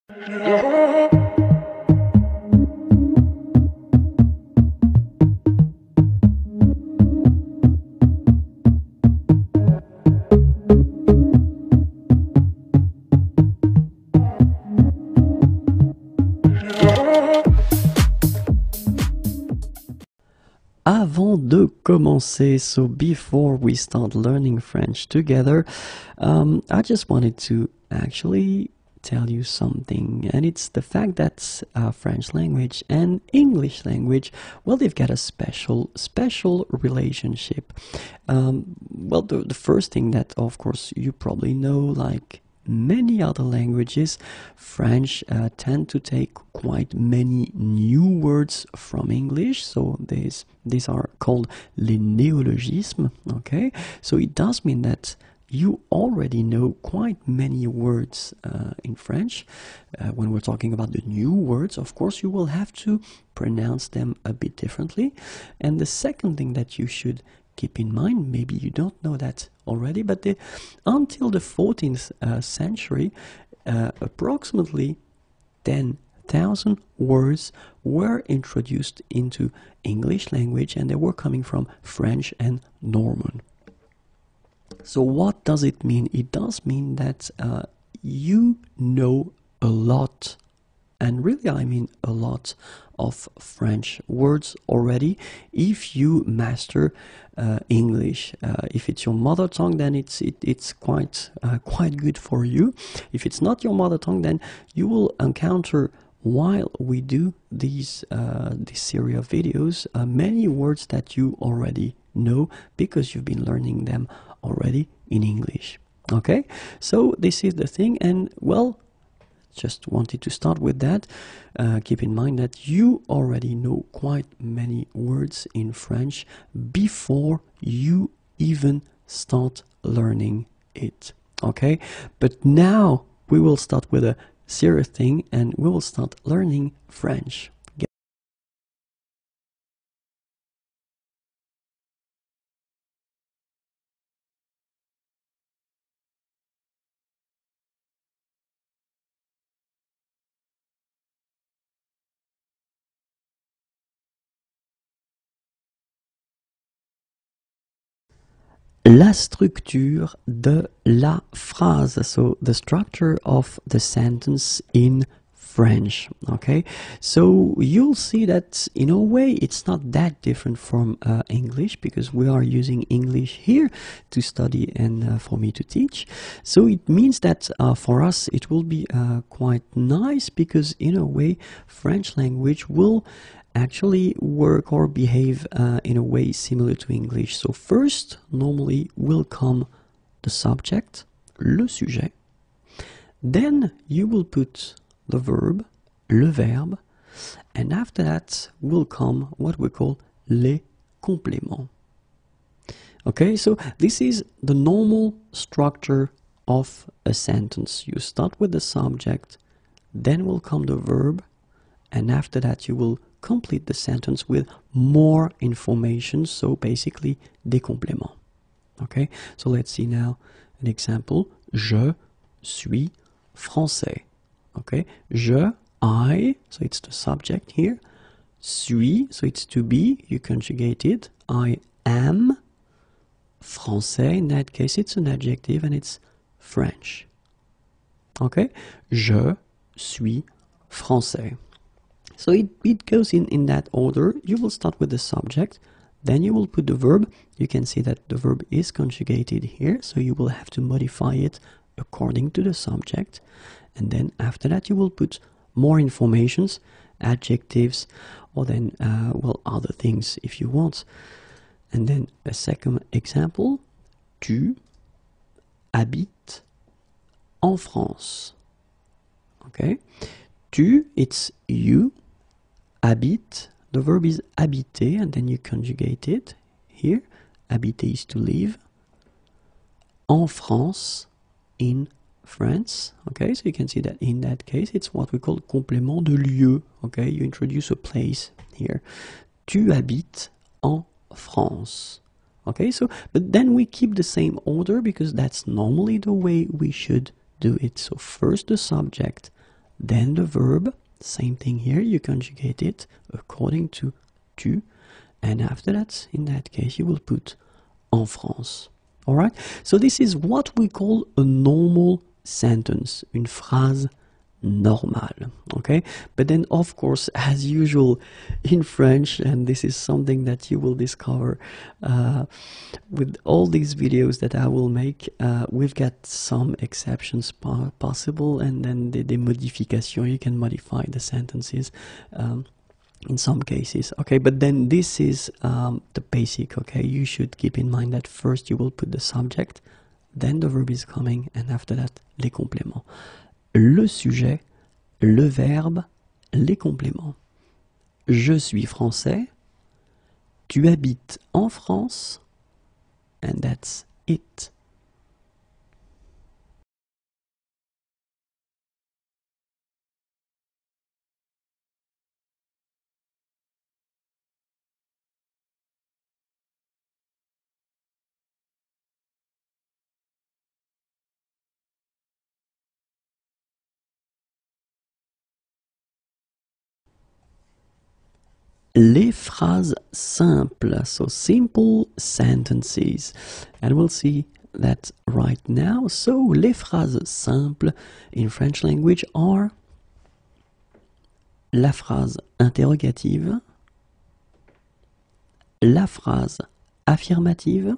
Avant de commencer, so before we start learning French together, I just wanted to actually tell you something, and it's the fact that French language and English language, well, they've got a special relationship. Well, the first thing that, of course, you probably know, like many other languages, French tend to take quite many new words from English, so these are called les néologismes, okay? So it does mean that you already know quite many words in French. When we're talking about the new words, of course, you will have to pronounce them a bit differently. And the second thing that you should keep in mind, maybe you don't know that already, but until the 14th century, approximately 10,000 words were introduced into English language, and they were coming from French and Norman. So what does it mean? It does mean that you know a lot, and really I mean a lot, of French words already if you master English. If it's your mother tongue, then it's quite good for you. If it's not your mother tongue, then you will encounter, while we do this series of videos, many words that you already know because you've been learning them already in English. Okay, so this is the thing, and well, just wanted to start with that. Keep in mind that you already know quite many words in French before you even start learning it. Okay, but now we will start with a serious thing, and we will start learning French. La structure de la phrase, so the structure of the sentence in French. Okay, so you'll see that in a way it's not that different from English, because we are using English here to study and for me to teach. So it means that for us it will be quite nice, because in a way French language will actually work or behave in a way similar to English. So first, normally will come the subject, le sujet. Then you will put the verb, le verbe, and after that will come what we call les compléments. Okay, so this is the normal structure of a sentence. You start with the subject, then will come the verb, and after that you will complete the sentence with more information, so basically des compléments. Okay, so let's see now an example. Je suis français. Okay, je, I, so it's the subject here. Suis, so it's to be, you conjugate it. I am français, in that case it's an adjective and it's French. Okay, je suis français. So it goes in that order. You will start with the subject, then you will put the verb. You can see that the verb is conjugated here, so you will have to modify it according to the subject. And then after that you will put more informations, adjectives, or then, well, other things if you want. And then a second example, tu habites en France. Okay, tu, it's you. Habite, the verb is habiter, and then you conjugate it here. Habiter is to live. En France, in France. Okay, so you can see that in that case it's what we call complément de lieu. Okay, you introduce a place here. Tu habites en France. Okay, so but then we keep the same order because that's normally the way we should do it. So first the subject, then the verb, same thing here, you conjugate it according to tu, and after that, in that case, you will put en France. Alright? So this is what we call a normal sentence, une phrase normale. Okay? But then, of course, as usual in French, and this is something that you will discover with all these videos that I will make, we've got some exceptions possible, and then the modification, you can modify the sentences in some cases. Okay, but then this is the basic. Okay, you should keep in mind that first you will put the subject, then the verb is coming, and after that les compléments. Le sujet, le verbe, les compléments. Je suis français, tu habites en France, and that's it. Les phrases simples, so simple sentences, and we'll see that right now. So les phrases simples in French language are la phrase interrogative, la phrase affirmative,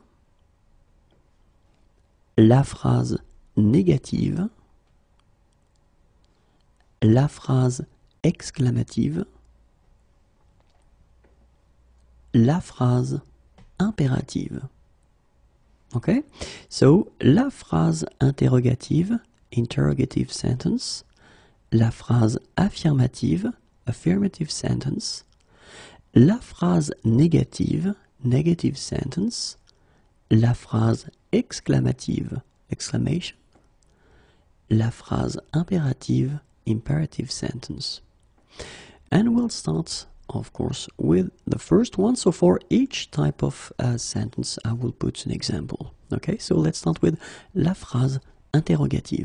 la phrase négative, la phrase exclamative, la phrase impérative. Okay? So, la phrase interrogative, interrogative sentence, la phrase affirmative, affirmative sentence, la phrase négative, negative sentence, la phrase exclamative, exclamation, la phrase impérative, imperative sentence. And we'll start, of course, with the first one. So for each type of sentence, I will put an example. Okay, so let's start with la phrase interrogative.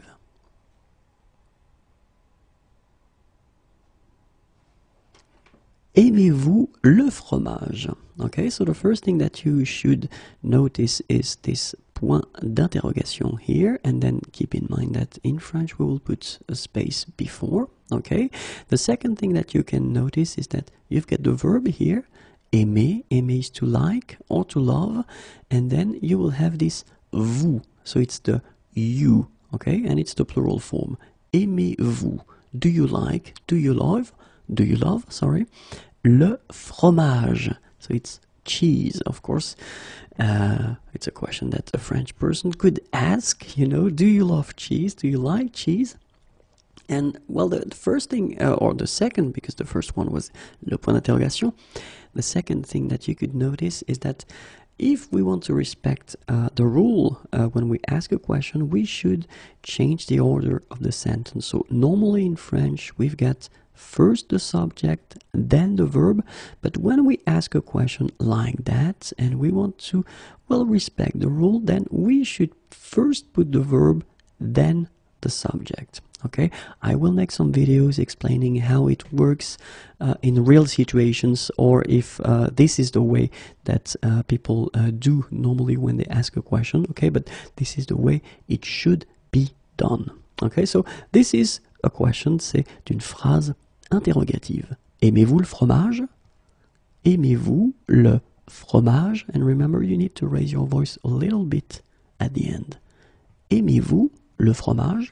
Aimez-vous le fromage? Okay, so the first thing that you should notice is this point d'interrogation here, and then keep in mind that in French we will put a space before. Okay, the second thing that you can notice is that you've got the verb here, aimer. Aimer is to like or to love, and then you will have this vous, so it's the you. Okay, and it's the plural form. Aimez-vous? Do you like? Do you love? Do you love? Sorry, le fromage. So it's cheese, of course. It's a question that a French person could ask, you know, do you love cheese? Do you like cheese? And, well, the first thing, or the second, because the first one was le point d'interrogation, the second thing that you could notice is that if we want to respect the rule when we ask a question, we should change the order of the sentence. So normally in French, we've got first the subject, then the verb, but when we ask a question like that and we want to, well, respect the rule, then we should first put the verb, then the subject. Okay, I will make some videos explaining how it works in real situations, or if this is the way that people do normally when they ask a question. Okay, but this is the way it should be done. Okay, so this is a question, c'est une phrase interrogative. Aimez-vous le fromage? Aimez-vous le fromage? And remember, you need to raise your voice a little bit at the end. Aimez-vous le fromage?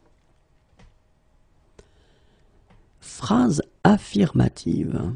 Phrase affirmative.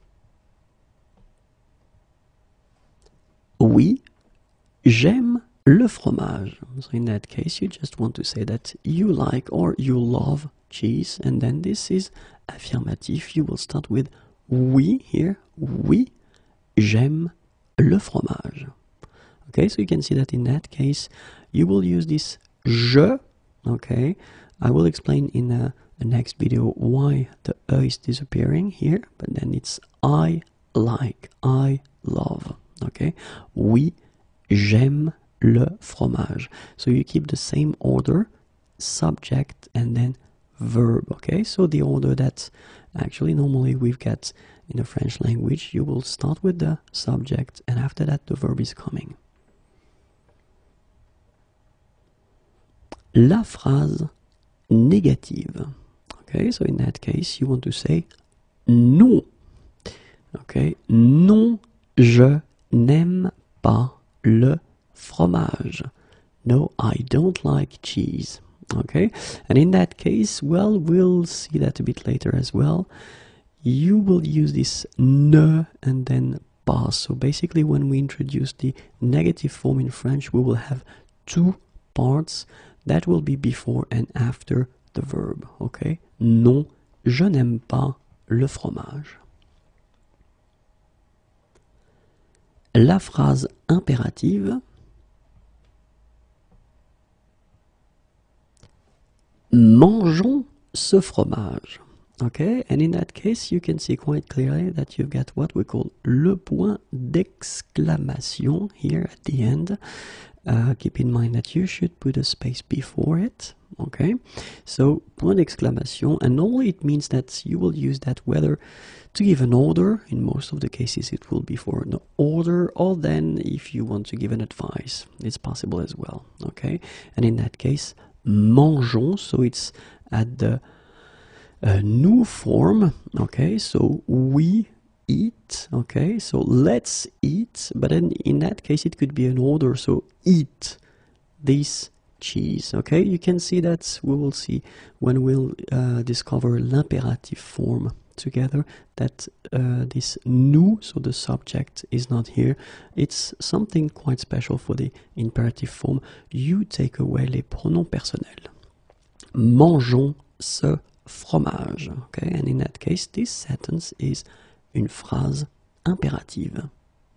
Oui, j'aime le fromage. So in that case, you just want to say that you like or you love cheese, and then this is affirmative. You will start with oui here. Oui, j'aime le fromage. Okay, so you can see that in that case, you will use this je. Okay, I will explain in the next video why the e is disappearing here, but then it's I like, I love. Okay, oui, j'aime le fromage. So you keep the same order, subject and then verb. Okay, so the order that actually normally we've got in the French language, you will start with the subject and after that the verb is coming. La phrase négative. Okay, so in that case you want to say non. Okay, non, je n'aime pas le fromage. No, I don't like cheese. Okay, and in that case, well, we'll see that a bit later as well. You will use this ne and then pas. So basically when we introduce the negative form in French, we will have two parts that will be before and after the verb. Okay, non, je n'aime pas le fromage. La phrase impérative. Mangeons ce fromage. Okay, and in that case you can see quite clearly that you've got what we call le point d'exclamation here at the end. Keep in mind that you should put a space before it. Okay, so point d'exclamation, and normally it means that you will use that whether to give an order. In most of the cases it will be for an order, or then if you want to give an advice, it's possible as well. Okay, and in that case mangeons, so it's at the new form. Okay, so we eat. Okay, so let's eat, but then in that case it could be an order, so eat this cheese. Okay, you can see that we will see when we'll discover l'imperative form together that this nous, so the subject is not here. It's something quite special for the imperative form. You take away les pronoms personnels. Mangeons ce fromage. Okay, and in that case this sentence is une phrase impérative.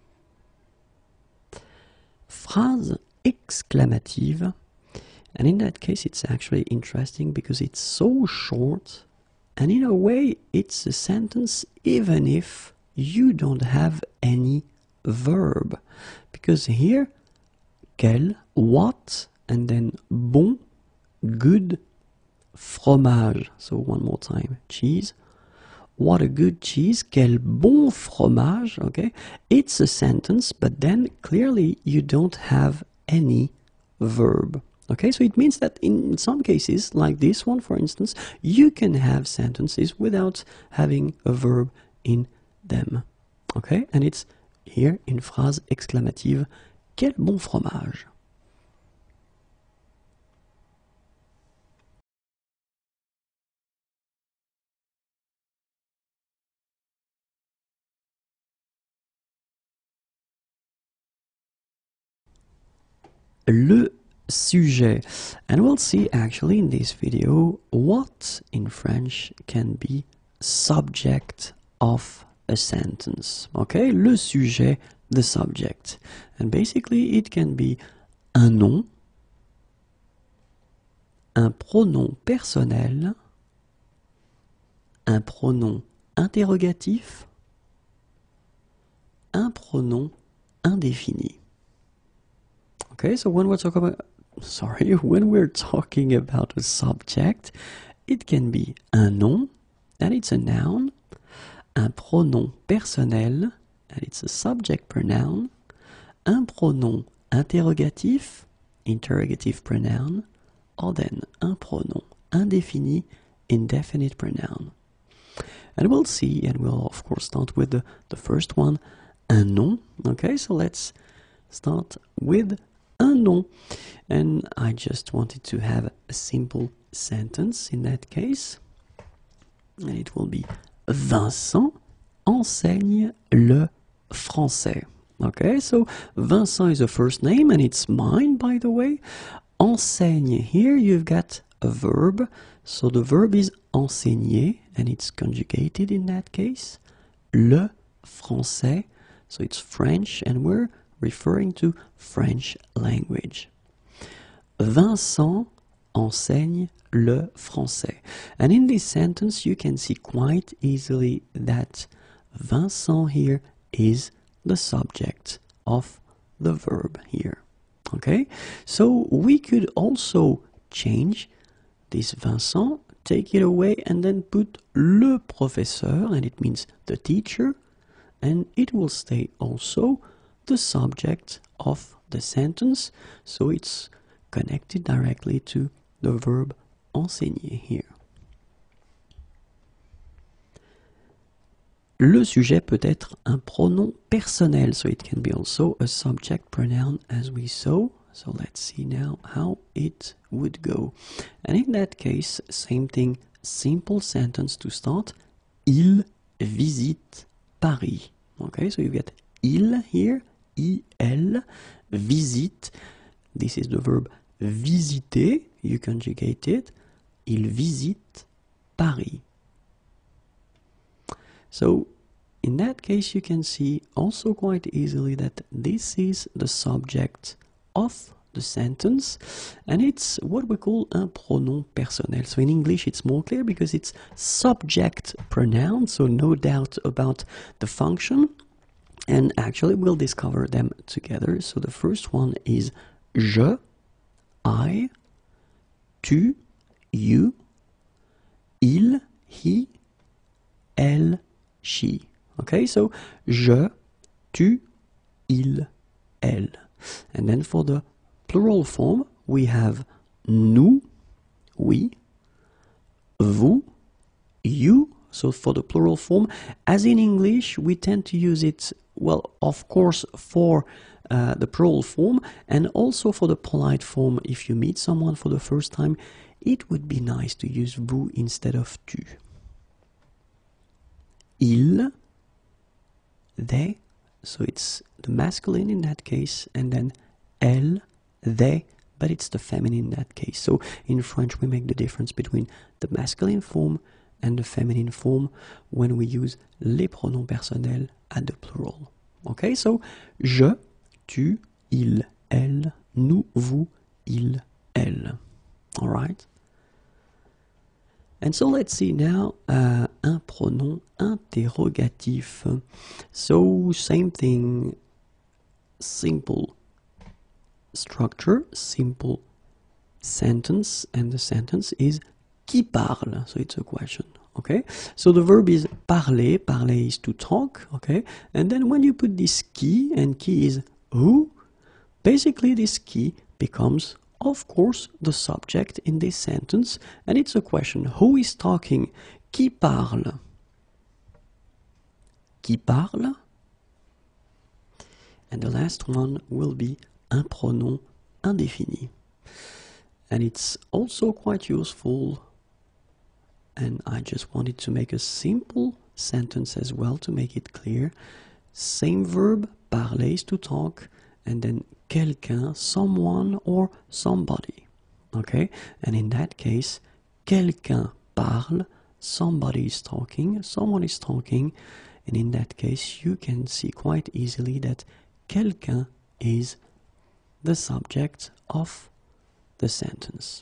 Phrase exclamative, and in that case it's actually interesting because it's so short, and in a way it's a sentence even if you don't have any verb, because here quel, what, and then bon, good, fromage, so one more time, cheese. What a good cheese, quel bon fromage. Okay, it's a sentence, but then clearly you don't have any verb. Okay, so it means that in some cases, like this one for instance, you can have sentences without having a verb in them. Okay, and it's here in phrase exclamative, quel bon fromage. Le sujet, and we'll see actually in this video what in French can be subject of a sentence. Okay, le sujet, the subject, and basically it can be un nom, un pronom personnel, un pronom interrogatif, un pronom indéfini. Okay, so when we're talking about a subject, it can be un nom, and it's a noun, un pronom personnel, and it's a subject pronoun, un pronom interrogatif, interrogative pronoun, or then un pronom indéfini, indefinite pronoun. And we'll see, and we'll of course start with the first one, un nom. Okay, so let's start with un nom, and I just wanted to have a simple sentence in that case, and it will be Vincent enseigne le français. Okay, so Vincent is a first name, and it's mine, by the way. Enseigne, here you've got a verb, so the verb is enseigner, and it's conjugated in that case. Le français, so it's French, and we're referring to French language. Vincent enseigne le français. And in this sentence you can see quite easily that Vincent here is the subject of the verb here. Okay, so we could also change this Vincent take it away and then put le professeur, and it means the teacher, and it will stay also the subject of the sentence, so it's connected directly to the verb enseigner here. Le sujet peut être un pronom personnel, so it can be also a subject pronoun as we saw. So let's see now how it would go. And in that case, same thing, simple sentence to start. Il visite Paris. Okay, so you get il here, il, visite. This is the verb visiter, you conjugate it. Il visite Paris. So in that case, you can see also quite easily that this is the subject of the sentence, and it's what we call un pronom personnel. So in English it's more clear because it's subject pronoun, so no doubt about the function, and actually we'll discover them together. So the first one is je, I, tu, you, il, he, elle, she. Okay, so je, tu, il, elle. And then for the plural form, we have nous, we, vous, you. So for the plural form, as in English, we tend to use it, well, of course, for the plural form, and also for the polite form. If you meet someone for the first time, it would be nice to use vous instead of tu. Il, they, so it's the masculine in that case, and then elle, they, but it's the feminine in that case. So in French we make the difference between the masculine form and the feminine form when we use les pronoms personnels at the plural. Okay, so je, tu, il, elle, nous, vous, il, elle. All right? And so let's see now un pronom interrogatif. So same thing, simple structure, simple sentence, and the sentence is qui parle, so it's a question. Okay, so the verb is parler, parler is to talk, okay, and then when you put this qui, and qui is who, basically this qui becomes, of course, the subject in this sentence, and it's a question. Who is talking? Qui parle? Qui parle? And the last one will be un pronom indéfini. And it's also quite useful, and I just wanted to make a simple sentence as well to make it clear. Same verb, parler is to talk, and then quelqu'un, someone or somebody. Okay, and in that case, quelqu'un parle, somebody is talking, someone is talking, and in that case you can see quite easily that quelqu'un is the subject of the sentence.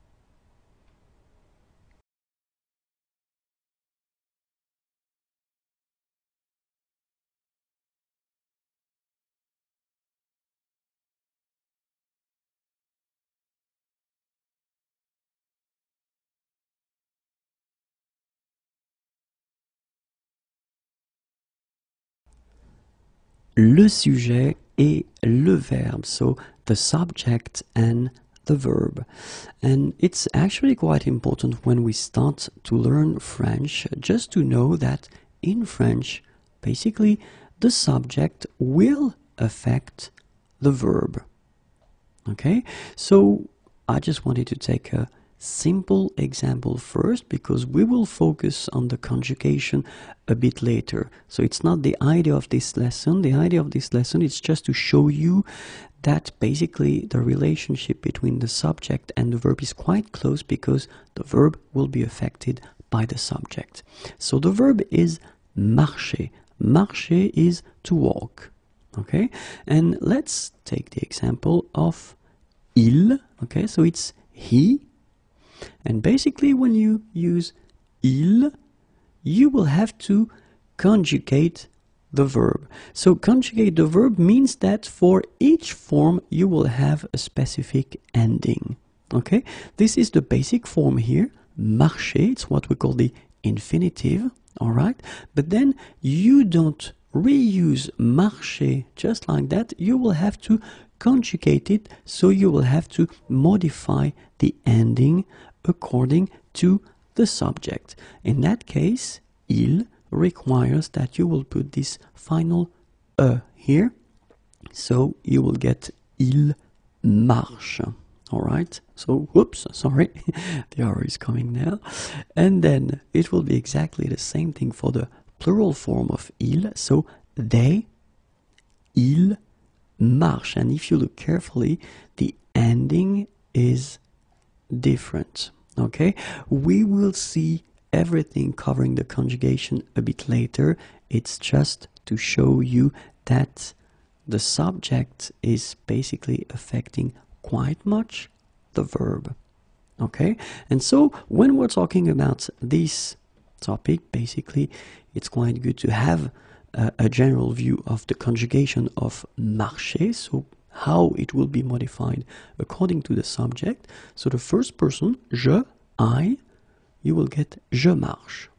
Le sujet et le verbe, so the subject and the verb. And it's actually quite important when we start to learn French just to know that in French, basically, the subject will affect the verb. Okay, so I just wanted to take a simple example first because we will focus on the conjugation a bit later. So it's not the idea of this lesson. The idea of this lesson is just to show you that basically the relationship between the subject and the verb is quite close because the verb will be affected by the subject. So the verb is marcher. Marcher is to walk. Okay, and let's take the example of il. Okay, so it's he. And basically when you use il, you will have to conjugate the verb. So conjugate the verb means that for each form you will have a specific ending. Okay, this is the basic form here, marcher. It's what we call the infinitive, all right? But then you don't reuse marcher just like that. You will have to conjugate it, so you will have to modify the ending according to the subject. In that case, il requires that you will put this final here, so you will get il marche. All right, so whoops, sorry, the R is coming now. And then it will be exactly the same thing for the plural form of il, so they, il marche. And if you look carefully, the ending is different. Okay, we will see everything covering the conjugation a bit later. It's just to show you that the subject is basically affecting quite much the verb. Okay, and so when we're talking about this topic, basically it's quite good to have a general view of the conjugation of marcher, so how it will be modified according to the subject. So the first person, je, I, you will get je marche.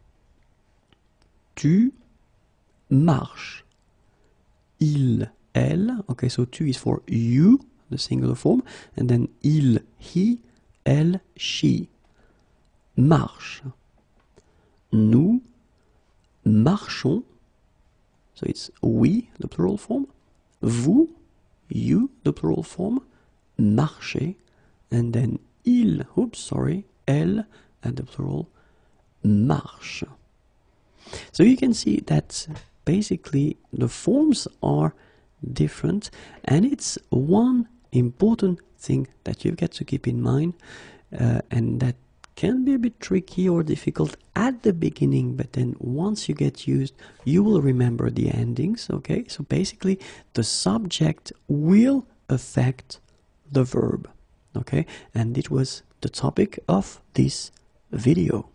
Tu marches. Il, elle. Okay, so tu is for you, the singular form, and then il, he, elle, she. Marche. Nous marchons. So it's we, the plural form. Vous, you, the plural form. Marchez. And then il, oops, sorry, elle, and the plural, marche. So you can see that basically the forms are different, and it's one important thing that you've got to keep in mind, and that can be a bit tricky or difficult at the beginning, but then once you get used, you will remember the endings. Okay, so basically the subject will affect the verb. Okay, and it was the topic of this video.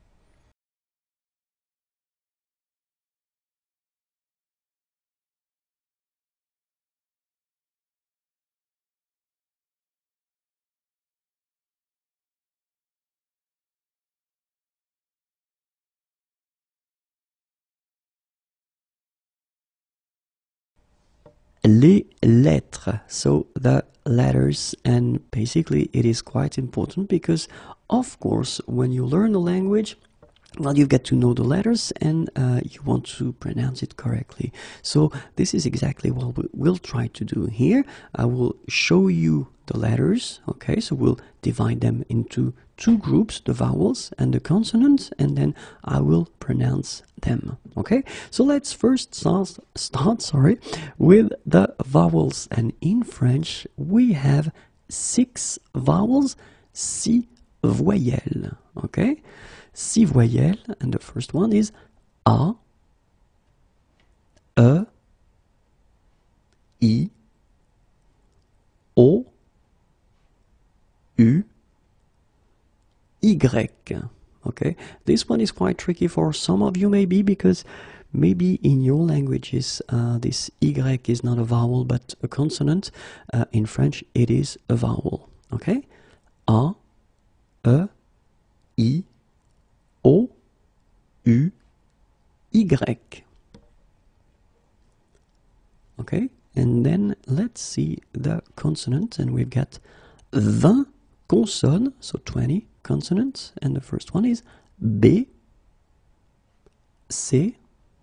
Les lettres, so the letters, and basically it is quite important because of course when you learn a language, well, you get to know the letters and you want to pronounce it correctly. So this is exactly what we'll try to do here. I will show you the letters, okay, so we'll divide them into two groups, the vowels and the consonants, and then I will pronounce them, okay? So let's first start with the vowels, and in French we have 6 vowels, 6 voyelles, okay? 6 voyelles, and the first one is A, E, I, O, U, Y. Okay, this one is quite tricky for some of you maybe, because maybe in your languages this Y is not a vowel but a consonant. In French it is a vowel. Okay, A, E, I, O, U, Y. Okay, and then let's see the consonants, and we've got 20 consonnes, so 20 consonants, and the first one is B, C,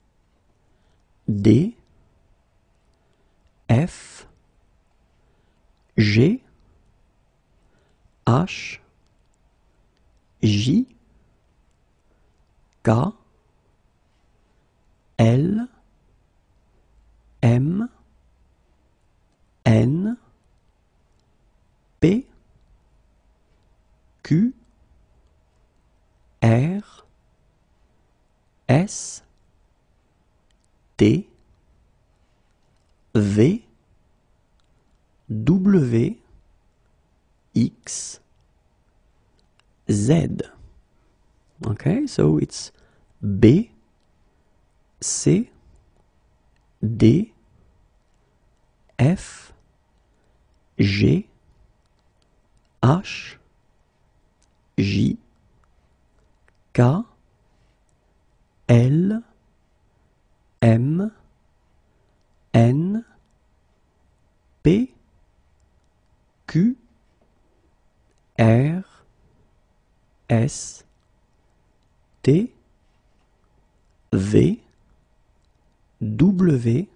D, F, G, H, J, K, L, M, N, P, Q, R, S, T, V, W, X, Z. Okay, so it's B, C, D, F, G, H, J, K, L, M, N, P, Q, R, S, T, V, W,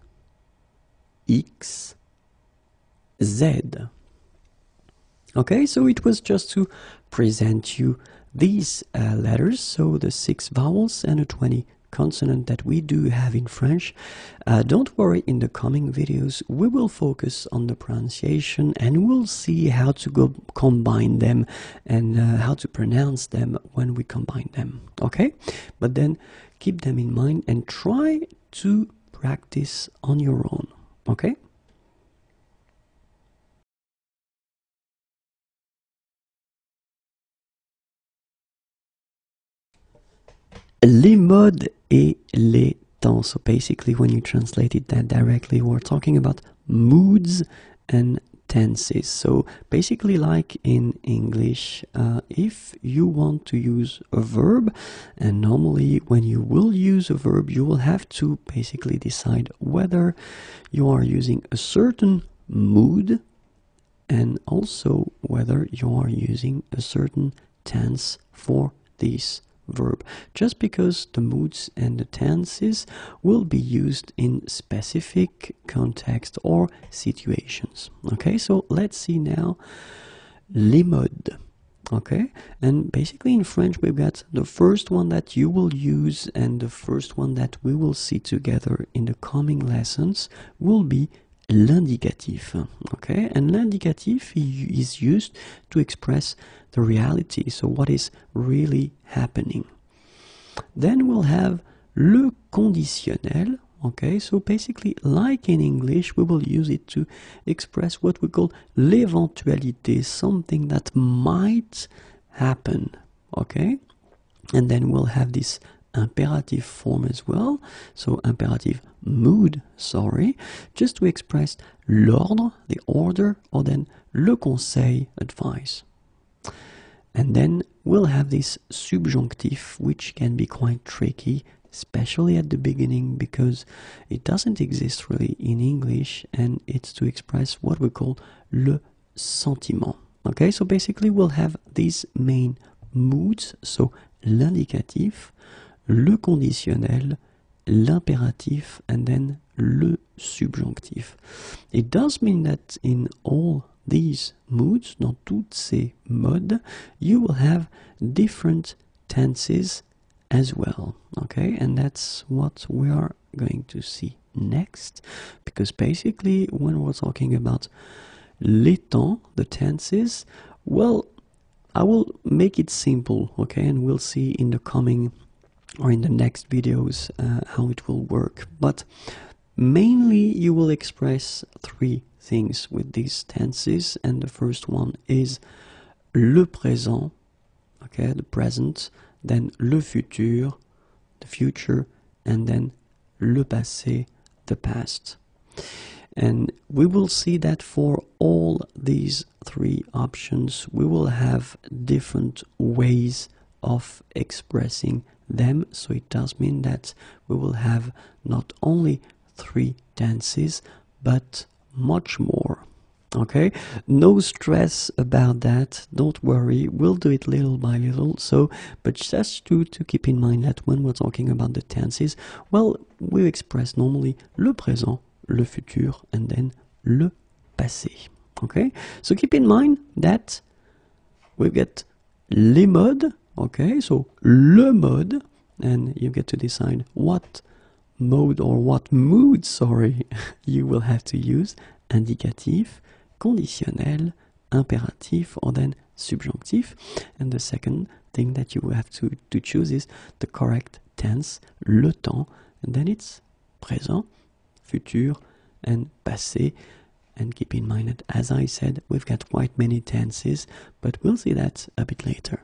X, Z. Okay, so it was just to present you these letters, so the 6 vowels and the 20 consonant that we do have in French. Don't worry, in the coming videos we will focus on the pronunciation and we'll see how to combine them and how to pronounce them when we combine them. Okay, but then keep them in mind and try to practice on your own. Okay. Les modes et les temps. So basically, when you translate it that directly, we're talking about moods and tenses. So basically, like in English, if you want to use a verb, and normally when you will use a verb, you will have to basically decide whether you are using a certain mood and also whether you are using a certain tense for this verb, just because the moods and the tenses will be used in specific context or situations. Okay, so let's see now les modes. Okay, and basically in French we've got the first one that you will use and the first one that we will see together in the coming lessons will be l'indicatif. Okay, and l'indicatif is used to express the reality, so what is really happening. Then we'll have le conditionnel. Okay, so basically, like in English, we will use it to express what we call l'éventualité, something that might happen. Okay, and then we'll have this imperative form as well, so imperative mood, sorry, just to express l'ordre, the order, or then le conseil, advice. And then we'll have this subjunctive, which can be quite tricky, especially at the beginning, because it doesn't exist really in English, and it's to express what we call le sentiment. Okay, so basically we'll have these main moods, so l'indicatif, le conditionnel, l'impératif, and then le subjonctif. It does mean that in all these moods, dans toutes ces modes, you will have different tenses as well. Okay, and that's what we are going to see next, because basically when we're talking about les temps, the tenses, well, I will make it simple, okay, and we'll see in the coming or in the next videos how it will work. But mainly you will express three things with these tenses, and the first one is le présent, okay, the present, then le futur, the future, and then le passé, the past. And we will see that for all these three options, we will have different ways of expressing them. So it does mean that we will have not only three tenses, but much more. Okay, no stress about that, don't worry, we'll do it little by little. So, but just to keep in mind that when we're talking about the tenses, well, we express normally le présent, le futur, and then le passé. Okay, so keep in mind that we've got les modes, okay, so le mode, and you get to decide what mode or what mood, sorry, you will have to use, indicatif, conditionnel, impératif, or then subjunctif. And the second thing that you have to choose is the correct tense, le temps, and then it's présent, futur, and passé. And keep in mind that, as I said, we've got quite many tenses, but we'll see that a bit later.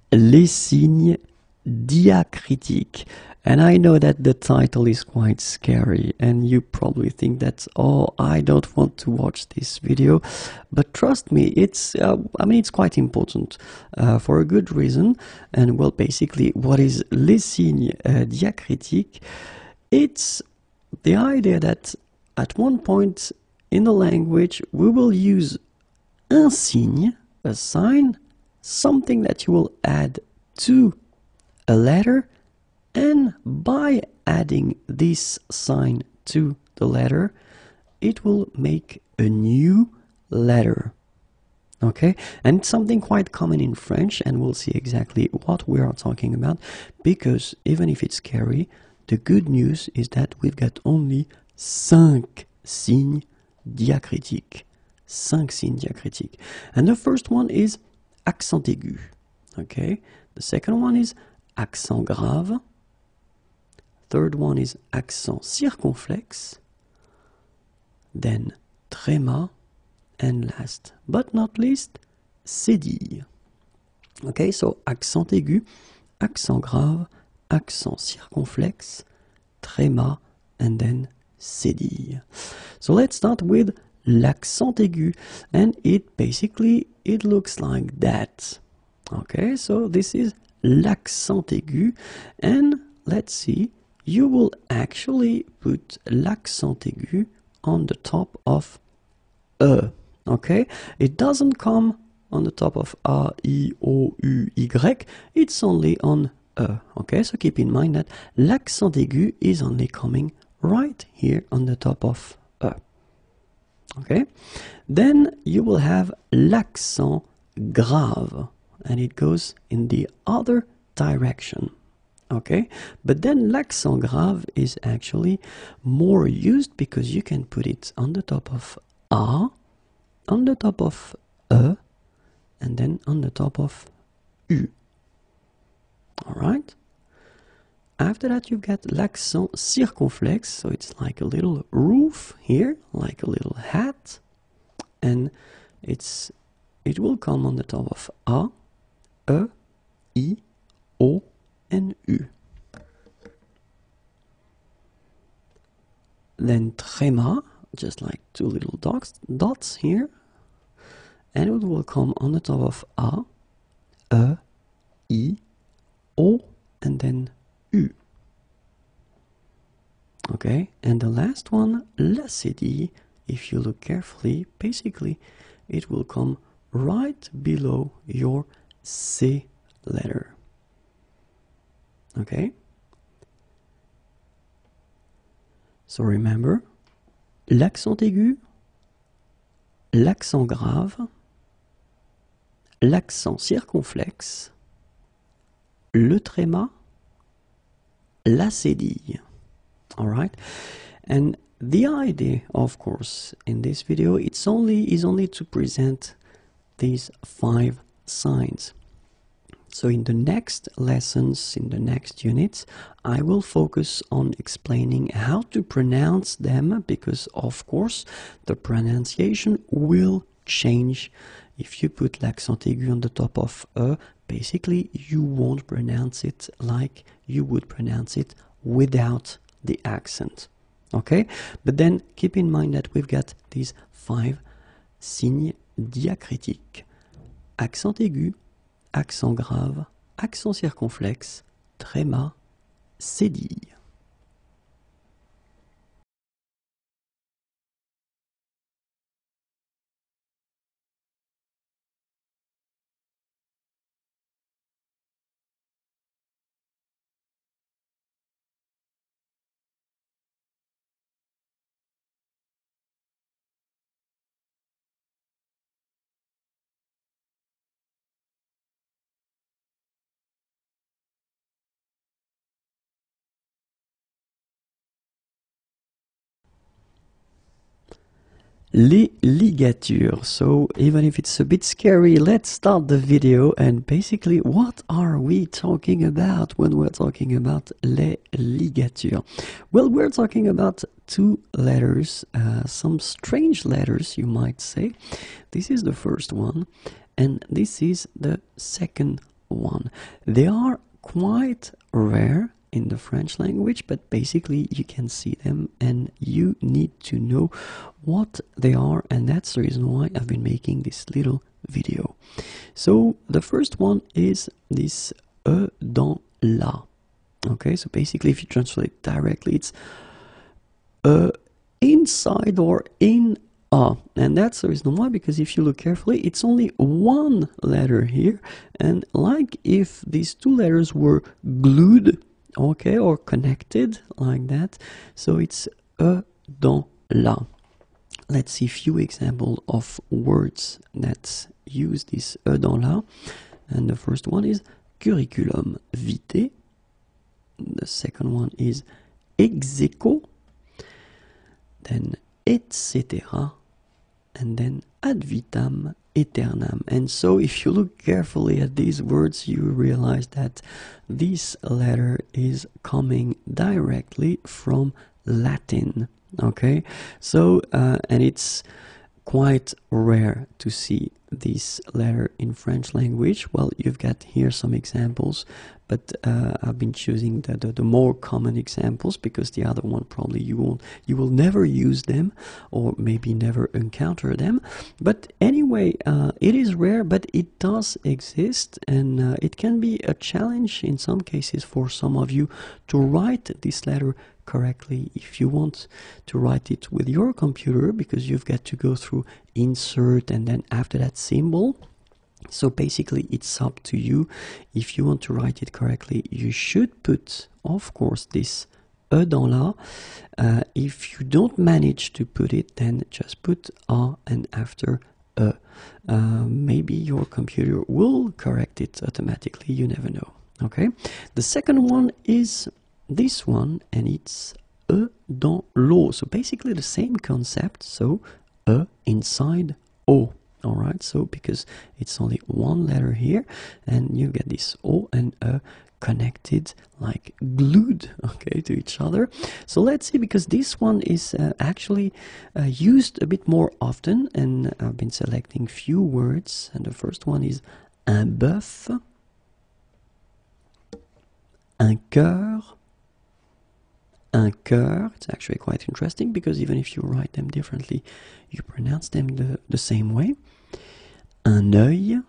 Les signes diacritiques. And I know that the title is quite scary and you probably think that, oh, I don't want to watch this video, but trust me, it's it's quite important for a good reason. And well, basically, what is les signes diacritiques? It's the idea that at one point in the language we will use un signe, a sign, something that you will add to a letter, and by adding this sign to the letter, it will make a new letter. Okay, and it's something quite common in French, and we'll see exactly what we are talking about, because even if it's scary, the good news is that we've got only 5 signes diacritiques. 5 signes diacritiques. And the first one is accent aigu. Okay, the second one is accent grave. Third one is accent circonflexe, then tréma, and last but not least, cédille. Okay, so accent aigu, accent grave, accent circonflexe, tréma, and then cédille. So let's start with l'accent aigu, and it looks like that. Okay, so this is l'accent aigu, and let's see, you will actually put l'accent aigu on the top of E. Okay, it doesn't come on the top of A, I, O, U, Y, it's only on E. Okay, so keep in mind that l'accent aigu is only coming right here on the top of E. Okay, then you will have l'accent grave, and it goes in the other direction. Okay, but then l'accent grave is actually more used because you can put it on the top of A, on the top of E, and then on the top of U. Alright? After that you've got l'accent circonflexe, so it's like a little roof here, like a little hat, and it will come on the top of A, E, I, O, and U. Then tréma, just like 2 little dots here, and it will come on the top of A, E, I, O, and then U. Okay, and the last one, la cédille, if you look carefully, basically it will come right below your C letter. Okay, so remember, l'accent aigu, l'accent grave, l'accent circonflexe, le tréma, la cédille. Alright, and the idea, of course, in this video is only to present these 5 signs. So in the next lessons, in the next units, I will focus on explaining how to pronounce them, because of course the pronunciation will change. If you put l'accent aigu on the top of E, basically you won't pronounce it like you would pronounce it without the accent. Okay, but then keep in mind that we've got these 5 signes diacritiques: accent aigu, accent grave, accent circonflexe, tréma, cédille. Les ligatures. So even if it's a bit scary, let's start the video. And basically, what are we talking about when we're talking about les ligatures? Well, we're talking about 2 letters, some strange letters, you might say. This is the first one, and this is the second one. They are quite rare in the French language, but basically you can see them and you need to know what they are, and that's the reason why I've been making this little video. So the first one is this E dans la. Okay, so basically if you translate directly, it's inside or in a, and that's the reason why, because if you look carefully, it's only one letter here, and like if these two letters were glued, okay, or connected like that, so it's E dans la. Let's see a few examples of words that use this E dans la, and the first one is curriculum vitae, the second one is ex aequo, then etc., and then ad vitam aeternam. And so if you look carefully at these words, you realize that this letter is coming directly from Latin. Okay, so and it's quite rare to see this letter in French language. Well, you've got here some examples, but I've been choosing the more common examples, because the other one probably you will never use them, or maybe never encounter them. But anyway, it is rare, but it does exist, and it can be a challenge in some cases for some of you to write this letter correctly if you want to write it with your computer, because you've got to go through insert and then after that symbol. So basically it's up to you. If you want to write it correctly, you should put, of course, this E dans la. If you don't manage to put it, then just put A and after E. Maybe your computer will correct it automatically, you never know. Okay, the second one is this one, and it's E dans l'eau. So basically the same concept, so E inside O. Alright, so because it's only one letter here, and you get this O and E connected, like glued, okay, to each other. So let's see, because this one is actually used a bit more often, and I've been selecting few words, and the first one is un bœuf, un cœur, un cœur. It's actually quite interesting, because even if you write them differently, you pronounce them the same way. Un œil,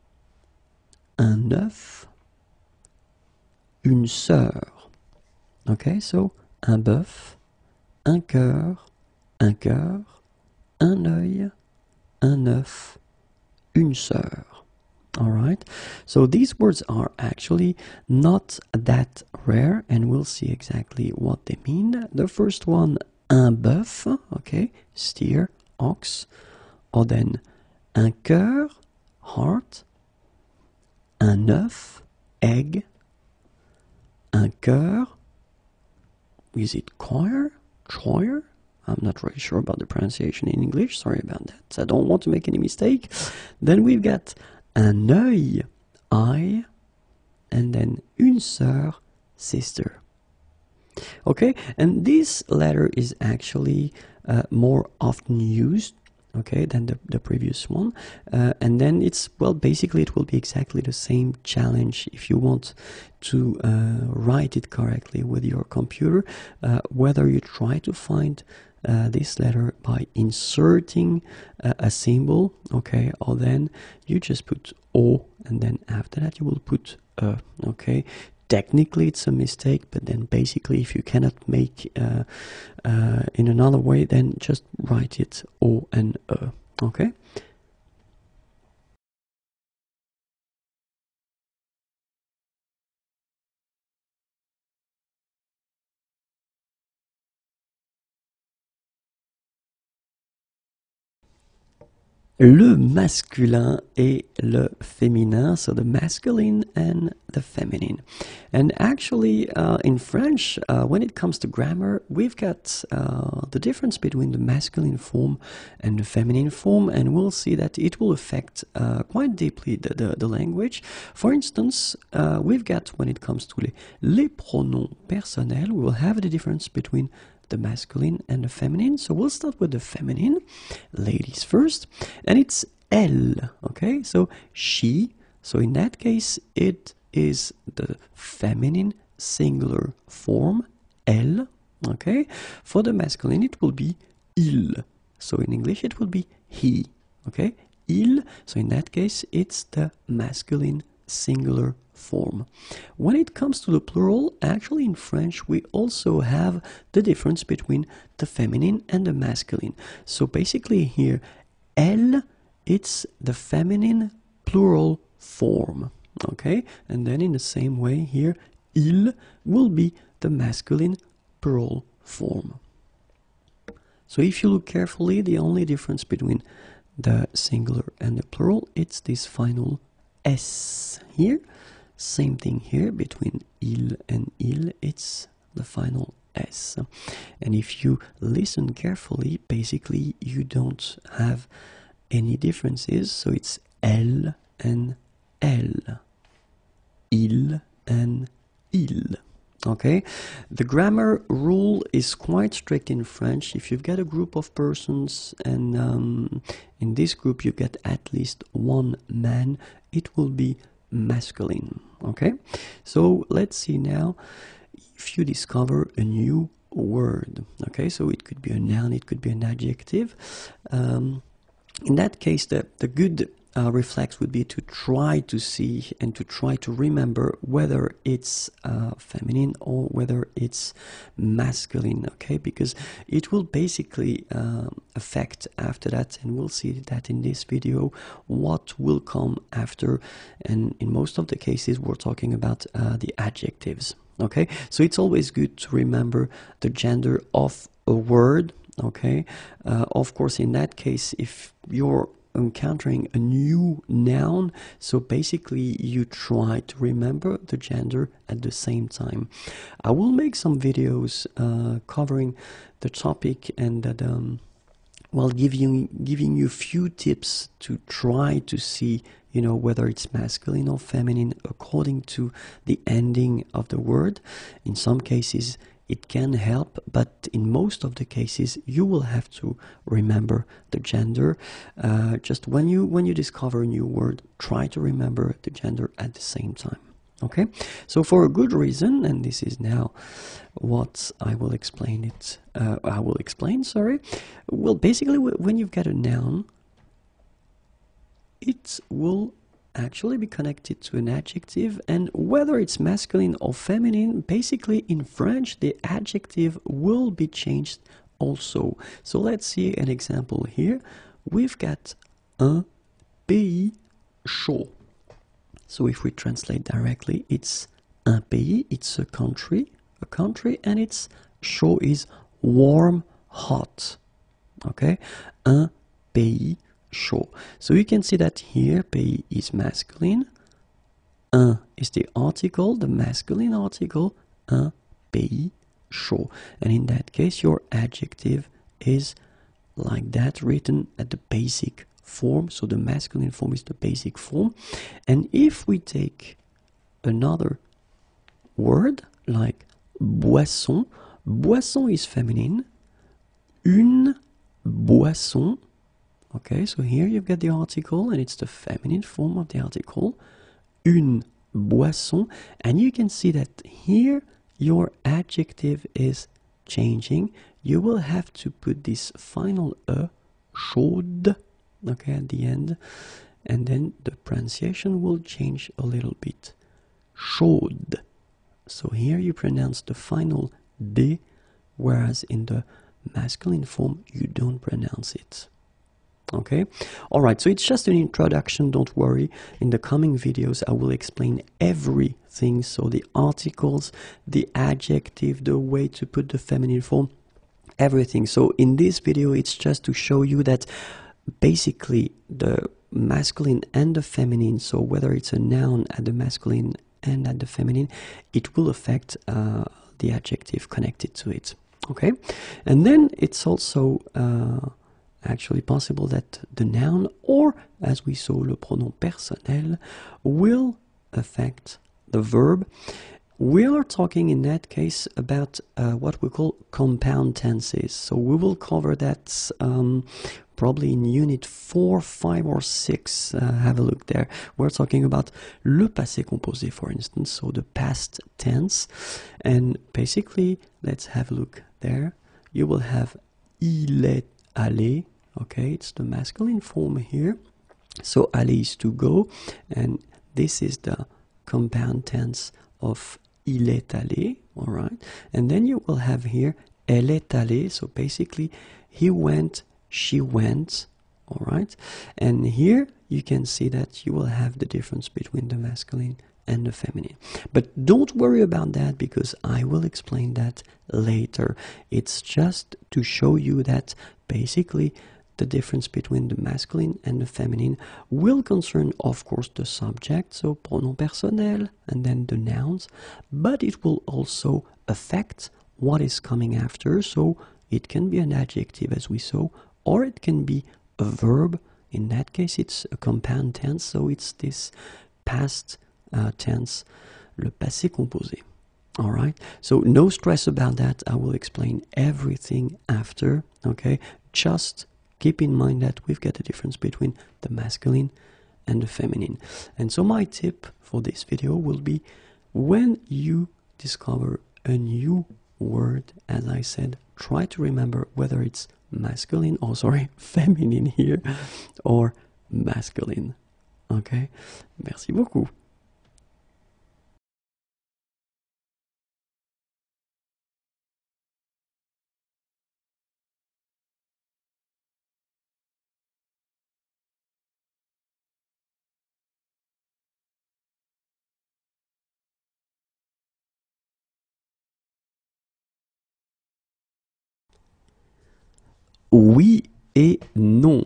un œuf, une sœur. Okay, so un bœuf, un cœur, un cœur, un œil, un œuf, une sœur. Alright, so these words are actually not that rare, and we'll see exactly what they mean. The first one, un bœuf, okay, steer, ox, or then un cœur, heart, un œuf, egg, un cœur, is it choir, choir? I'm not really sure about the pronunciation in English, sorry about that, I don't want to make any mistake. Then we've got un œil, eye, and then une sœur, sister. Okay, and this letter is actually more often used, okay, than the previous one, and then it's, well, basically it will be exactly the same challenge if you want to write it correctly with your computer, whether you try to find this letter by inserting a symbol, okay, or then you just put O, and then after that you will put E, okay. Technically it's a mistake, but then basically if you cannot make in another way, then just write it O and E, okay. Le masculin et le féminin, so the masculine and the feminine. And actually in French, when it comes to grammar, we've got the difference between the masculine form and the feminine form, and we'll see that it will affect quite deeply the language. For instance, we've got, when it comes to les pronoms personnels, we will have the difference between the masculine and the feminine. So we'll start with the feminine, ladies first, and it's elle, okay? So she, So in that case, it is the feminine singular form, elle. Okay, for the masculine, it will be il. So in English, it will be he. Okay, il. So in that case, it's the masculine singular form. When it comes to the plural, actually in French, we also have the difference between the feminine and the masculine. So basically here, elle, it's the feminine plural form. Okay, and then in the same way here, il will be the masculine plural form. So if you look carefully, the only difference between the singular and the plural, it's this final S here. Same thing here between il and il, it's the final S. And if you listen carefully, basically you don't have any differences, so it's elle and elle, il and il. Okay, the grammar rule is quite strict in French. If you've got a group of persons and in this group you get at least one man, it will be masculine. Okay, so let's see now if you discover a new word. Okay, so it could be a noun, it could be an adjective. In that case, the good reflex would be to try to see and to try to remember whether it's feminine or whether it's masculine, okay, because it will basically affect after that, and we'll see that in this video, what will come after. And in most of the cases we're talking about the adjectives. Okay, so it's always good to remember the gender of a word. Okay, of course, in that case, if you're encountering a new noun, so basically you try to remember the gender at the same time. I will make some videos covering the topic and that well, giving you a few tips to try to see, you know, whether it's masculine or feminine according to the ending of the word. In some cases it can help, but in most of the cases you will have to remember the gender. Just when you discover a new word, try to remember the gender at the same time. Okay, so for a good reason, and this is now what I will explain sorry. Well, basically when you've got a noun, it will actually be connected to an adjective, and whether it's masculine or feminine, basically in French the adjective will be changed also. So let's see an example here. We've got un pays chaud. So if we translate directly, it's un pays, it's a country, and it's chaud is warm, hot. Okay, un pays chaud. So you can see that here pays is masculine, un is the article, the masculine article, un pays chaud. And in that case your adjective is like that, written at the basic form. So the masculine form is the basic form. And if we take another word like boisson, boisson is feminine, une boisson. Okay, so here you've got the article and it's the feminine form of the article, une boisson, and you can see that here your adjective is changing. You will have to put this final chaude, okay, at the end, and then the pronunciation will change a little bit. Chaude. So here you pronounce the final D, whereas in the masculine form you don't pronounce it. Okay, all right, so it's just an introduction, don't worry. In the coming videos I will explain everything, so the articles, the adjective, the way to put the feminine form, everything. So in this video it's just to show you that basically the masculine and the feminine, so whether it's a noun at the masculine and at the feminine, it will affect the adjective connected to it. Okay, and then it's also actually possible that the noun, or as we saw, le pronom personnel, will affect the verb. we are talking in that case about what we call compound tenses. So we will cover that probably in unit 4, 5 or 6. Have a look there. We're talking about le passé composé, for instance, so the past tense. And basically, let's have a look there. You will have il est allé. Okay, it's the masculine form here. So aller is to go, and this is the compound tense of il est allé, all right? And then you will have here elle est allée, so basically he went, she went, all right? And here you can see that you will have the difference between the masculine and the feminine. But don't worry about that, because I will explain that later. It's just to show you that basically the difference between the masculine and the feminine will concern, of course, the subject, so pronom personnel, and then the nouns, but it will also affect what is coming after, so it can be an adjective, as we saw, or it can be a verb. In that case, it's a compound tense, so it's this past tense, le passé composé. All right, so no stress about that. I will explain everything after, okay? Just keep in mind that we've got a difference between the masculine and the feminine. And so my tip for this video will be, when you discover a new word, as I said, try to remember whether it's masculine, or sorry, feminine here, or masculine. Okay? Merci beaucoup. Oui et non.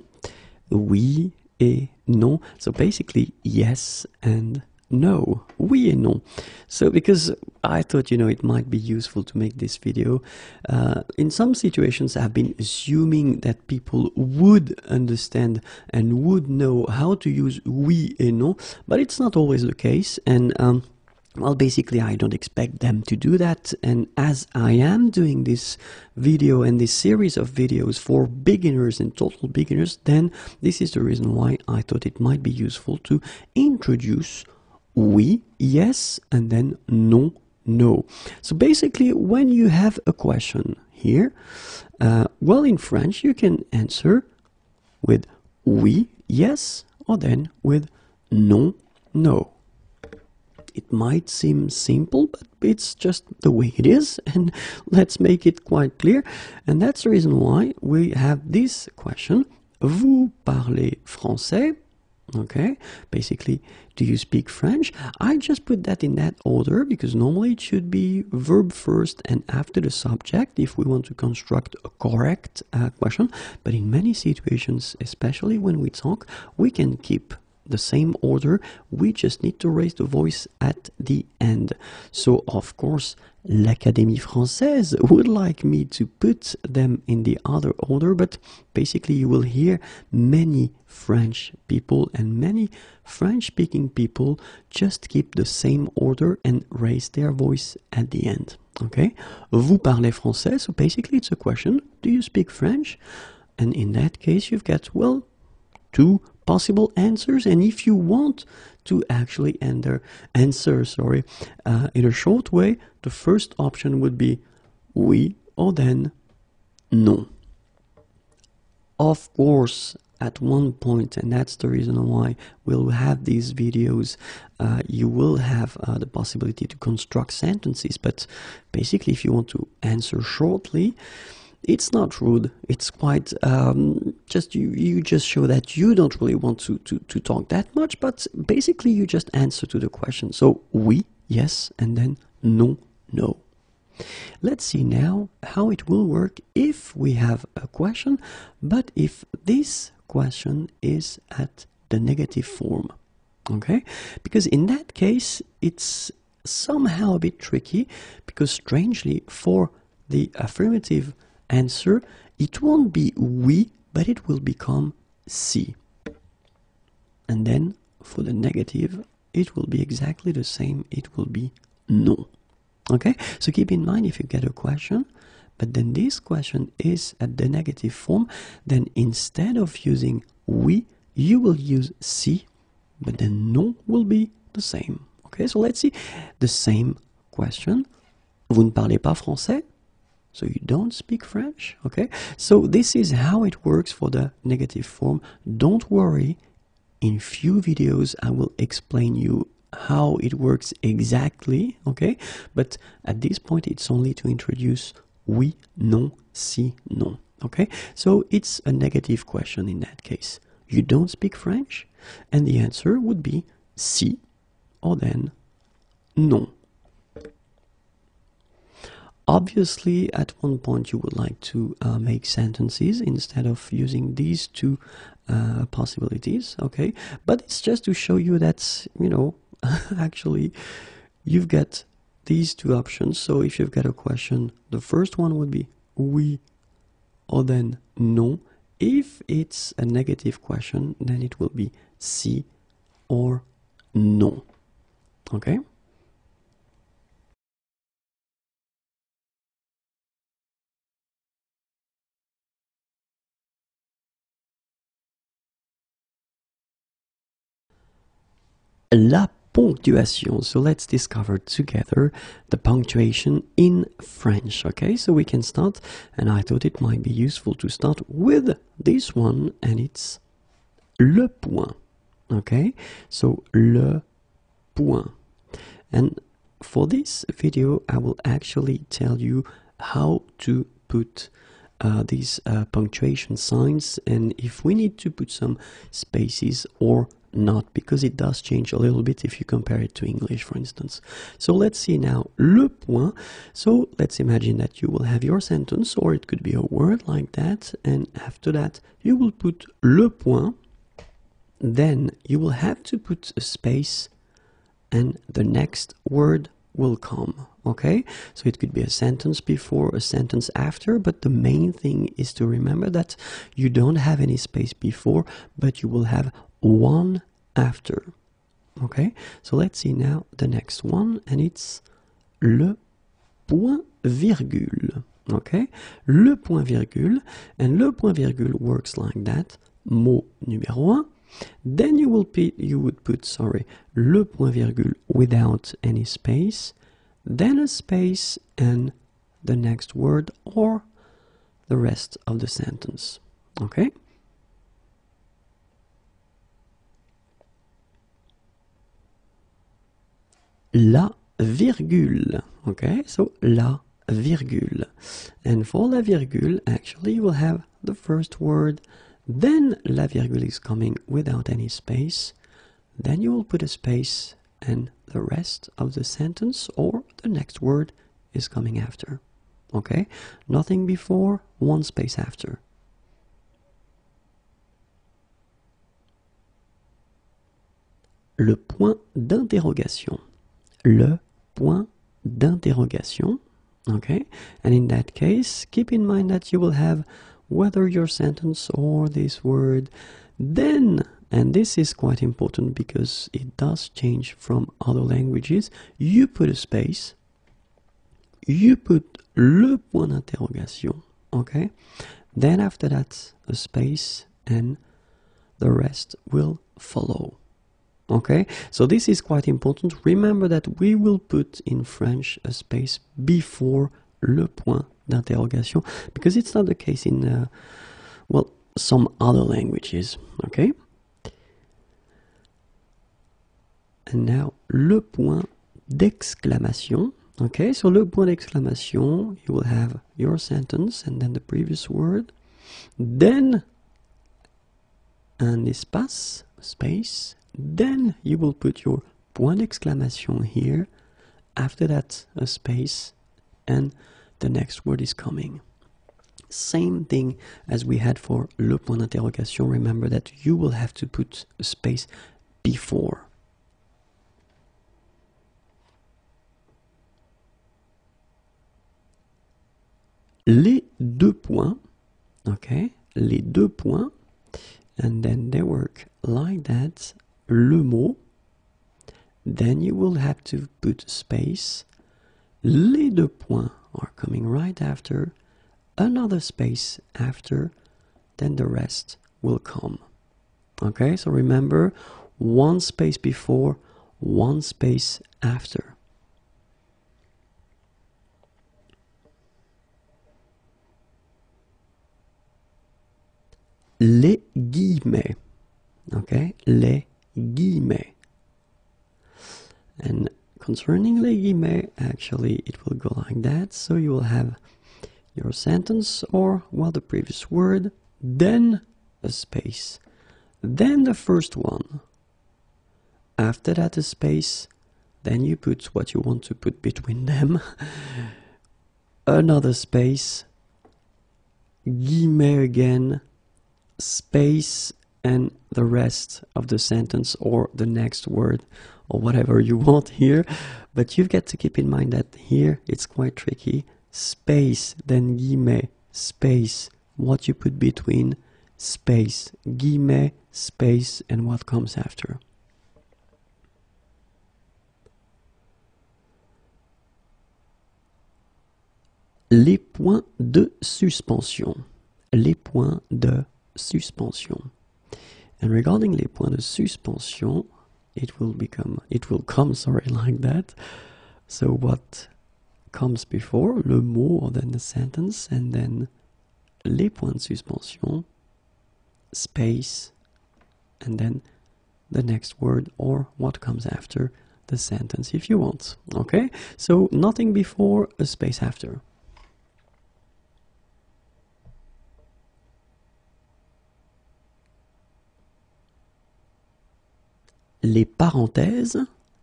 Oui et non. So basically, yes and no. Oui et non. So because I thought, it might be useful to make this video. In some situations, I've been assuming that people would understand and would know how to use oui et non, but it's not always the case. And well, basically, I don't expect them to do that, and as I am doing this video and this series of videos for beginners and total beginners, then this is the reason why I thought it might be useful to introduce oui, yes, and then non, no. So basically, when you have a question here, well, in French, you can answer with oui, yes, or then with non, no. It might seem simple, but it's just the way it is, and let's make it quite clear. And that's the reason why we have this question. Vous parlez français? Okay, basically, do you speak French? I just put that in that order because normally it should be verb first and after the subject if we want to construct a correct question. But in many situations, especially when we talk, we can keep the same order. We just need to raise the voice at the end. So of course l'Académie Française would like me to put them in the other order, but basically you will hear many French people and many French speaking people just keep the same order and raise their voice at the end. Okay, vous parlez français? So basically it's a question, do you speak French? And in that case you've got, well, two possible answers, and if you want to actually answer in a short way, the first option would be oui or then non. Of course, at one point, and that's the reason why we'll have these videos, you will have the possibility to construct sentences, but basically if you want to answer shortly, it's not rude. It's quite just you just show that you don't really want to talk that much, but basically you just answer to the question. So oui, yes, and then non, no. Let's see now how it will work if we have a question, but if this question is at the negative form. Okay? Because in that case, it's somehow a bit tricky, because strangely, for the affirmative answer, it won't be oui, but it will become si. And then for the negative, it will be exactly the same. It will be non. Okay, so keep in mind if you get a question, but then this question is at the negative form, then instead of using oui, you will use si, but then non will be the same. Okay, so let's see the same question. Vous ne parlez pas français? So you don't speak French? Okay, so this is how it works for the negative form. Don't worry, in few videos I will explain you how it works exactly, okay? But at this point it's only to introduce oui, non, si, non, okay? So it's a negative question in that case. You don't speak French? And the answer would be si, or then non. Obviously, at one point you would like to make sentences instead of using these two possibilities, okay? But it's just to show you that, you know, actually you've got these two options. So if you've got a question, the first one would be oui or then non. If it's a negative question, then it will be si or non, okay? La ponctuation. So let's discover together the punctuation in French. Okay, so we can start, and I thought it might be useful to start with this one, and it's le point. Okay, so le point. And for this video, I will actually tell you how to put these punctuation signs, and if we need to put some spaces or not, because it does change a little bit if you compare it to English, for instance. So let's see now le point. So let's imagine that you will have your sentence, or it could be a word like that, and after that you will put le point, then you will have to put a space and the next word will come. Okay, so it could be a sentence before, a sentence after, but the main thing is to remember that you don't have any space before, but you will have one after. Okay, so let's see now the next one, and it's le point virgule. Okay, le point virgule, and le point virgule works like that. Mot numéro un. Then you would put le point virgule without any space, then a space and the next word or the rest of the sentence. Okay? La virgule. Okay, so la virgule. And for la virgule, actually you will have the first word, then la virgule is coming without any space, then you will put a space and the rest of the sentence or the next word is coming after. Okay? Nothing before, one space after. Le point d'interrogation. Le point d'interrogation. Okay? And in that case, keep in mind that you will have whether your sentence or this word, then, and this is quite important because it does change from other languages, you put a space, you put le point d'interrogation, okay? Then after that, a space, and the rest will follow. Okay, so this is quite important. Remember that we will put in French a space before le point d'interrogation, because it's not the case in, well, some other languages. Okay, and now le point d'exclamation. Okay, so le point d'exclamation, you will have your sentence and then the previous word, then un espace, space, then you will put your point d'exclamation here, after that a space, and the next word is coming. Same thing as we had for le point d'interrogation. Remember that you will have to put a space before. Les deux points, okay, les deux points, and then they work like that. Le mot, then you will have to put space, Les deux points are coming right after, another space after, then the rest will come. Okay, so remember, one space before, one space after. Les guillemets. Okay, les guillemets. And concerning les guillemets, actually it will go like that. So you will have your sentence, or, well, the previous word, then a space, then the first one. After that a space, then you put what you want to put between them. Another space, guillemets again, space, and the rest of the sentence or the next word or whatever you want here. But you've got to keep in mind that here it's quite tricky. Space, then guillemets, space, what you put between, space, guillemets, space, and what comes after. Les points de suspension. Les points de suspension. And regarding les points de suspension, it will come like that. So what comes before, le mot, or then the sentence, and then les points de suspension, space, and then the next word or what comes after the sentence if you want. Okay, so nothing before, a space after. Les parenthèses,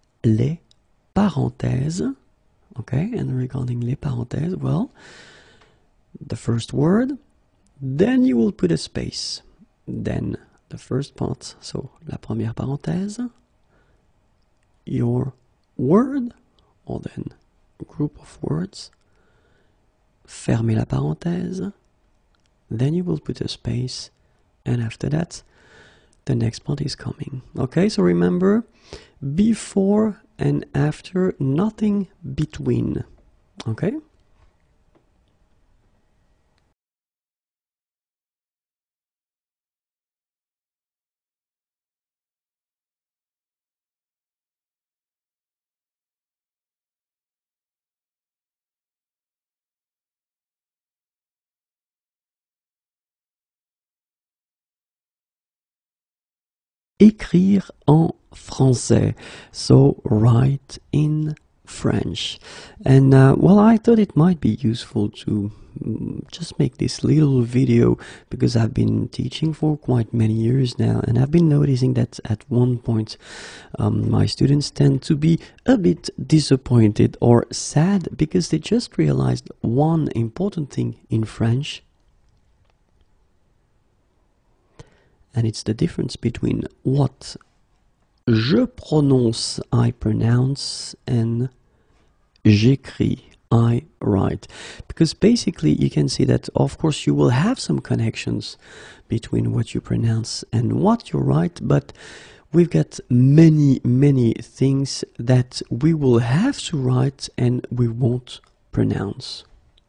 okay, and regarding les parenthèses, well, the first word, then you will put a space, then the first part, so la première parenthèse, your word, or then a group of words, fermez la parenthèse, then you will put a space, and after that, the next part is coming. Okay, so remember, before and after, nothing between. Okay? Écrire en français, so write in French. And well, I thought it might be useful to just make this little video because I've been teaching for quite many years now, and I've been noticing that at one point my students tend to be a bit disappointed or sad because they just realized one important thing in French. And it's the difference between what je prononce, I pronounce, and j'écris, I write. Because basically you can see that, of course, you will have some connections between what you pronounce and what you write, but we've got many things that we will have to write and we won't pronounce.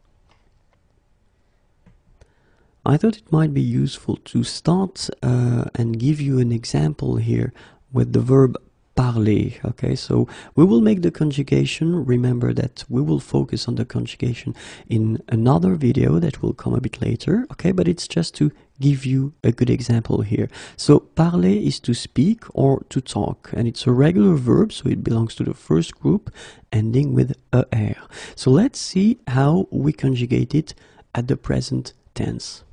I thought it might be useful to start and give you an example here with the verb parler. Okay, so we will make the conjugation. Remember that we will focus on the conjugation in another video that will come a bit later. Okay, but it's just to give you a good example here. So parler is to speak or to talk, and it's a regular verb, so it belongs to the first group ending with er. So let's see how we conjugate it at the present tense.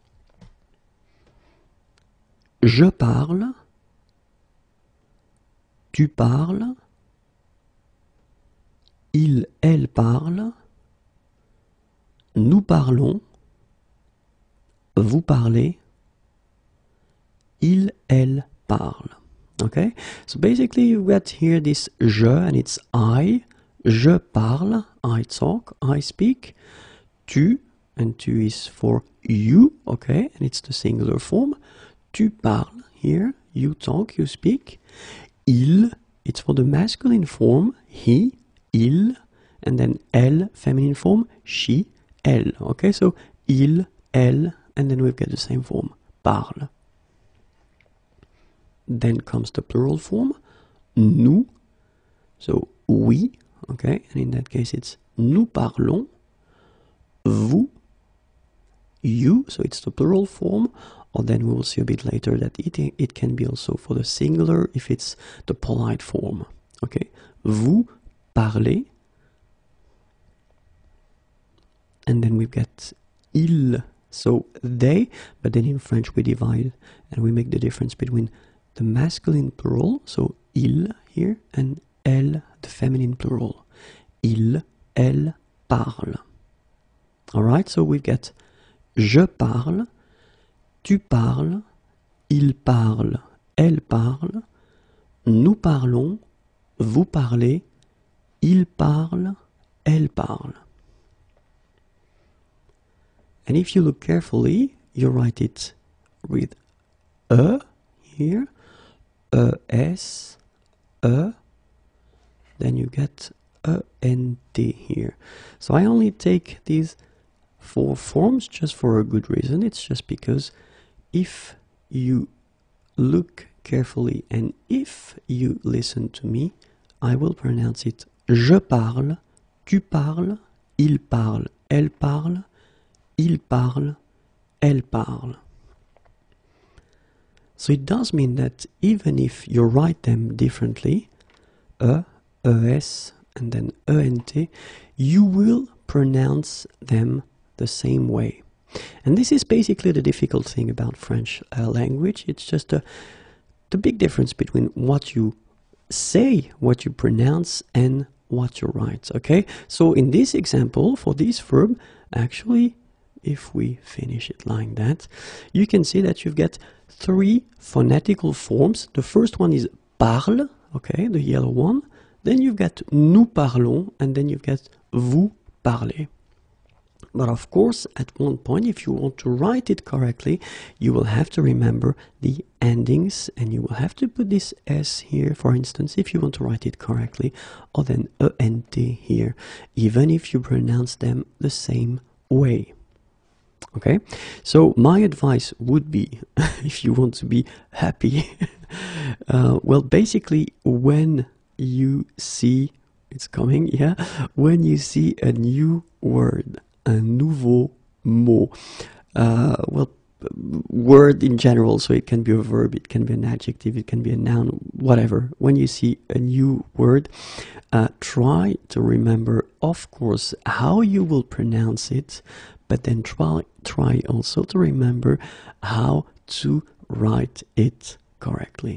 Je parle, tu parles, il, elle parle, nous parlons, vous parlez, il, elle parle. Okay, so basically you've got here this je, and it's I. Je parle, I talk, I speak. Tu, and tu is for you, okay, and it's the singular form. Tu parles, here, you talk, you speak. Il, it's for the masculine form, he, il, and then elle, feminine form, she, elle. Okay, so il, elle, and then we've got the same form, parle. Then comes the plural form, nous, so we, okay, and in that case it's nous parlons, vous, you, so it's the plural form, or then we will see a bit later that it can be also for the singular if it's the polite form, okay, vous parlez, and then we've got ils, so they, but then in French we divide and we make the difference between the masculine plural, so il here, and elle, the feminine plural. Il, elle parle. Alright, so we've got je parle, tu parles, il parle, elle parle, nous parlons, vous parlez, il parle, elle parle. And if you look carefully, you write it with e here, es, then you get ent here. So I only take these 4 forms just for a good reason. It's just because if you look carefully and if you listen to me, I will pronounce it je parle, tu parles, il parle, elle parle, il parle, elle parle. So it does mean that even if you write them differently, es, and then ent, you will pronounce them the same way. And this is basically the difficult thing about French language. It's just the big difference between what you say, what you pronounce, and what you write, okay? So in this example, for this verb, actually, if we finish it like that, you can see that you've got 3 phonetical forms. The first one is parle, okay, the yellow one. Then you've got nous parlons, and then you've got vous parlez. But of course, at one point, if you want to write it correctly, you will have to remember the endings, and you will have to put this S here, for instance, if you want to write it correctly, or then ENT here, even if you pronounce them the same way. Okay, so my advice would be, if you want to be happy, well, basically, when you see, it's coming, yeah, when you see a new word, un nouveau mot, well, word in general, so it can be a verb, it can be an adjective, it can be a noun, whatever. When you see a new word, try to remember, of course, how you will pronounce it, but then try also to remember how to write it correctly.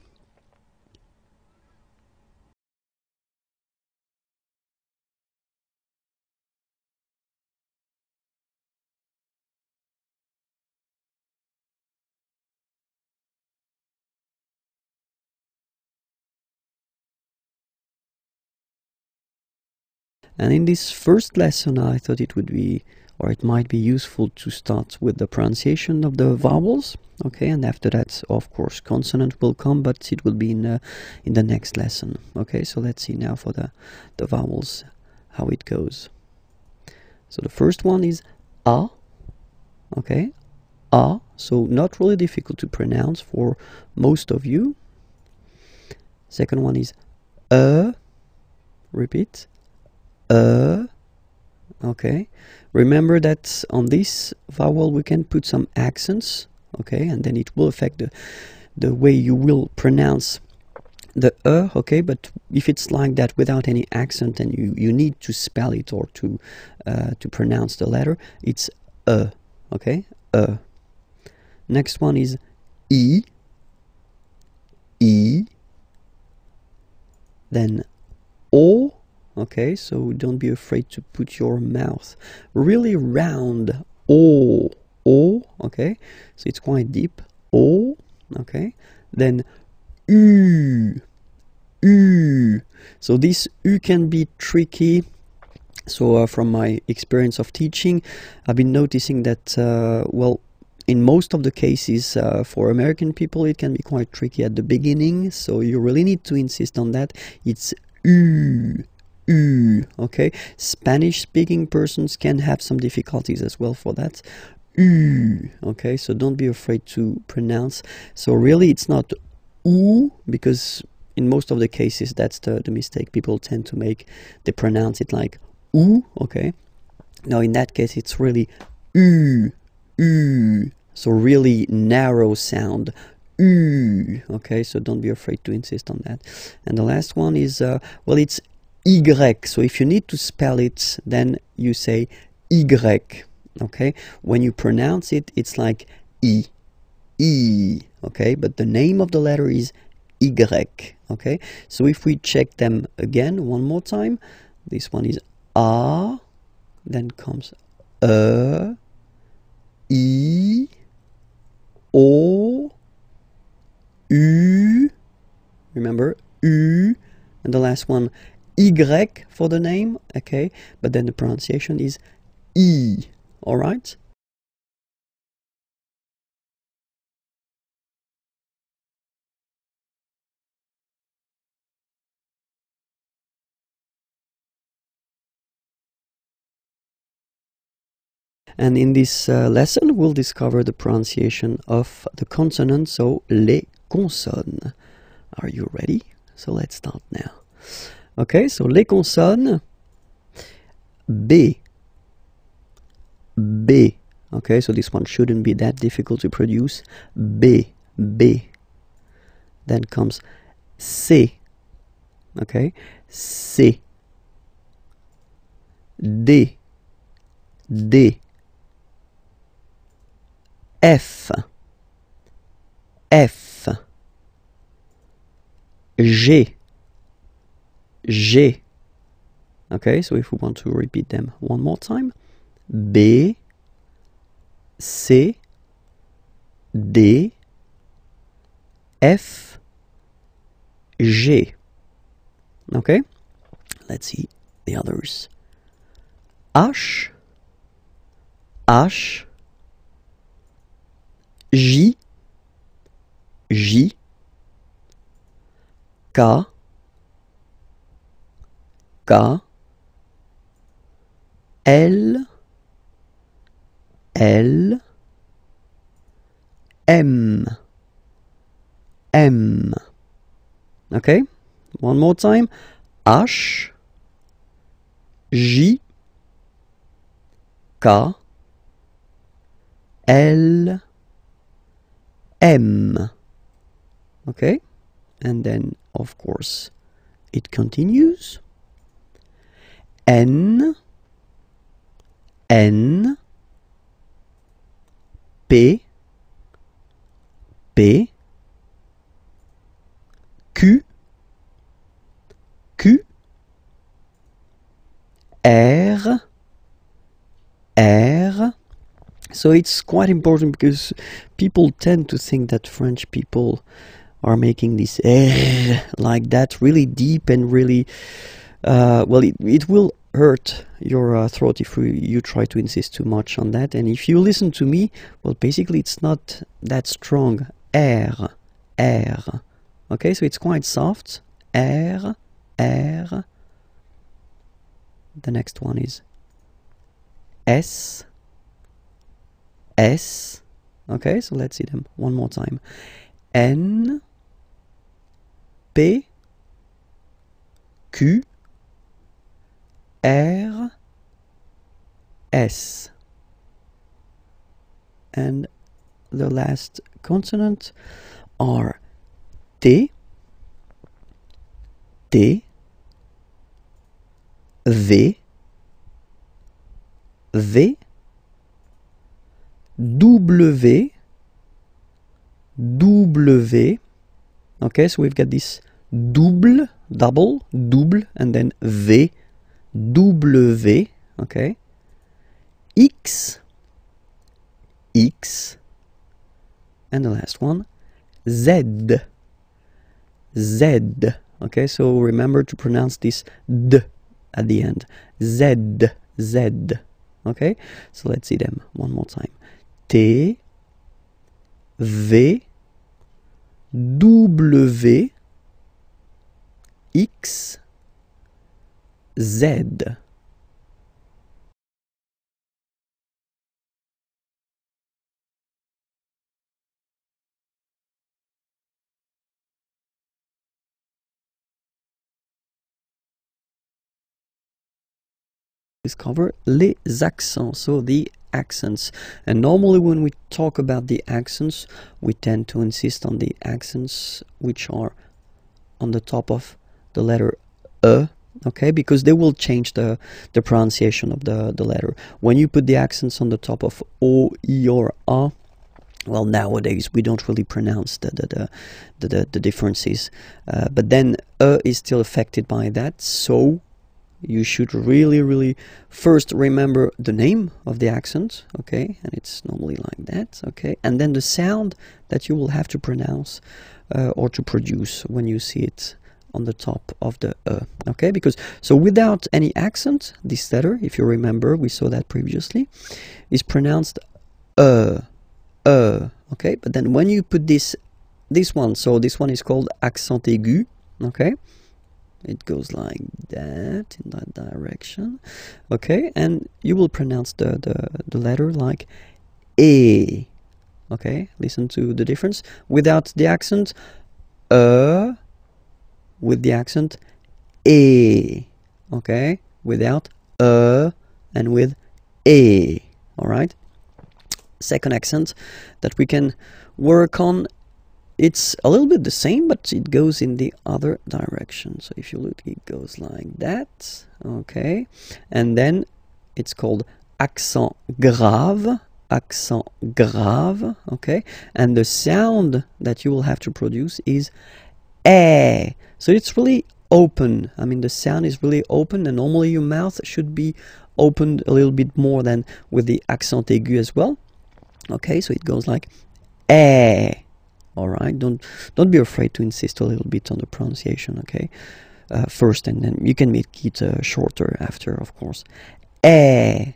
And in this first lesson, I thought it would be, or it might be useful to start with the pronunciation of the vowels, okay, and after that, of course, consonant will come, but it will be in the next lesson, okay. So let's see now for the vowels, how it goes. So the first one is a, okay, a, so not really difficult to pronounce for most of you. Second one is repeat, okay. Remember that on this vowel we can put some accents, okay, and then it will affect the way you will pronounce the okay. But if it's like that without any accent and you need to spell it or to pronounce the letter, it's okay. Next one is e, then o. Okay, so don't be afraid to put your mouth really round. O, okay, so it's quite deep. O, okay. Then U. So this U can be tricky. So from my experience of teaching, I've been noticing that, well, in most of the cases, for American people, it can be quite tricky at the beginning. So you really need to insist on that. It's U. U. Okay, Spanish speaking persons can have some difficulties as well for that. U. Okay, so don't be afraid to pronounce. So really it's not U, because in most of the cases that's the mistake people tend to make. They pronounce it like U. Okay, now in that case it's really U. U. So really narrow sound. U. Okay, so don't be afraid to insist on that. And the last one is well, it's Y. So if you need to spell it, then you say Y. Okay, when you pronounce it, it's like E. E. Okay, but the name of the letter is Y. Okay, so if we check them again one more time, this one is A, then comes E, I, O, U, remember, U, and the last one, Y for the name, okay, but then the pronunciation is E, alright? And in this lesson, we'll discover the pronunciation of the consonants, so les consonnes. Are you ready? So let's start now. Okay, so les consonnes, B, B. Okay, so this one shouldn't be that difficult to produce. B, B. Then comes C. Okay, C, D, D. F, F, G, G. Okay, so if we want to repeat them one more time, B, C, D, F, G. Okay, let's see the others. H, H, J, J, K, K, L, L, M, M. Okay, one more time. H, J, K, L, M. Okay, and then of course it continues. N, N, P, P, Q, Q, R, R. So it's quite important because people tend to think that French people are making this R like that, really deep and really, well, it will hurt your throat if you try to insist too much on that. And if you listen to me, well, basically it's not that strong. R, R. Okay, so it's quite soft. R, R. The next one is S, S. Okay, so let's see them one more time. N, P, Q, R, S. And the last consonant are T, T, V, V, W, W. Okay, so we've got this double, and then V, W. Okay, X, X, and the last one, Z, Z. Okay, so remember to pronounce this D at the end. Z, Z. Okay, so let's see them one more time. T, V, W, X, Z. Discover les accents, so the accents. And normally when we talk about the accents, we tend to insist on the accents which are on the top of the letter E, okay, because they will change the pronunciation of the letter. When you put the accents on the top of O, I, or A, well, nowadays we don't really pronounce the differences, but then E is still affected by that, so you should really first remember the name of the accent, okay, and it's normally like that, okay, and then the sound that you will have to pronounce or to produce when you see it on the top of the okay, because so without any accent, this letter, if you remember, we saw that previously, is pronounced okay, but then when you put this one, so this one is called accent aigu, okay, it goes like that, in that direction, okay, and you will pronounce the letter like E, okay, listen to the difference, without the accent, with the accent, E, okay, without and with E, alright. Second accent that we can work on, it's a little bit the same, but it goes in the other direction. So if you look, it goes like that, okay, and then it's called accent grave, okay, and the sound that you will have to produce is eh. So it's really open. I mean, the sound is really open, and normally your mouth should be opened a little bit more than with the accent aigu as well. Okay, so it goes like eh. All right, don't be afraid to insist a little bit on the pronunciation, okay, first, and then you can make it shorter after, of course. Eh.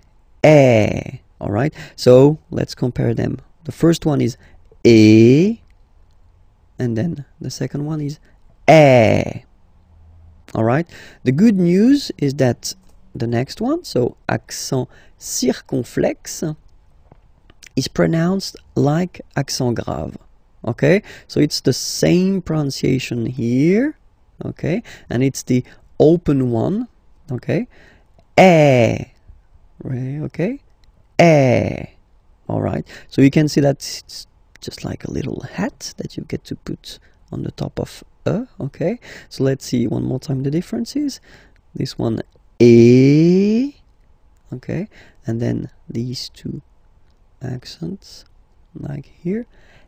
All right, so let's compare them. The first one is E, and then the second one is Eh. All right, the good news is that the next one, so accent circonflexe, is pronounced like accent grave. Okay, so it's the same pronunciation here, okay, and it's the open one, okay, eh, okay, eh, all right, so you can see that it's just like a little hat that you get to put on the top of okay, so let's see one more time the differences. This one, eh, okay, and then these two accents, like here,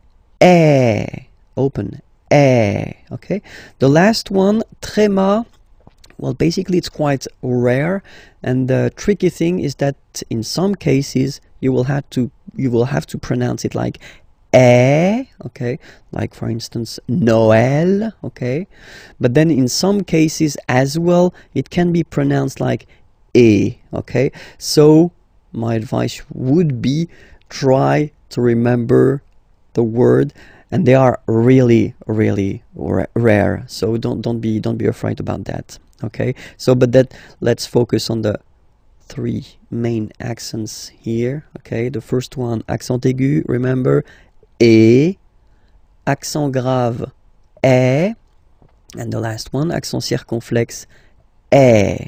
eh, open, eh, okay. The last one, tréma, well, basically it's quite rare, and the tricky thing is that in some cases you will have to pronounce it like eh, okay, like for instance Noël, okay, but then in some cases as well it can be pronounced like eh, okay. So my advice would be try to remember the word, and they are really rare, so don't be afraid about that, okay. So but that, let's focus on the three main accents here, okay. The first one, accent aigu, remember, E, accent grave, eh, and the last one, accent circonflexe, eh.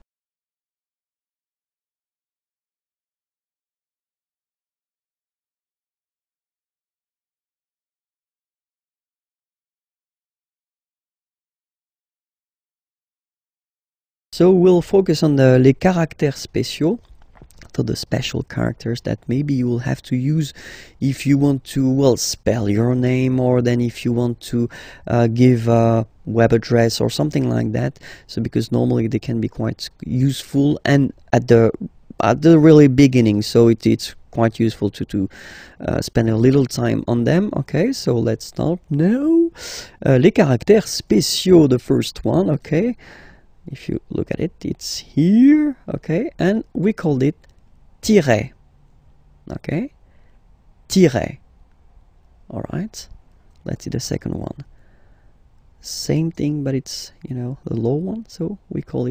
So we'll focus on les caractères spéciaux, so the special characters that maybe you will have to use if you want to, well, spell your name, or then if you want to give a web address or something like that. So because normally they can be quite useful, and at the really beginning, so it's quite useful to spend a little time on them. Okay, so let's start now. Les caractères spéciaux, the first one, okay. If you look at it, it's here, okay, and we called it tiret, okay, tiret. All right, let's see the second one. Same thing, but it's, you know, the low one, so we call it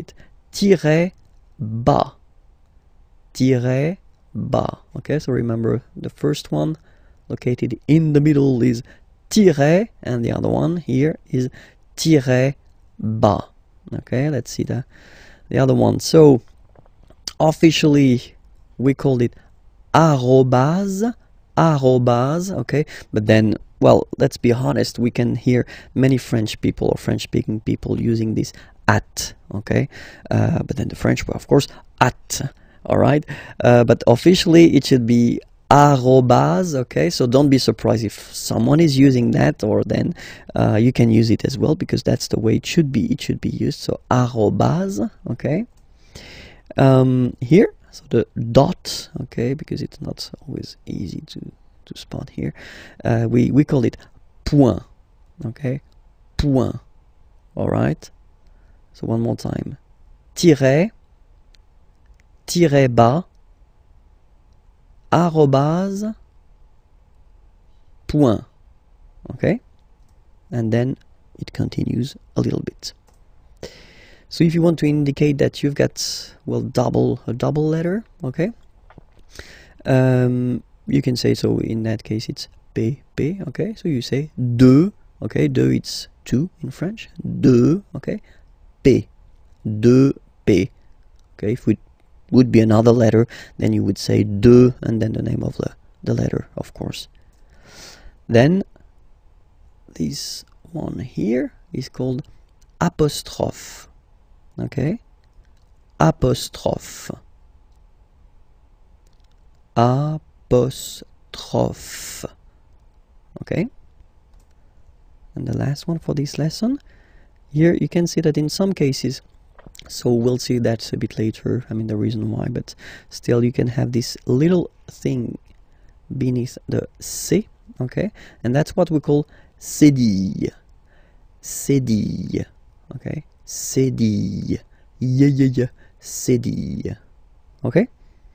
tiret bas. Tiret bas. Okay, so remember the first one located in the middle is tiret, and the other one here is tiret bas. Okay, let's see the other one. So officially we called it arrobase, okay, but then, well, let's be honest, we can hear many French people or French-speaking people using this at, okay, but then the French were, of course, at, all right, but officially it should be arrobase, okay, so don't be surprised if someone is using that, or then you can use it as well, because that's the way it should be used. So arrobase, okay. Here, so the dot, okay, because it's not always easy to spot here, we call it point, okay, point, all right. So one more time, tiret, tiret bas, arrobase, point, okay, and then it continues a little bit. So if you want to indicate that you've got, well, a double letter, okay, you can say, so in that case it's P, okay, so you say deux, okay, deux, it's two in French, deux, okay, P, deux, P, okay, if it would be another letter, then you would say deux, and then the name of the letter, of course. Then this one here is called apostrophe. Okay, apostrophe, apostrophe, okay, and the last one for this lesson, here you can see that in some cases, so we'll see that a bit later, I mean the reason why, but still you can have this little thing beneath the C, okay, and that's what we call cédille, cédille, okay, cédille, cédille, okay?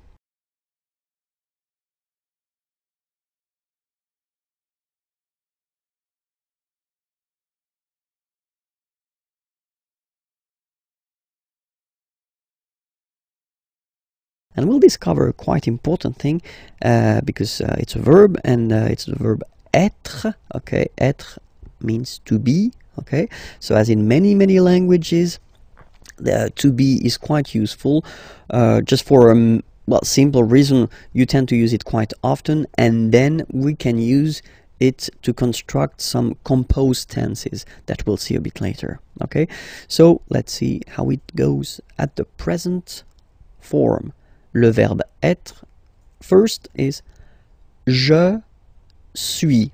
And we'll discover a quite important thing, because it's a verb, and it's the verb être, okay? Être means to be, okay? So as in many languages, the to be is quite useful, just for a well, simple reason. You tend to use it quite often, and then we can use it to construct some composed tenses that we'll see a bit later, okay? So let's see how it goes at the present form. Le verbe être, first is je suis.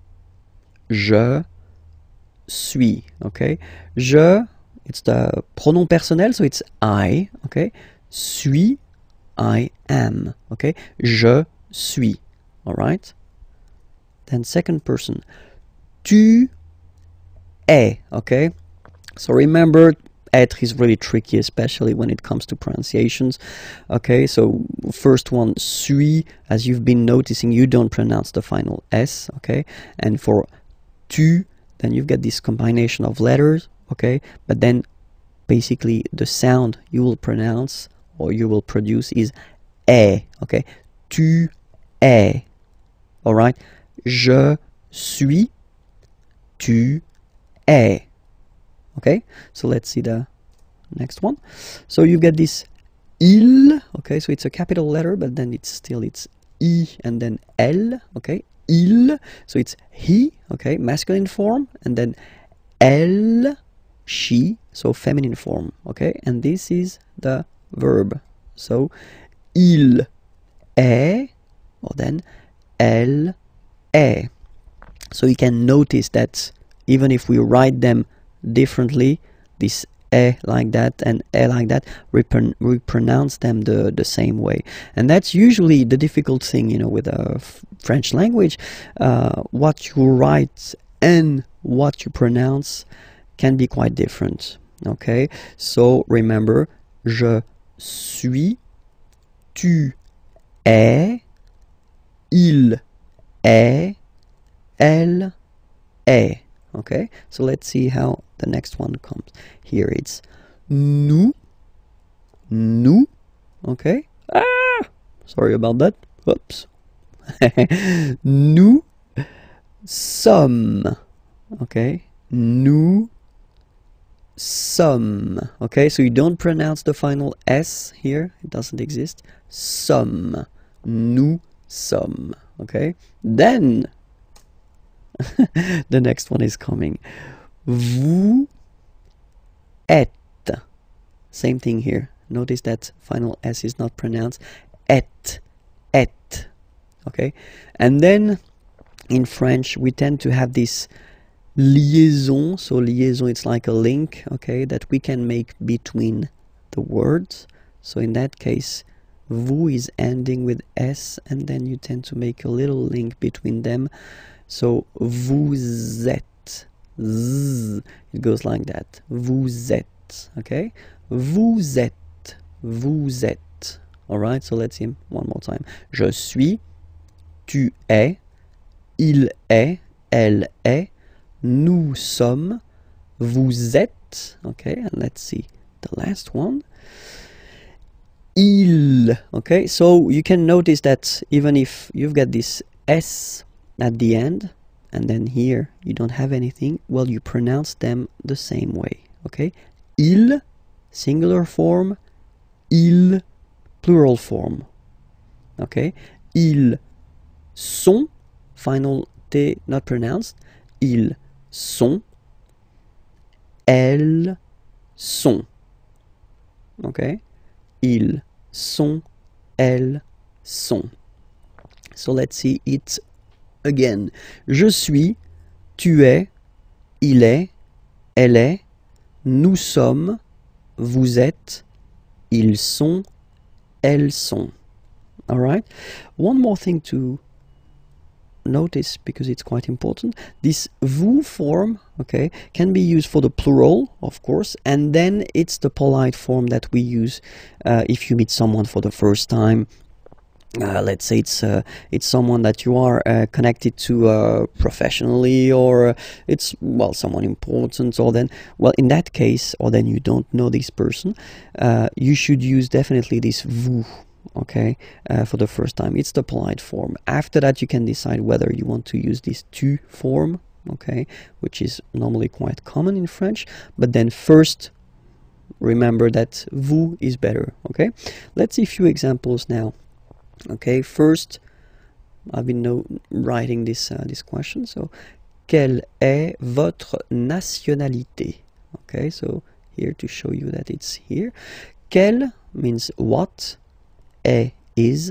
Je suis, okay? Je, it's the pronom personnel, so it's I, okay? Suis, I am, okay? Je suis, all right? Then second person, tu es, okay? So remember, être is really tricky, especially when it comes to pronunciations. Okay, so first one, suis, as you've been noticing, you don't pronounce the final S, okay? And for tu, then you've got this combination of letters, okay? But then basically the sound you will pronounce or you will produce is est, okay? Tu es, all right? Je suis, tu es. Okay, so let's see the next one. So you get this il, okay, so it's a capital letter, but then it's I and then L, okay, il, so it's he, okay, masculine form, and then elle, she, so feminine form, okay, and this is the verb. So il est, or then elle est. So you can notice that even if we write them differently, this e like that and e like that, we pronounce them the same way, and that's usually the difficult thing, you know, with a French language. What you write and what you pronounce can be quite different, okay? So remember, je suis, tu es, il est, elle est. Okay, so let's see how the next one comes. Here it's nous nous, okay? Sorry about that. Whoops. Nous sommes, okay? Nous sommes, okay? So you don't pronounce the final S here. It doesn't exist. Sommes. Nous sommes, okay? Then, the next one is coming. Vous êtes. Same thing here. Notice that final S is not pronounced. Et. Okay? And then in French we tend to have this liaison. So liaison, it's like a link, okay, that we can make between the words. So in that case, vous is ending with S, and then you tend to make a little link between them. So vous êtes. Z, it goes like that. Vous êtes, okay? Vous êtes. Vous êtes. Alright, so let's see one more time. Je suis, tu es, il est, elle est, nous sommes, vous êtes. Okay, and let's see the last one. Il. Okay, so you can notice that even if you've got this S at the end, and then here you don't have anything, well, you pronounce them the same way. Okay, il, singular form, il, plural form. Okay, ils sont, final T not pronounced, ils sont, elles sont. Okay, ils sont, elles sont. So let's see it again. Je suis, tu es, il est, elle est, nous sommes, vous êtes, ils sont, elles sont. All right. One more thing to notice, because it's quite important. This vous form, okay, can be used for the plural, of course, and then it's the polite form that we use if you meet someone for the first time. Let's say it's someone that you are connected to professionally, or it's, well, someone important, or then, well, in that case, or then you don't know this person, you should use definitely this vous, okay, for the first time. It's the polite form. After that, you can decide whether you want to use this tu form, okay, which is normally quite common in French, but then first remember that vous is better. Okay, let's see a few examples now. Okay, first, I've been writing this question. So, quelle est votre nationalité? Okay, so here to show you that it's here. Quelle means what, est is,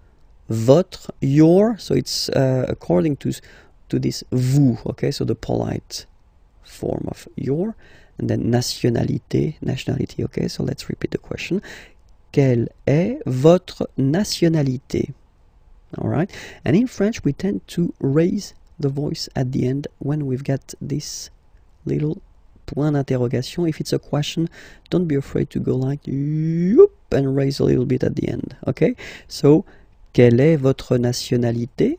votre, your. So it's according to this vous. Okay, so the polite form of your, and then nationalité, nationality. Okay, so let's repeat the question. Quelle est votre nationalité? All right. And in French, we tend to raise the voice at the end when we've got this little point d'interrogation. If it's a question, don't be afraid to go like yoop and raise a little bit at the end. Okay. So, quelle est votre nationalité?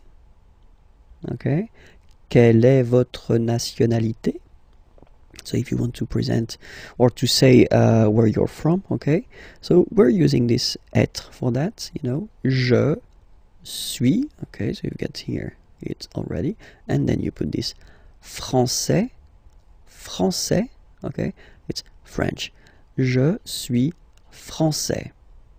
Okay. Quelle est votre nationalité? So if you want to present or to say where you're from, okay? So we're using this être for that, you know. Je suis, okay, so you've got here it already. And then you put this français, français, okay? It's French. Je suis français.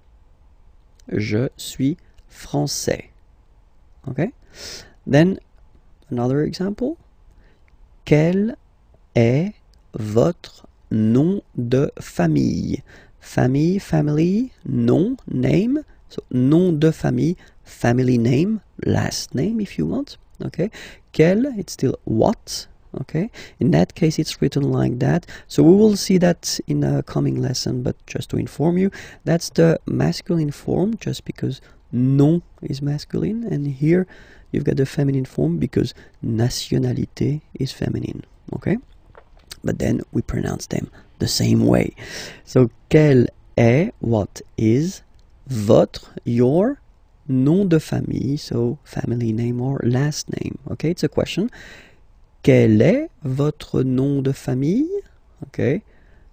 Je suis français. Okay? Then another example. Quel est votre nom de famille? Famille, family, nom, name. So nom de famille, family name, last name if you want. Okay. Quel, it's still what. Okay. In that case, it's written like that. So we will see that in a coming lesson, but just to inform you, that's the masculine form, just because nom is masculine, and here you've got the feminine form because nationalité is feminine. Okay. But then we pronounce them the same way. So, quel est, what is, votre, your, nom de famille, so family name or last name. Okay, it's a question. Quel est votre nom de famille? Okay,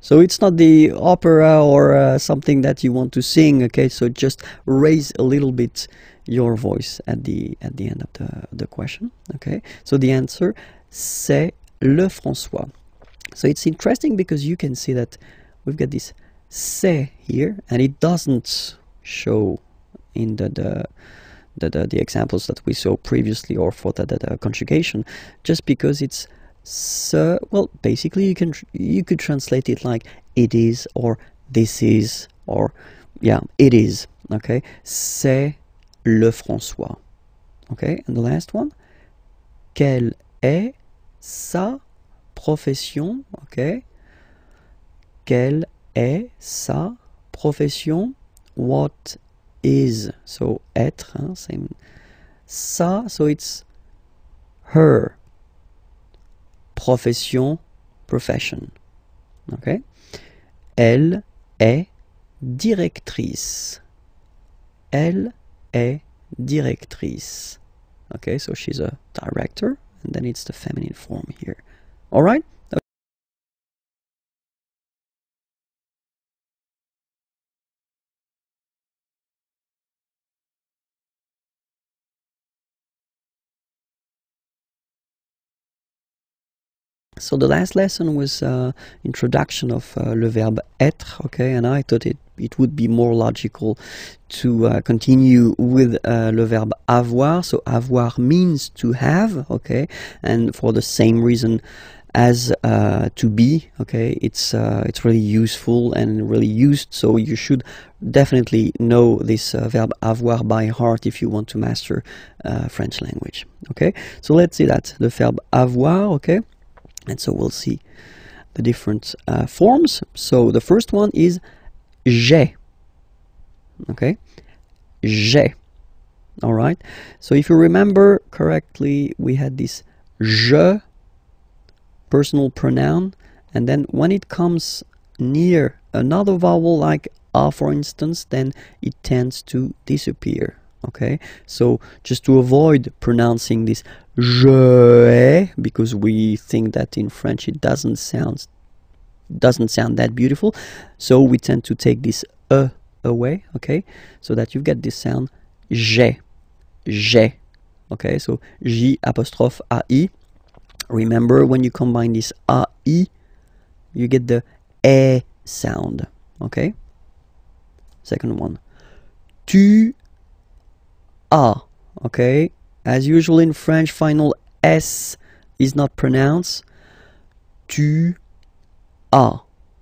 So it's not the opera or something that you want to sing, okay? So just raise a little bit your voice at the end of the question, okay? So the answer, c'est Lefrançois. So it's interesting because you can see that we've got this c'est here, and it doesn't show in the examples that we saw previously, or for the conjugation, just because it's so. Well, basically you could translate it like it is, or this is, or yeah, it is, okay? C'est Lefrançois, okay? And the last one, quelle est sa profession, okay? Quelle est sa profession? What is, so être, hein, same. Sa, so it's her. Profession, profession. Okay? Elle est directrice. Elle est directrice. Okay, so she's a director, and then it's the feminine form here. All right? So the last lesson was introduction of le verbe être, okay, and I thought it would be more logical to continue with le verbe avoir. So avoir means to have, okay, and for the same reason as to be, okay, it's really useful and really used, so you should definitely know this verb avoir by heart if you want to master French language, okay. So let's see that, the verb avoir, okay. And so we'll see the different forms. So the first one is j'ai. Okay, j'ai. All right. So if you remember correctly, we had this je, personal pronoun, and then when it comes near another vowel like a, for instance, then it tends to disappear. Okay, so just to avoid pronouncing this je ai, because we think that in French it doesn't sound that beautiful, so we tend to take this away, okay, so that you get this sound j'ai, j'ai. Okay, so j apostrophe ai. Remember, when you combine this ai, you get the e sound. Okay, second one, tu as. Okay, as usual in French, final S is not pronounced. Tu as.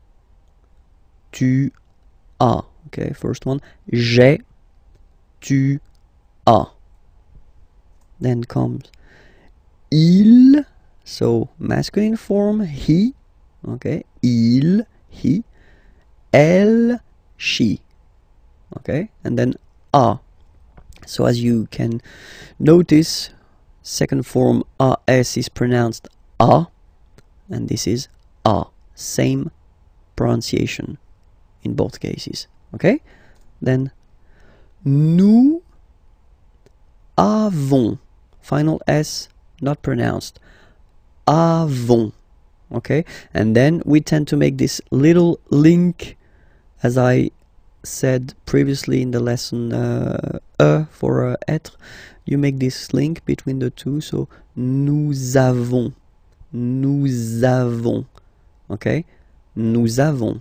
Tu as. Okay, first one. J'ai. Tu as. Then comes il. So masculine form, he. Okay, il, he. Elle, she. Okay, and then a. So as you can notice, second form as is pronounced a, and this is a. Same pronunciation in both cases. Okay? Then nous avons, final S not pronounced, avons. Okay? And then we tend to make this little link, as I said previously in the lesson, for être, you make this link between the two, so nous avons, okay, nous avons,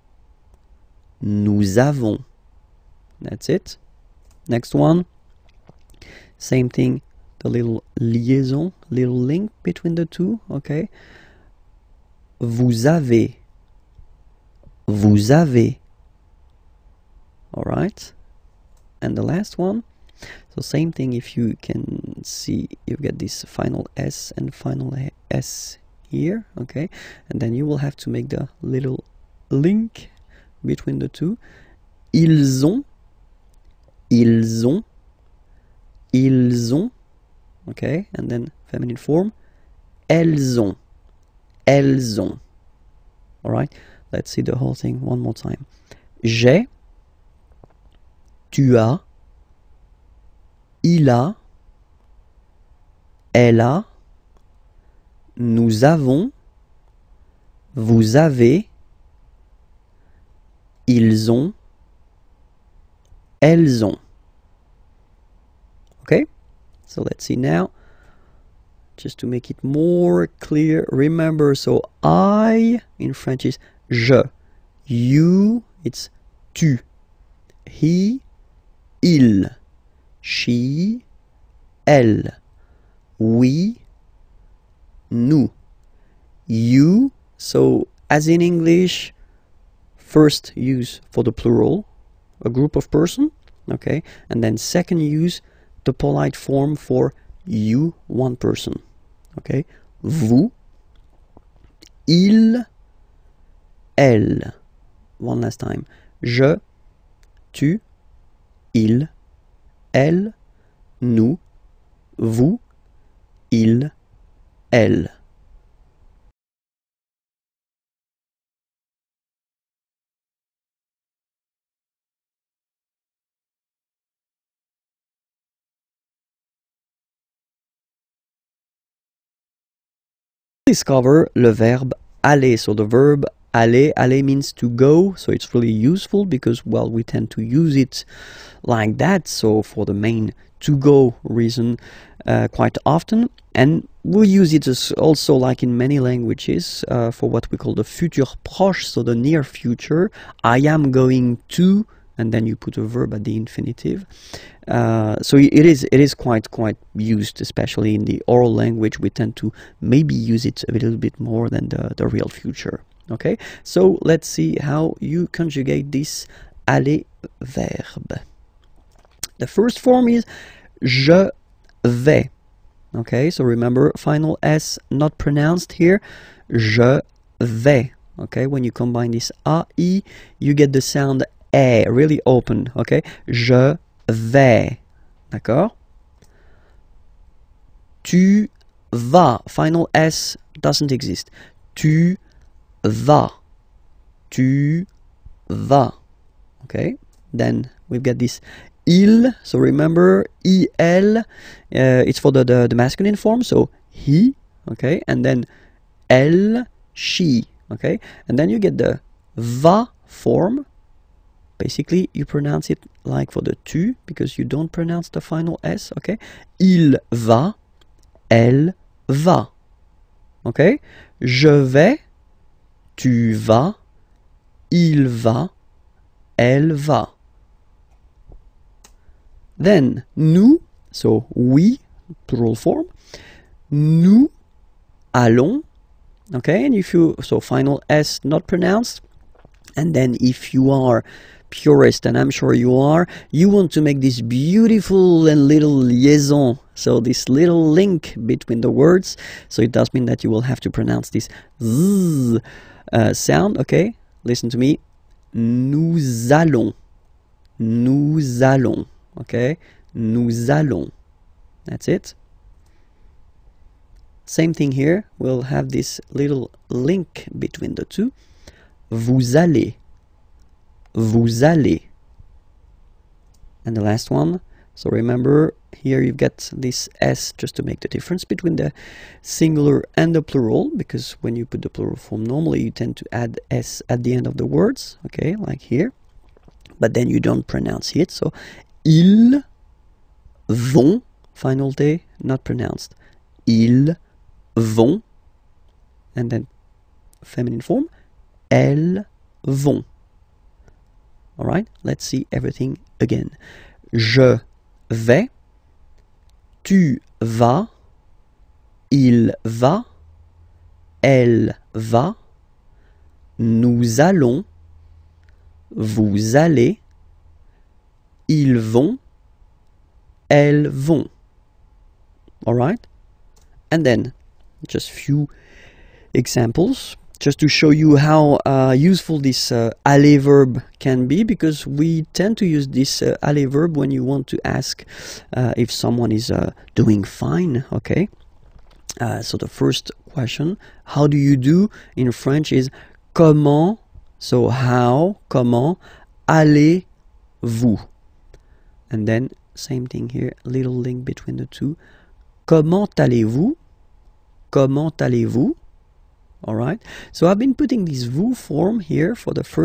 that's it. Next one, same thing, the little liaison, little link between the two, okay, vous avez, all right. And the last one, so same thing, if you can see, you get this final S and final S here, okay, and then you will have to make the little link between the two. Ils ont, okay, and then feminine form, elles ont, all right. Let's see the whole thing one more time. J'ai, tu as, il a, elle a, nous avons, vous avez, ils ont, elles ont. Okay, so let's see now, just to make it more clear. Remember, so I in French is je, you it's tu, he, il, she, elle, we, nous, you. So as in English, first use for the plural, a group of person, okay, and then second use the polite form for you, one person, okay, vous, il, elle. One last time, je, tu, il, elle, nous, vous, il, elle. Discover le verbe aller. So the verb aller, aller means to go, so it's really useful because, well, we tend to use it like that, so for the main to go reason quite often, and we use it as also, like in many languages, for what we call the futur proche, so the near future. I am going to, and then you put a verb at the infinitive. So it is quite used, especially in the oral language. We tend to maybe use it a little bit more than the real future. Okay, so let's see how you conjugate this aller verb. The first form is je vais. Okay, so remember, final S not pronounced here. Je vais. Okay, when you combine this A, I, you get the sound E, really open. Okay, je vais. D'accord? Tu vas. Final S doesn't exist. Tu vas. Tu vas. Okay, then we've got this il. So remember, il, it's for the masculine form, so he. Okay, and then elle, she. Okay, and then you get the va form. Basically, you pronounce it like for the tu, because you don't pronounce the final S, okay? Il va, elle va, okay? Je vais, tu vas, il va, elle va. Then, nous, so we, plural form, nous allons, okay? And if you, so final S not pronounced, and then if you are purist, and I'm sure you are, you want to make this beautiful and little liaison, so this little link between the words, so it does mean that you will have to pronounce this z sound, okay? Listen to me. Nous allons. Nous allons. Okay? Nous allons. That's it. Same thing here. We'll have this little link between the two. Vous allez. Vous allez. And the last one, so remember, here you've got this S just to make the difference between the singular and the plural, because when you put the plural form, normally you tend to add S at the end of the words, okay, like here, but then you don't pronounce it, so ils vont, final T, not pronounced, ils vont, and then feminine form, elles vont. All right, let's see everything again. Je vais, tu vas, il va, elle va, nous allons, vous allez, ils vont, elles vont. All right, and then just few examples, just to show you how useful this aller verb can be, because we tend to use this aller verb when you want to ask if someone is doing fine, okay? So the first question, how do you do, in French is comment, so how, comment, allez-vous? And then same thing here, little link between the two. Comment allez-vous? Comment allez-vous? All right, so I've been putting this vous form here for the first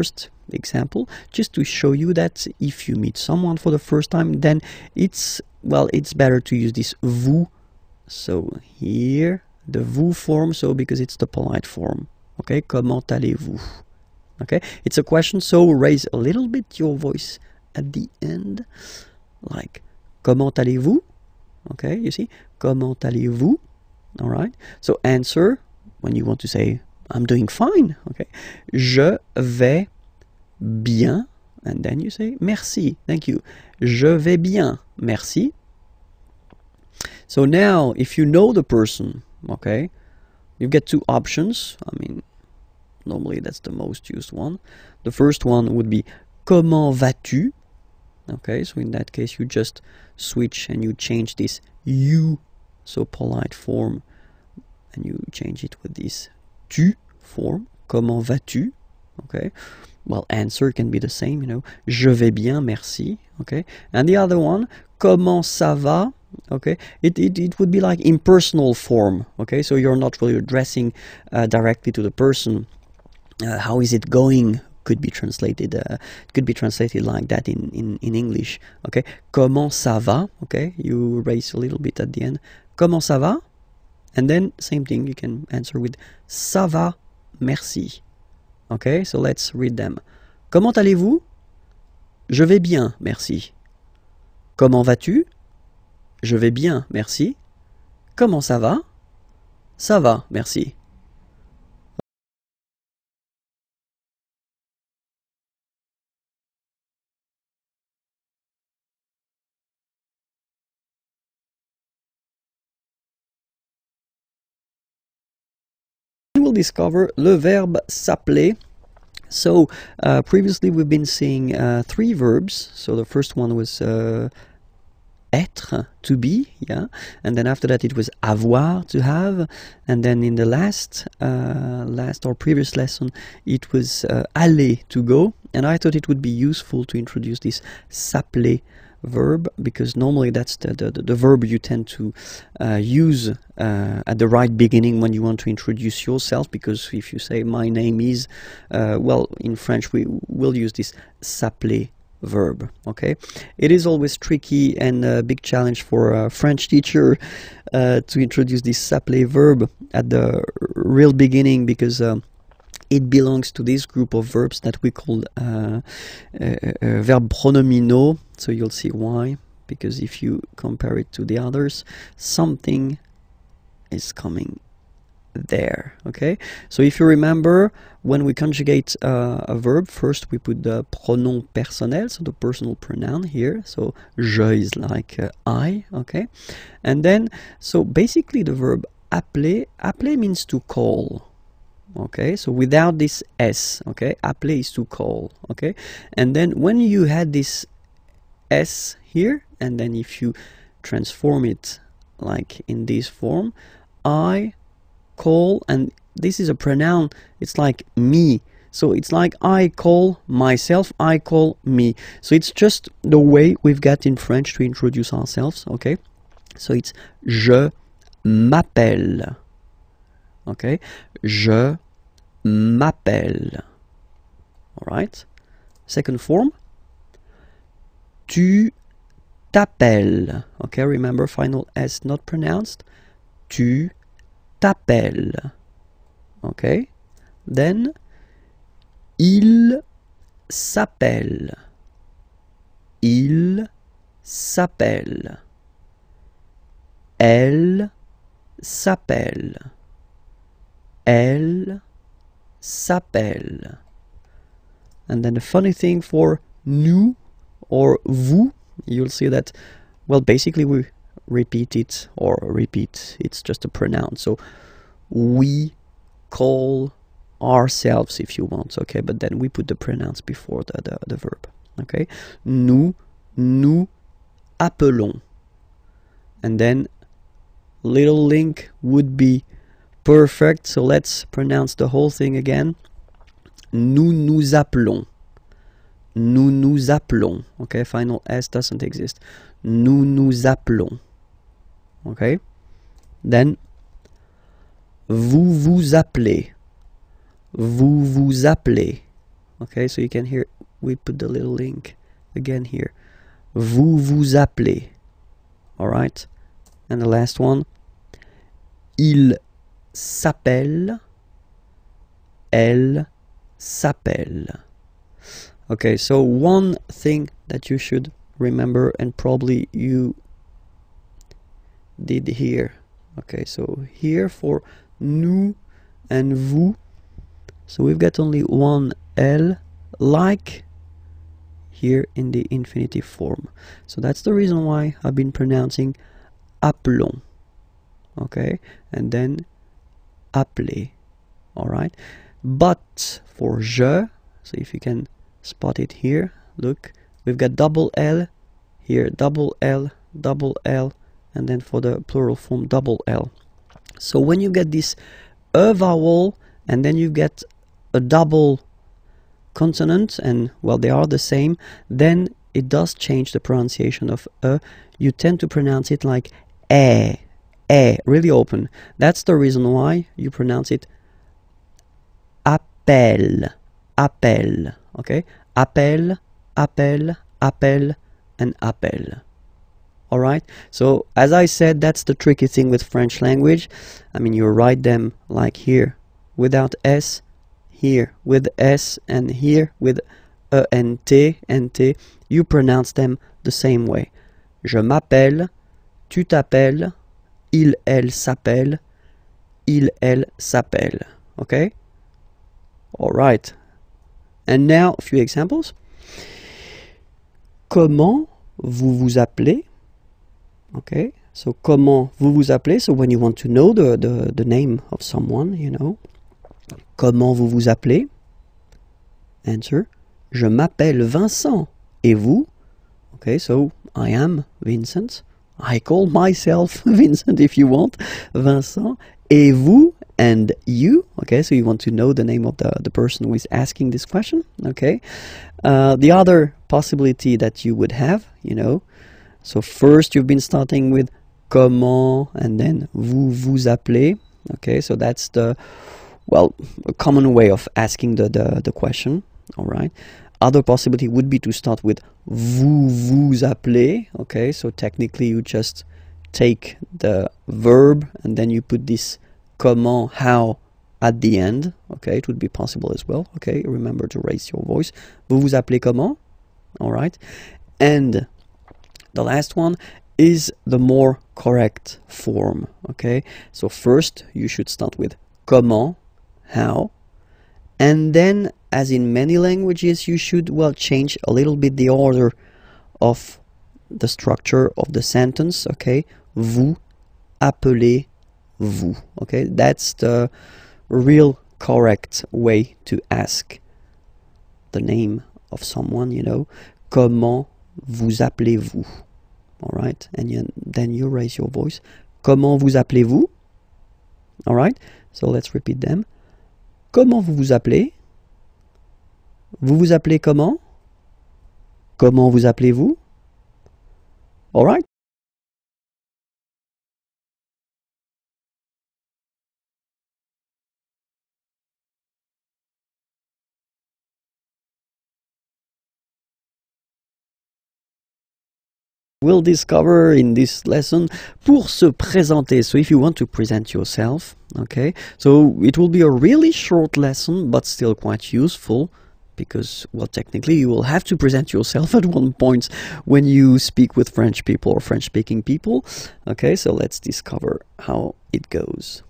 example, just to show you that if you meet someone for the first time, then it's better to use this vous. So here, the vous form, so because it's the polite form. Okay, comment allez-vous? Okay, it's a question, so raise a little bit your voice at the end, like comment allez-vous? Okay, you see, comment allez-vous? All right, so answer when you want to say I'm doing fine. Okay, je vais bien, and then you say merci, thank you. Je vais bien, merci. So now, if you know the person, okay, you get two options. I mean, normally that's the most used one. The first one would be comment vas-tu? Okay, so in that case you just switch and you change this you, so polite form, and you change it with this tu form. Comment vas-tu? Okay, well, answer can be the same, you know, je vais bien, merci. Okay, and the other one, comment ça va? Okay, it would be like impersonal form. Okay, so you're not really addressing directly to the person. How is it going? Could be translated like that in English. Okay, comment ça va? Okay, you raise a little bit at the end. Comment ça va? And then same thing, you can answer with ça va, merci. Okay, so let's read them. Comment allez-vous? Je vais bien, merci. Comment vas-tu? Je vais bien, merci. Comment ça va? Ça va, merci. We'll discover le verbe s'appeler. So previously we've been seeing three verbs. So the first one was être, to be, yeah, and then after that it was avoir, to have, and then in the last or previous lesson it was aller, to go. And I thought it would be useful to introduce this s'appeler verb, because normally that's the verb you tend to use at the right beginning when you want to introduce yourself, because if you say my name is, well, in French we will use this s'appeler verb. Okay, it is always tricky and a big challenge for a French teacher to introduce this s'appeler verb at the real beginning, because it belongs to this group of verbs that we call verb pronominaux. So you'll see why, because if you compare it to the others, something is coming there. Okay, so if you remember, when we conjugate a verb, first we put the pronom personnel, so the personal pronoun here. So je is like I. Okay, and then so basically the verb appeler means to call. Okay, so without this s, okay, appeler is to call. Okay, and then when you had this s here, and then if you transform it like in this form, I call, and this is a pronoun, it's like me, so it's like I call myself, I call me. So it's just the way we've got in French to introduce ourselves. Okay, so it's je m'appelle. Okay, je m'appelle. All right, second form, tu t'appelles. Okay, remember, final S not pronounced. Tu t'appelles. Okay, then il s'appelle. Il s'appelle. Elle s'appelle. Elle s'appelle. And then the funny thing for nous or vous, you'll see that, well, basically we repeat it, or repeat, it's just a pronoun. So we call ourselves, if you want, okay, but then we put the pronouns before the verb. Okay, nous appelons. And then little link would be perfect, so let's pronounce the whole thing again. Nous appelons. Nous appelons. Okay, final S doesn't exist. Nous appelons. Okay, then vous appelez. Vous appelez. Okay, so you can hear, we put the little link again here. Vous vous appelez. Alright, and the last one. Il s'appelle. Elle s'appelle. Okay, so one thing that you should remember, and probably you did here. Okay, so here for nous and vous, so we've got only one L, like here in the infinitive form. So that's the reason why I've been pronouncing appelons. Okay, and then appeler. Alright, but for je, so if you can spot it here, look, we've got double L here, double L, and then for the plural form double L. So when you get this E vowel and then you get a double consonant, and well, they are the same, then it does change the pronunciation of E. You tend to pronounce it like really open. That's the reason why you pronounce it appel, appel. Okay, appel, appel, appel, and appel. Alright, so as I said, that's the tricky thing with French language. I mean, you write them like here without S, here with S, and here with E and T, you pronounce them the same way. Je m'appelle, tu t'appelles, il, elle s'appelle, il, elle s'appelle. Okay? Alright. And now a few examples. Comment vous vous appelez? Okay, so comment vous vous appelez? So when you want to know the name of someone, you know. Comment vous vous appelez? Answer. Je m'appelle Vincent. Et vous? Okay, so I am Vincent. I call myself Vincent if you want. Vincent. Et vous? And you? Okay, so you want to know the name of the person who is asking this question. Okay. The other possibility that you would have, you know. So first you've been starting with comment and then vous vous appelez. Okay, so that's the, well, a common way of asking the question. All right. Other possibility would be to start with vous vous appelez. Okay, so technically you just take the verb and then you put this comment, how, at the end. Okay, it would be possible as well. Okay, remember to raise your voice. Vous vous appelez comment? All right. And the last one is the more correct form. Okay, so first you should start with comment, how, and then, as in many languages, you should, well, change a little bit the order of the structure of the sentence. Okay, vous appelez vous. Okay, that's the real correct way to ask the name of someone, you know. Comment vous appelez-vous? All right, and then you raise your voice. Comment vous appelez-vous? All right, so let's repeat them. Comment vous vous appelez? Vous vous appelez comment? Comment vous appelez-vous? All right. We'll discover in this lesson pour se présenter. So if you want to present yourself, okay, so it will be a really short lesson, but still quite useful, because, well, technically you will have to present yourself at one point when you speak with French people or French-speaking people. Okay, so let's discover how it goes.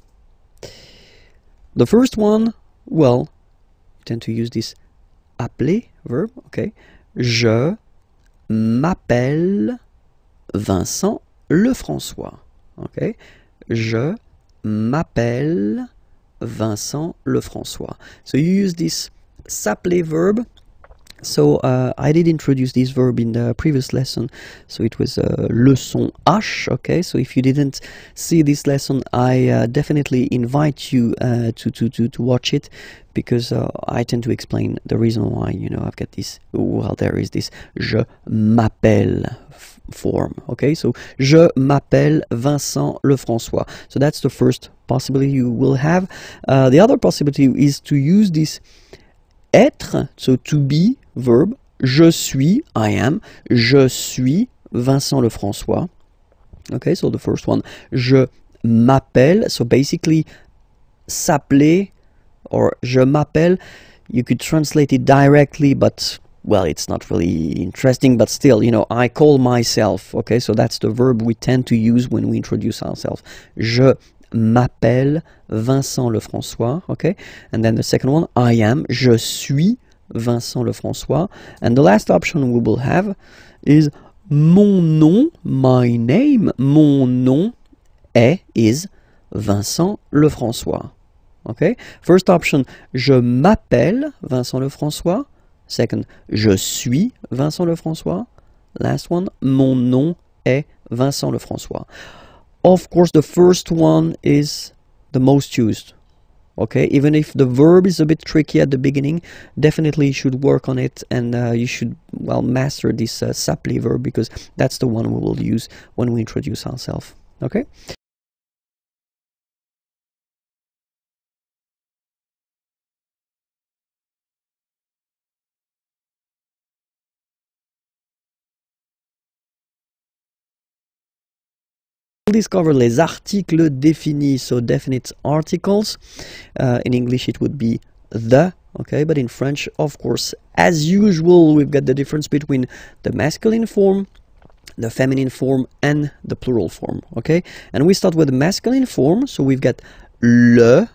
The first one, well, you tend to use this appeler verb. Okay, je m'appelle Vincent Lefrançois. Okay, je m'appelle Vincent Lefrançois. So you use this s'appeler verb. So I did introduce this verb in the previous lesson, so it was leçon H. Okay, so if you didn't see this lesson, I definitely invite you to watch it, because I tend to explain the reason why, you know, I've got this, well, there is this je m'appelle form. Okay, so je m'appelle Vincent Lefrançois. So that's the first possibility you will have. The other possibility is to use this être, so to be, verb. Je suis, I am. Je suis Vincent Lefrançois. Okay, so the first one. Je m'appelle, so basically s'appeler or je m'appelle, you could translate it directly, but well, it's not really interesting, but still, you know, I call myself. Okay, so that's the verb we tend to use when we introduce ourselves. Je m'appelle Vincent Lefrançois. Okay, and then the second one, I am, je suis Vincent Lefrançois. And the last option we will have is mon nom, my name, mon nom is Vincent Lefrançois. Okay, first option, je m'appelle Vincent Lefrançois. Second, je suis Vincent Lefrançois. Last one, mon nom est Vincent Lefrançois. Of course, the first one is the most used. Okay, even if the verb is a bit tricky at the beginning, definitely you should work on it, and you should, well, master this s'appeler verb, because that's the one we will use when we introduce ourselves. Okay. We'll discover les articles définis, so definite articles. In English it would be the, okay, but in French, of course, as usual, we've got the difference between the masculine form, the feminine form, and the plural form, okay? And we start with the masculine form, so we've got le,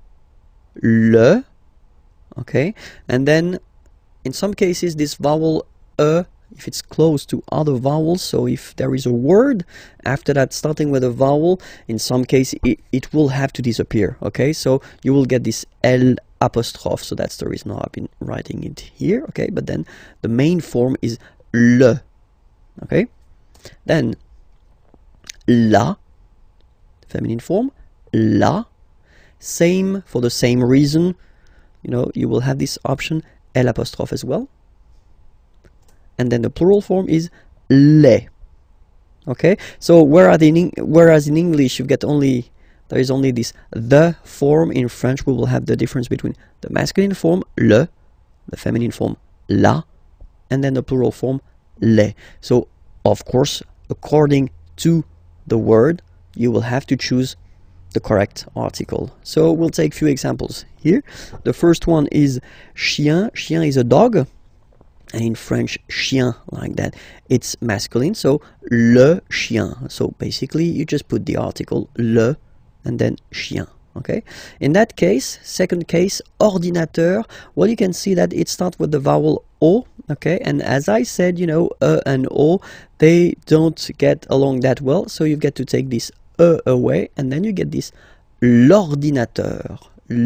okay? And then, in some cases, this vowel if it's close to other vowels, so if there is a word after that starting with a vowel, in some case it will have to disappear, okay? So you will get this L apostrophe, so that's the reason I've been writing it here, okay? But then the main form is le, okay? Then la, feminine form, la, same, for the same reason, you know, you will have this option L apostrophe as well. And then the plural form is les. Okay, so whereas in English you get there is only this the form, in French we will have the difference between the masculine form le, the feminine form la, and then the plural form les. So of course, according to the word, you will have to choose the correct article. So we'll take a few examples here. The first one is chien. Chien is a dog. And in French, chien, like that, it's masculine, so le chien. So basically, you just put the article le and then chien, okay? In that case, second case, ordinateur, well, you can see that it starts with the vowel O, okay? And as I said, you know, and O, they don't get along that well, so you get to take this away, and then you get this l'ordinateur,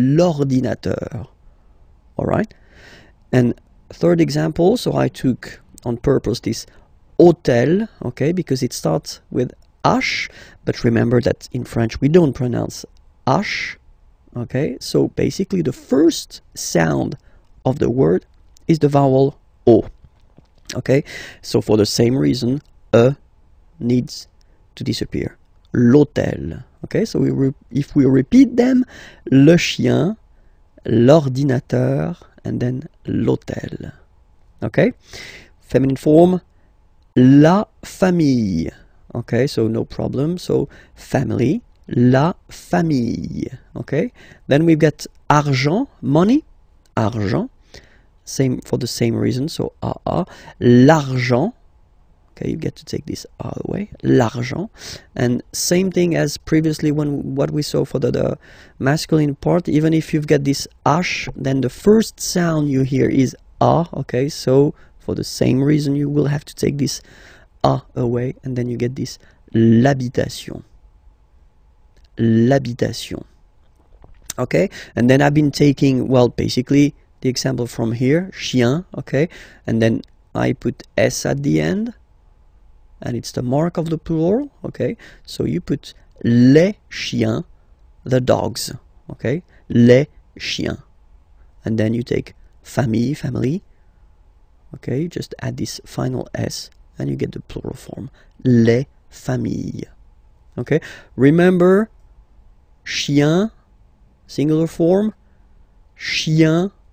all right? And third example, so I took on purpose this hôtel, okay, because it starts with H, but remember that in French we don't pronounce H, okay, so basically the first sound of the word is the vowel O, okay, so for the same reason, needs to disappear. L'hôtel, okay, so if we repeat them, le chien, l'ordinateur, and then l'hôtel. Okay, feminine form, la famille. Okay, so no problem. So family, la famille. Okay, then we've got argent, money, argent. Same for the same reason. So l'argent. Okay, you get to take this R away, l'argent. And same thing as previously when what we saw for the masculine part, even if you've got this H, then the first sound you hear is A, okay, so for the same reason you will have to take this A away, and then you get this l'habitation. L'habitation. Okay, and then I've been taking, well, basically the example from here, chien, okay, and then I put S at the end, and it's the mark of the plural, okay? So you put les chiens, the dogs, okay? Les chiens. And then you take famille, family, okay? You just add this final S, and you get the plural form, les familles, okay? Remember, chien, singular form, chien,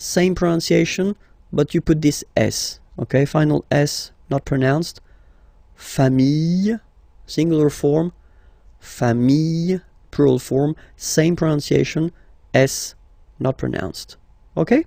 same pronunciation, but you put this S, okay? Final S, not pronounced. Famille, singular form. Famille, plural form, same pronunciation, S, not pronounced, okay?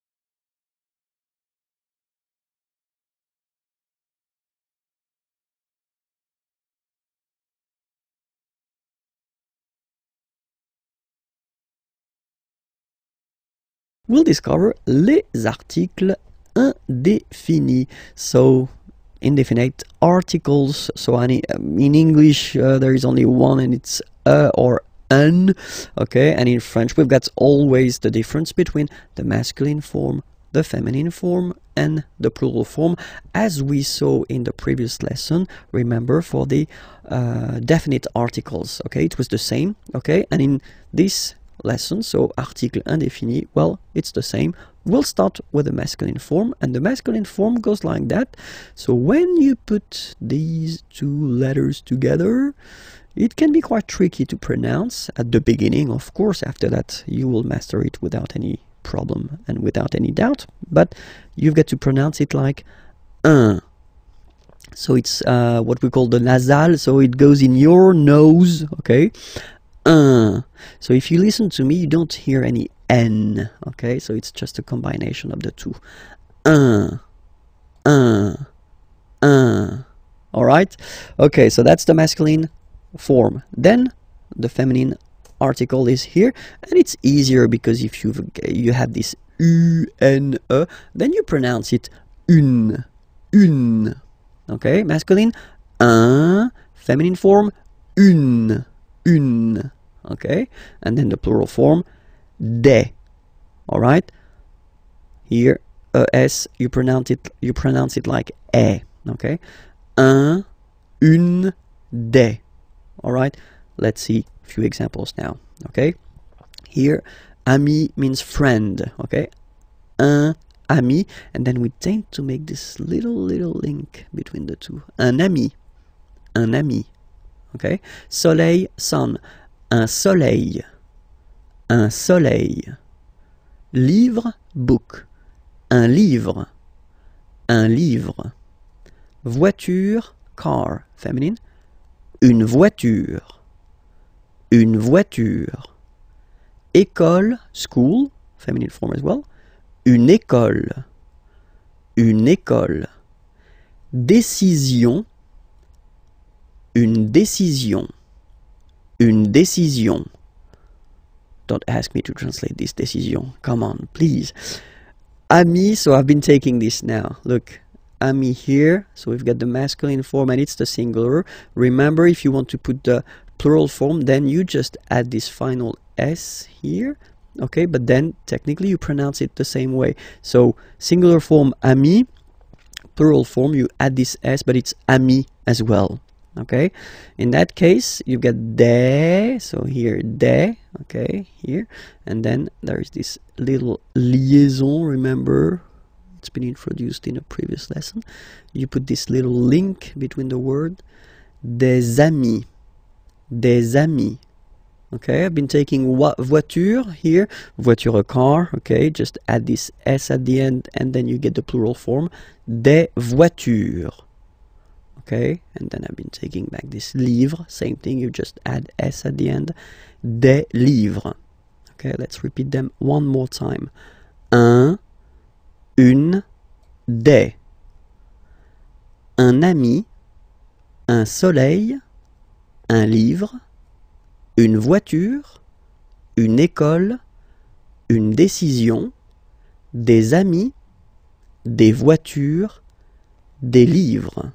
We'll discover les articles indéfinis. So, indefinite articles. So, in English, there is only one, and it's or un. Okay, and in French, we've got always the difference between the masculine form, the feminine form, and the plural form, as we saw in the previous lesson. Remember, for the definite articles. Okay, it was the same. Okay, and in this lesson, so article indéfini, well, it's the same. We'll start with the masculine form, and the masculine form goes like that. So when you put these two letters together, it can be quite tricky to pronounce at the beginning. Of course, after that you will master it without any problem and without any doubt, but you've got to pronounce it like un. So it's what we call the nasal, so it goes in your nose, okay? So if you listen to me, you don't hear any N, okay? So it's just a combination of the two. Alright? Okay, so that's the masculine form. Then the feminine article is here, and it's easier because if you have this U, N, E, then you pronounce it une. Okay, masculine, un, feminine form, une. Okay, and then the plural form, des. All right, here s, you pronounce it like e. Okay, un, une, des. All right, let's see a few examples now. Okay, here ami means friend. Okay, un ami, and then we tend to make this little link between the two. Un ami. Okay, soleil, sun. Un soleil. Livre, book. Un livre. Voiture, car, feminine. Une voiture. École, school, feminine form as well. Une école. Décision. Une décision. Don't ask me to translate this décision. Come on, please. Ami, so I've been taking this now. Look, ami here. So we've got the masculine form and it's the singular. Remember, if you want to put the plural form, then you just add this final S here. Okay, but then technically you pronounce it the same way. So singular form ami, plural form you add this S, but it's ami as well. Okay, in that case you get des, so here des, okay, here, and then there is this little liaison. Remember, it's been introduced in a previous lesson. You put this little link between the word. Des amis. Okay, I've been taking voiture here, voiture, a car. Okay, just add this S at the end and then you get the plural form, des voitures. Okay, and then I've been taking back this livre, same thing, you just add S at the end, des livres. Okay, let's repeat them one more time. Un, une, des. Un ami, un soleil, un livre, une voiture, une école, une décision, des amis, des voitures, des livres.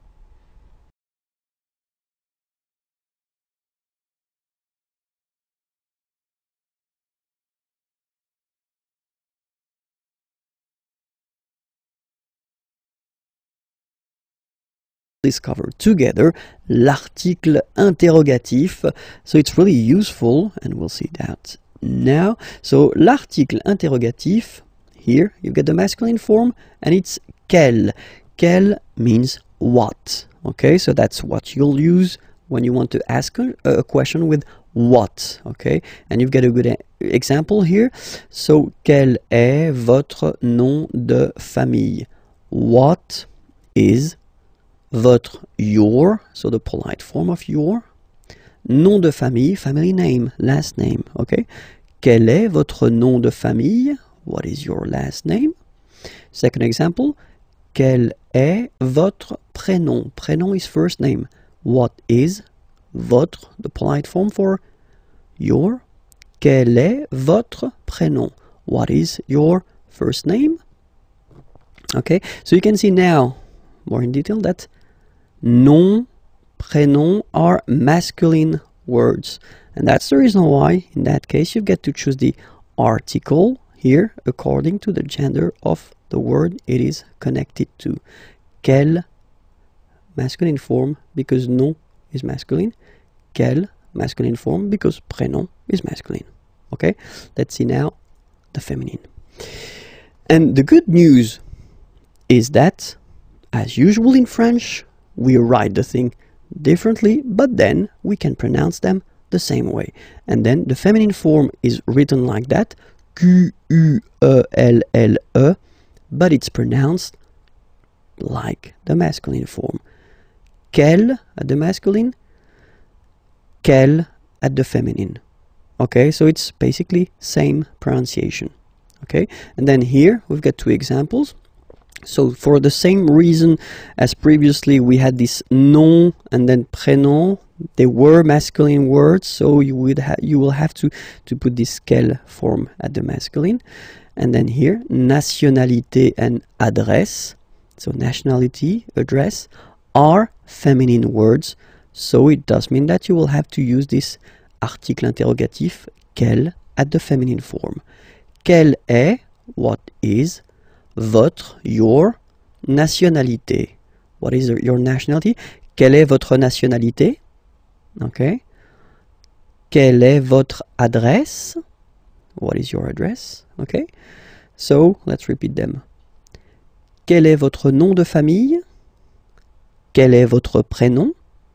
Discover together l'article interrogatif. So it's really useful, and we'll see that now. So l'article interrogatif, here you get the masculine form and it's quel. Quel means what. Okay, so that's what you'll use when you want to ask a question with what, okay? And you've got a good example here. So, quel est votre nom de famille? What is your, so the polite form of your, nom de famille, family name, last name, okay? Quel est votre nom de famille? What is your last name? Second example, quel est votre prénom? Prénom is first name. What is votre, the polite form for your? Quel est votre prénom? What is your first name? Okay, so you can see now, more in detail, that nom, prénom are masculine words. And that's the reason why, in that case, you get to choose the article here according to the gender of the word it is connected to. Quel, masculine form, because nom is masculine. Quel, masculine form, because prénom is masculine. Okay, let's see now the feminine. And the good news is that, as usual in French, we write the thing differently, but then we can pronounce them the same way. And then the feminine form is written like that, Q-U-E-L-L-E, but it's pronounced like the masculine form. Quel at the masculine, quel at the feminine. Okay, so it's basically same pronunciation. Okay, and then here we've got two examples. So for the same reason as previously, we had this nom and then prénom. They were masculine words, so you will have to put this quel form at the masculine. And then here, nationalité and adresse, so nationality, address, are feminine words. So it does mean that you will have to use this article interrogatif, quel, at the feminine form. Quelle est, what is, votre, your, nationalité. What is your nationality? Quelle est votre nationalité? Okay. Quelle est votre adresse? What is your address? Okay. So, let's repeat them. Quel est votre nom de famille? Quel est votre prénom?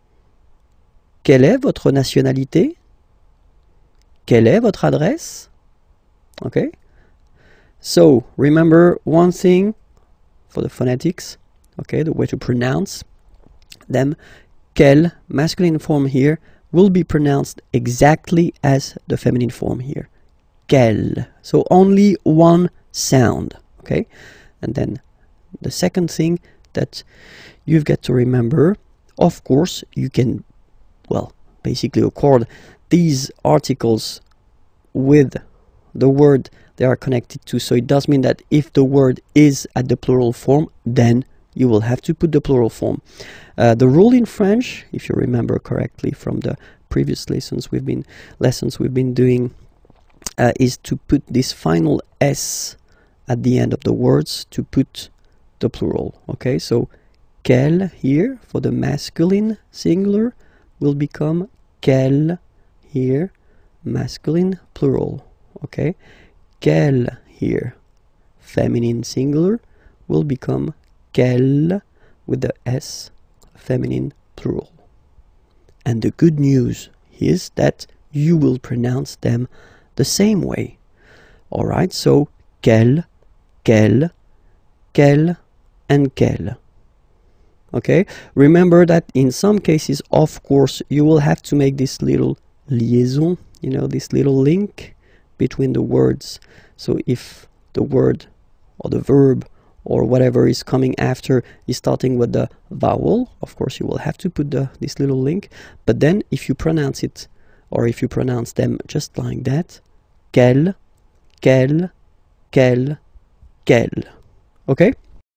Quelle est votre nationalité? Quelle est votre adresse? Okay. So, remember one thing for the phonetics, okay, the way to pronounce them. Quel, masculine form here, will be pronounced exactly as the feminine form here. Quel. So only one sound, okay? And then the second thing that you've got to remember, of course, you can, well, basically accord these articles with the word they are connected to. So it does mean that if the word is at the plural form, then you will have to put the plural form. The rule in French, if you remember correctly from the previous lessons we've been doing, is to put this final S at the end of the words to put the plural. Okay, so quel here for the masculine singular will become quel here, masculine plural. Okay, quel here, feminine singular, will become quelle with the S, feminine plural. And the good news is that you will pronounce them the same way. Alright, so quel, quel, quel, and quel. Okay, remember that in some cases, of course, you will have to make this little liaison, you know, this little link between the words. So if the word or the verb or whatever is coming after is starting with the vowel, of course you will have to put this little link. But then if you pronounce it, or if you pronounce them just like that, quel, quel, quel, quel. Okay?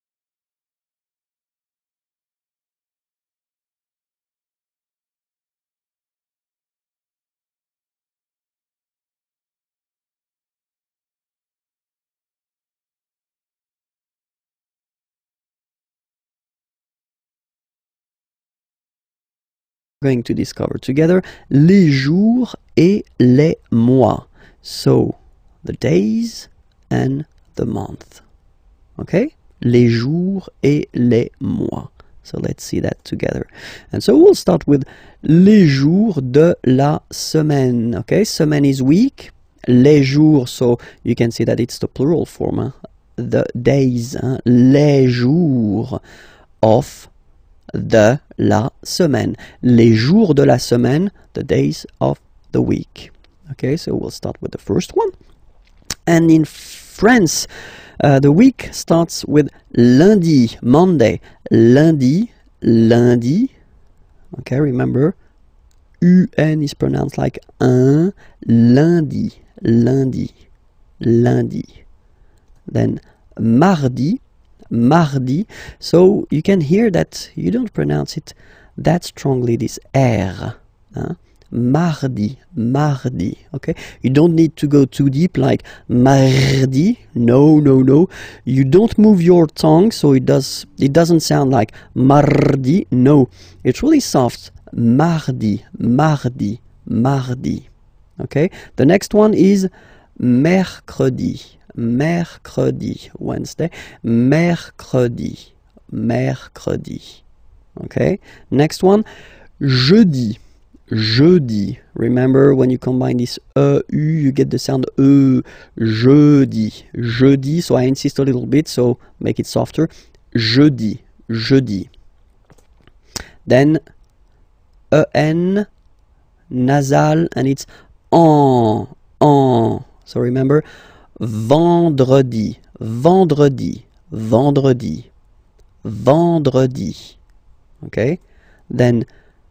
Going to discover together les jours et les mois. So, the days and the month. Okay? Les jours et les mois. So let's see that together. And so we'll start with les jours de la semaine. Okay, semaine is week. Les jours, so you can see that it's the plural form. Huh? The days. Huh? Les jours of de la semaine. Les jours de la semaine, the days of the week. Okay, so we'll start with the first one. And in France, the week starts with lundi, Monday, lundi, lundi. Okay, remember, UN is pronounced like un, lundi, lundi, lundi. Then mardi, mardi. So you can hear that you don't pronounce it that strongly, this R. Mardi, mardi, okay? You don't need to go too deep like mardi. No, no, no. You don't move your tongue, so it doesn't sound like mardi. No, it's really soft. Mardi, mardi, mardi. Okay? The next one is mercredi, mercredi, Wednesday, mercredi, mercredi. Okay? Next one, jeudi. Jeudi. Remember, when you combine this U, you get the sound jeudi. Jeudi, so I insist a little bit, so make it softer. Jeudi. Jeudi. Then EN, nasal, and it's en. So remember, vendredi. Vendredi. Vendredi. Vendredi. Okay? Then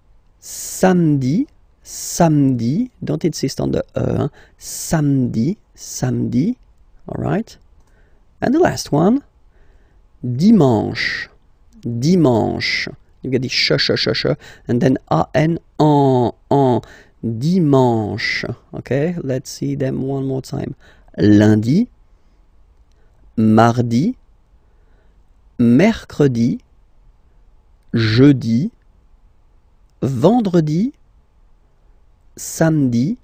samedi, samedi, don't insist on the samedi, samedi, all right? And the last one, dimanche, dimanche. You get the sh, and then an, en, dimanche. Okay, let's see them one more time. Lundi, mardi, mercredi, jeudi, vendredi, samedi,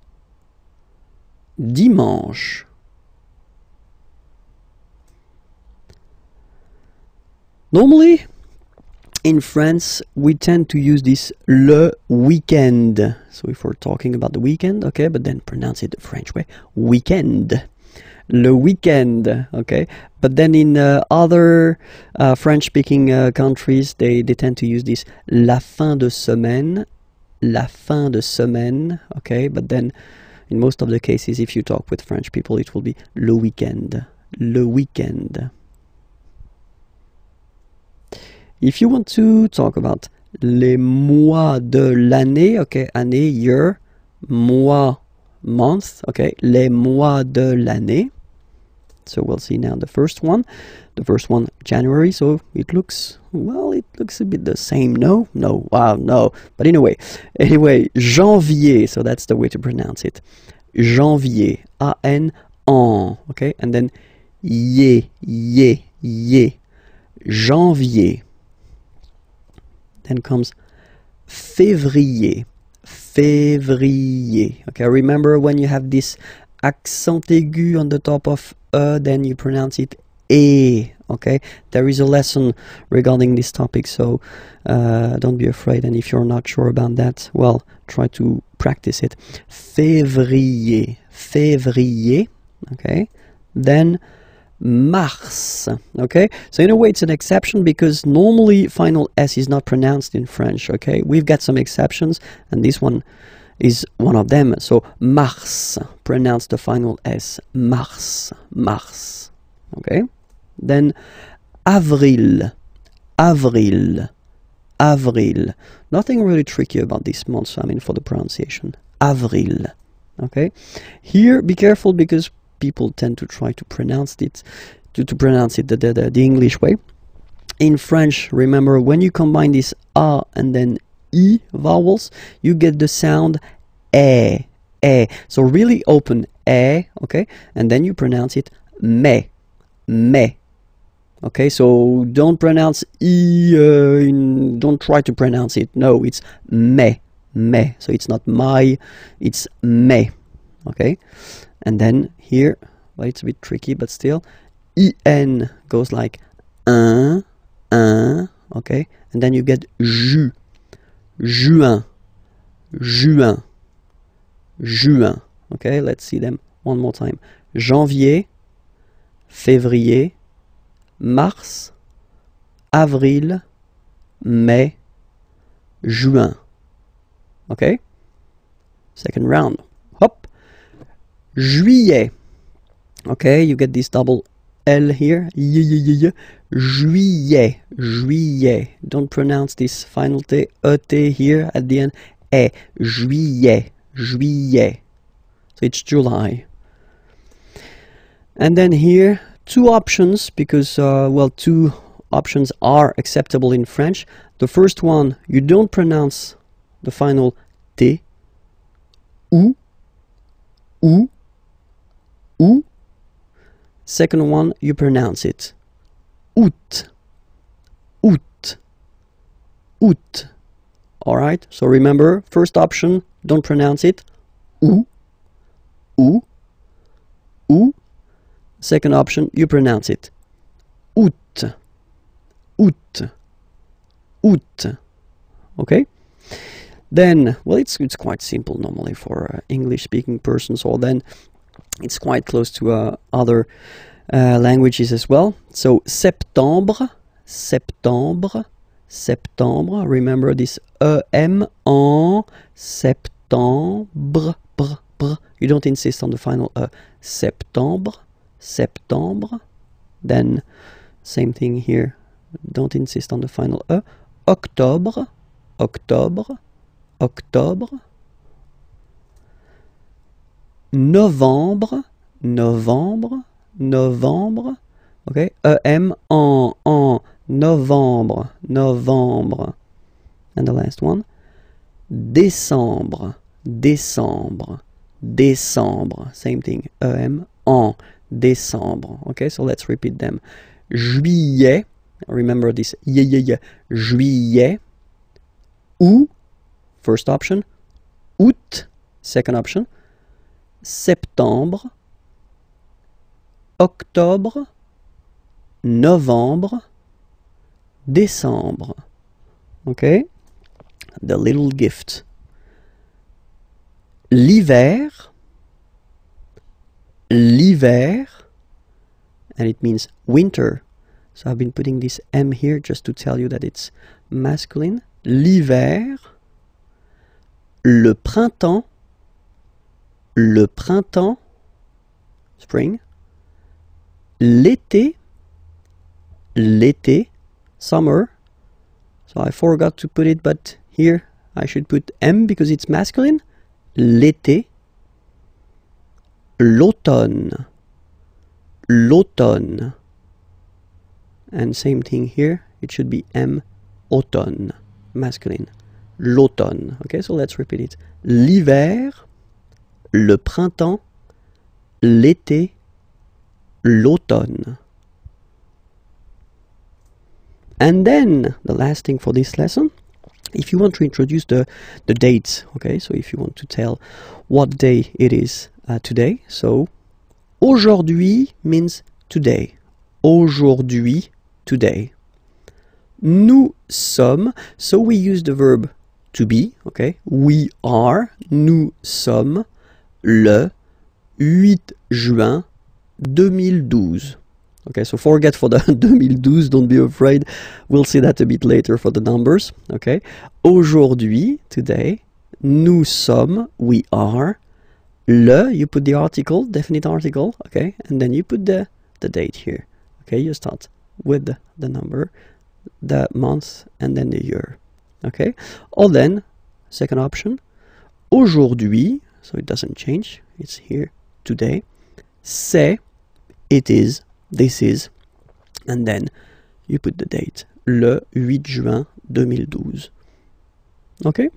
dimanche. Normally, in France, we tend to use this le weekend. So if we're talking about the weekend, okay, but then pronounce it the French way, weekend. Le weekend, okay? But then in other French-speaking countries, they tend to use this la fin de semaine, okay? But then in most of the cases, if you talk with French people, it will be le weekend, le weekend. If you want to talk about les mois de l'année, okay, année, year, mois, month, okay, les mois de l'année. So we'll see now the first one. The first one, January, so it looks, well, it looks a bit the same, no? No, wow, no. But anyway, janvier, so that's the way to pronounce it. Janvier, A-N, en, okay? And then ye, janvier. Then comes février, février. Okay, remember when you have this accent aigu on the top of then you pronounce it e. Okay, there is a lesson regarding this topic, so don't be afraid, and if you're not sure about that, well, try to practice it. Février, février. Okay, then mars. Okay, so in a way it's an exception because normally final S is not pronounced in French. Okay, we've got some exceptions, and this one is one of them. So mars, pronounce the final S, mars, mars. Okay, then avril, avril, avril. Nothing really tricky about this month, I mean, for the pronunciation. Avril. Okay, here be careful because people tend to try to pronounce it the English way. In French, remember, when you combine this A and then E vowels, you get the sound E, E. So really open E, okay? And then you pronounce it me, me. Okay, so don't pronounce E, don't try to pronounce it. No, it's me, me. So it's not my, it's me, okay? And then here, well, it's a bit tricky, but still, en goes like un, okay? And then you get ju, juin, juin, juin. Okay, let's see them one more time. Janvier, février, mars, avril, mai, juin. Okay? Second round. Hop. Juillet. Okay, you get this double L here. Juillet. Juillet. Don't pronounce this final T, E-T here at the end. E. Juillet. Juillet. So it's July. And then here, two options, because, well, two options are acceptable in French. The first one, you don't pronounce the final T. Ou. Second one, you pronounce it. Août. Août. Août. Alright, so remember, first option, don't pronounce it. Ou. Second option, you pronounce it. Août. Août. Août. Okay? Then, well, it's quite simple normally for English-speaking persons, or then it's quite close to other languages as well. So, septembre, septembre, septembre. Remember this E-M en septembre. You don't insist on the final E. Septembre, septembre. Then, same thing here. Don't insist on the final E. Octobre, octobre, octobre. Novembre, novembre, novembre. Okay, E-M en novembre, novembre. And the last one, décembre, décembre, décembre. Same thing, E-M en décembre. Okay, so let's repeat them. Juillet, remember this, juillet. Août, first option. Août, second option. Septembre, octobre, novembre, décembre. Okay? The little gift. L'hiver, l'hiver, and it means winter. So I've been putting this M here just to tell you that it's masculine. L'hiver, le printemps, spring, l'été, l'été, summer. So I forgot to put it, but here I should put M because it's masculine. L'été, l'automne, l'automne. And same thing here, it should be M, automne, masculine. L'automne. Okay, so let's repeat it. L'hiver, le printemps, l'été, l'automne. And then, the last thing for this lesson, if you want to introduce the dates, okay, so if you want to tell what day it is today, so aujourd'hui means today. Aujourd'hui, today. Nous sommes, so we use the verb to be, okay, we are, nous sommes, le 8 juin 2012. Okay, so forget for the 2012, don't be afraid. We'll see that a bit later for the numbers. Okay, aujourd'hui, today, nous sommes, we are, le, you put the article, definite article, okay, and then you put the date here. Okay, you start with the number, the month, and then the year. Okay, or then, second option, aujourd'hui, so it doesn't change, it's here, today, c'est, it is, this is, and then you put the date, le 8 juin 2012. Okay?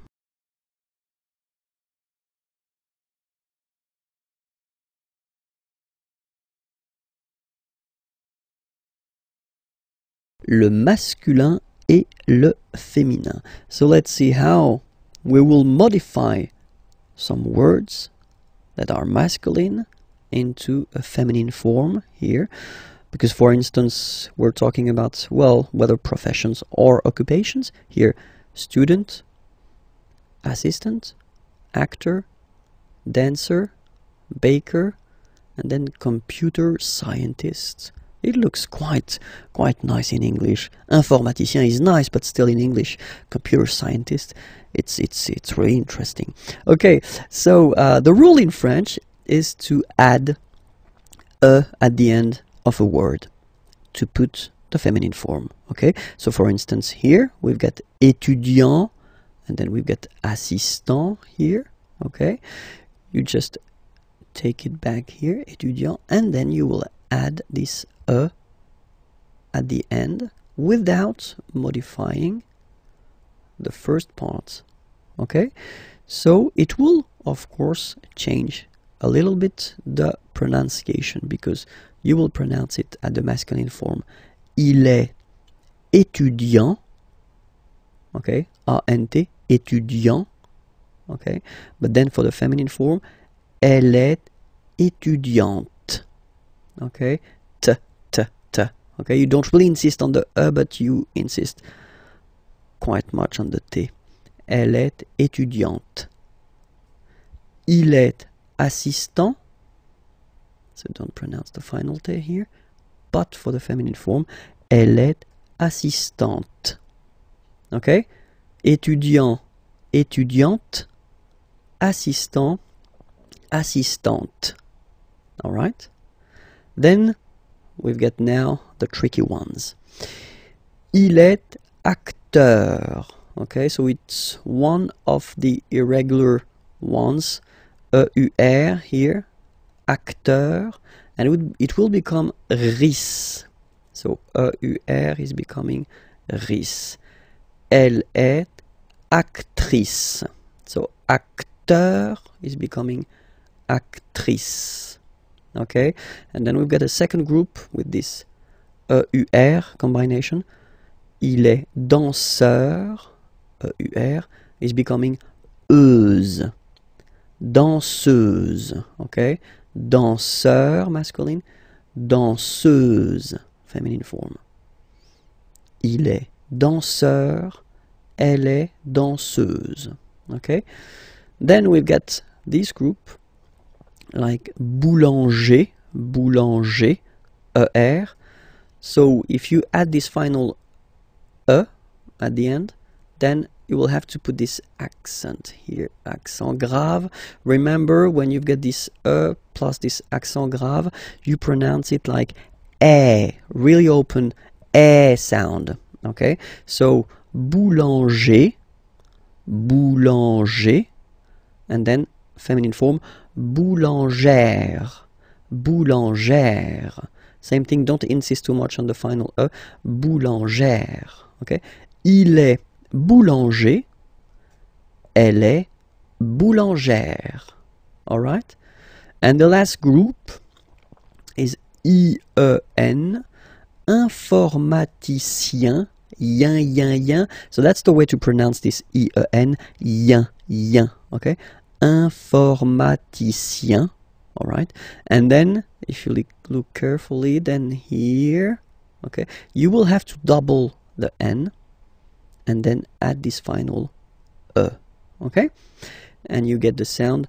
Le masculin et le féminin. So let's see how we will modify some words that are masculine into a feminine form here. because for instance we're talking about, well, whether professions or occupations. Here, student, assistant, actor, dancer, baker, and then computer scientist. It looks quite nice in English. Informaticien is nice, but still in English. Computer scientist, it's really interesting. Okay, so the rule in French is to add a at the end of a word to put the feminine form. Okay, so for instance here we've got étudiant, and then we've got assistant here. Okay, you just take it back here, étudiant, and then you will add this a at the end without modifying the first part. Okay, so it will of course change a little bit the pronunciation, because you will pronounce it at the masculine form. Il est étudiant. Okay, A-N-T, étudiant. Okay, but then for the feminine form, elle est étudiante. Okay, t, t, t. Okay, you don't really insist on the e, but you insist quite much on the t. Elle est étudiante. Il est assistant. So don't pronounce the final t here. But for the feminine form, elle est assistante. Okay, étudiant, étudiante. Assistant, assistante. All right. Then we've got now the tricky ones. Il est acteur. Okay, so it's one of the irregular ones. E-U-R here, acteur, and it will become ris. So E-U-R is becoming ris. Elle est actrice. So acteur is becoming actrice. Okay, and then we've got a second group with this E-U-R combination. Il est danseur. E-U-R is becoming euse. Danseuse. Okay, danseur masculine, danseuse feminine form. Il est danseur. Elle est danseuse. Okay, then we've got this group like boulanger, boulanger, ER. So if you add this final E at the end, then you will have to put this accent here, accent grave. Remember, when you've got this E plus this accent grave, you pronounce it like E, really open E sound. Okay, so boulanger, boulanger, and then feminine form, boulangère, boulangère. Same thing, don't insist too much on the final E, boulangère. Okay, il est boulanger, elle est boulangère. All right, and the last group is IEN, informaticien, yin, yin, yin. So that's the way to pronounce this IEN, yin, yin. Okay, informaticien. All right, and then if you look carefully, then here, okay, you will have to double the N and then add this final E. Okay, and you get the sound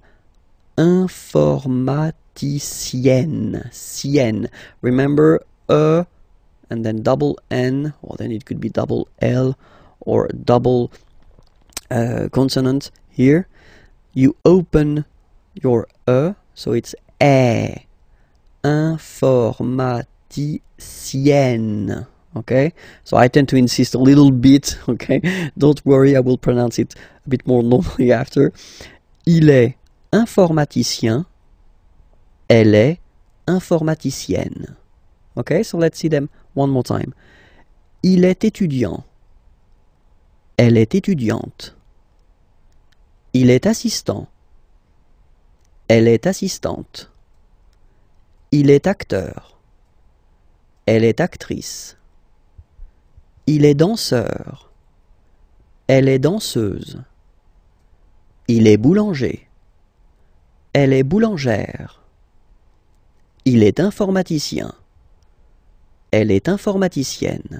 informaticienne, sienne. Remember, E and then double N, or then it could be double L or double consonant here. You open your E, so it's E, informaticienne. Okay, so I tend to insist a little bit. Okay, don't worry, I will pronounce it a bit more normally after. Il est informaticien, elle est informaticienne. Okay, so let's see them one more time. Il est étudiant, elle est étudiante. Il est assistant, elle est assistante. Il est acteur, elle est actrice. Il est danseur, elle est danseuse. Il est boulanger, elle est boulangère. Il est informaticien, Elle est informaticienne.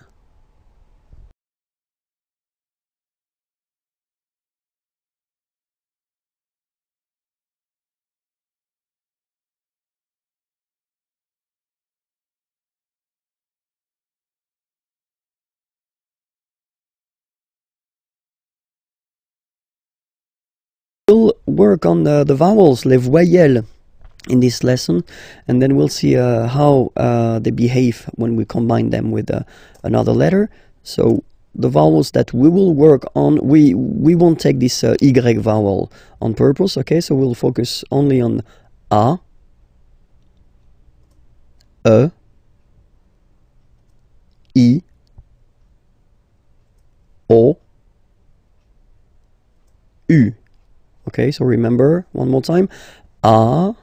We'll work on the vowels, les voyelles, in this lesson, and then we'll see how they behave when we combine them with another letter. So the vowels that we will work on, we won't take this Y vowel on purpose, okay? So we'll focus only on A, E, I, O, U. Okay, so remember, one more time. A,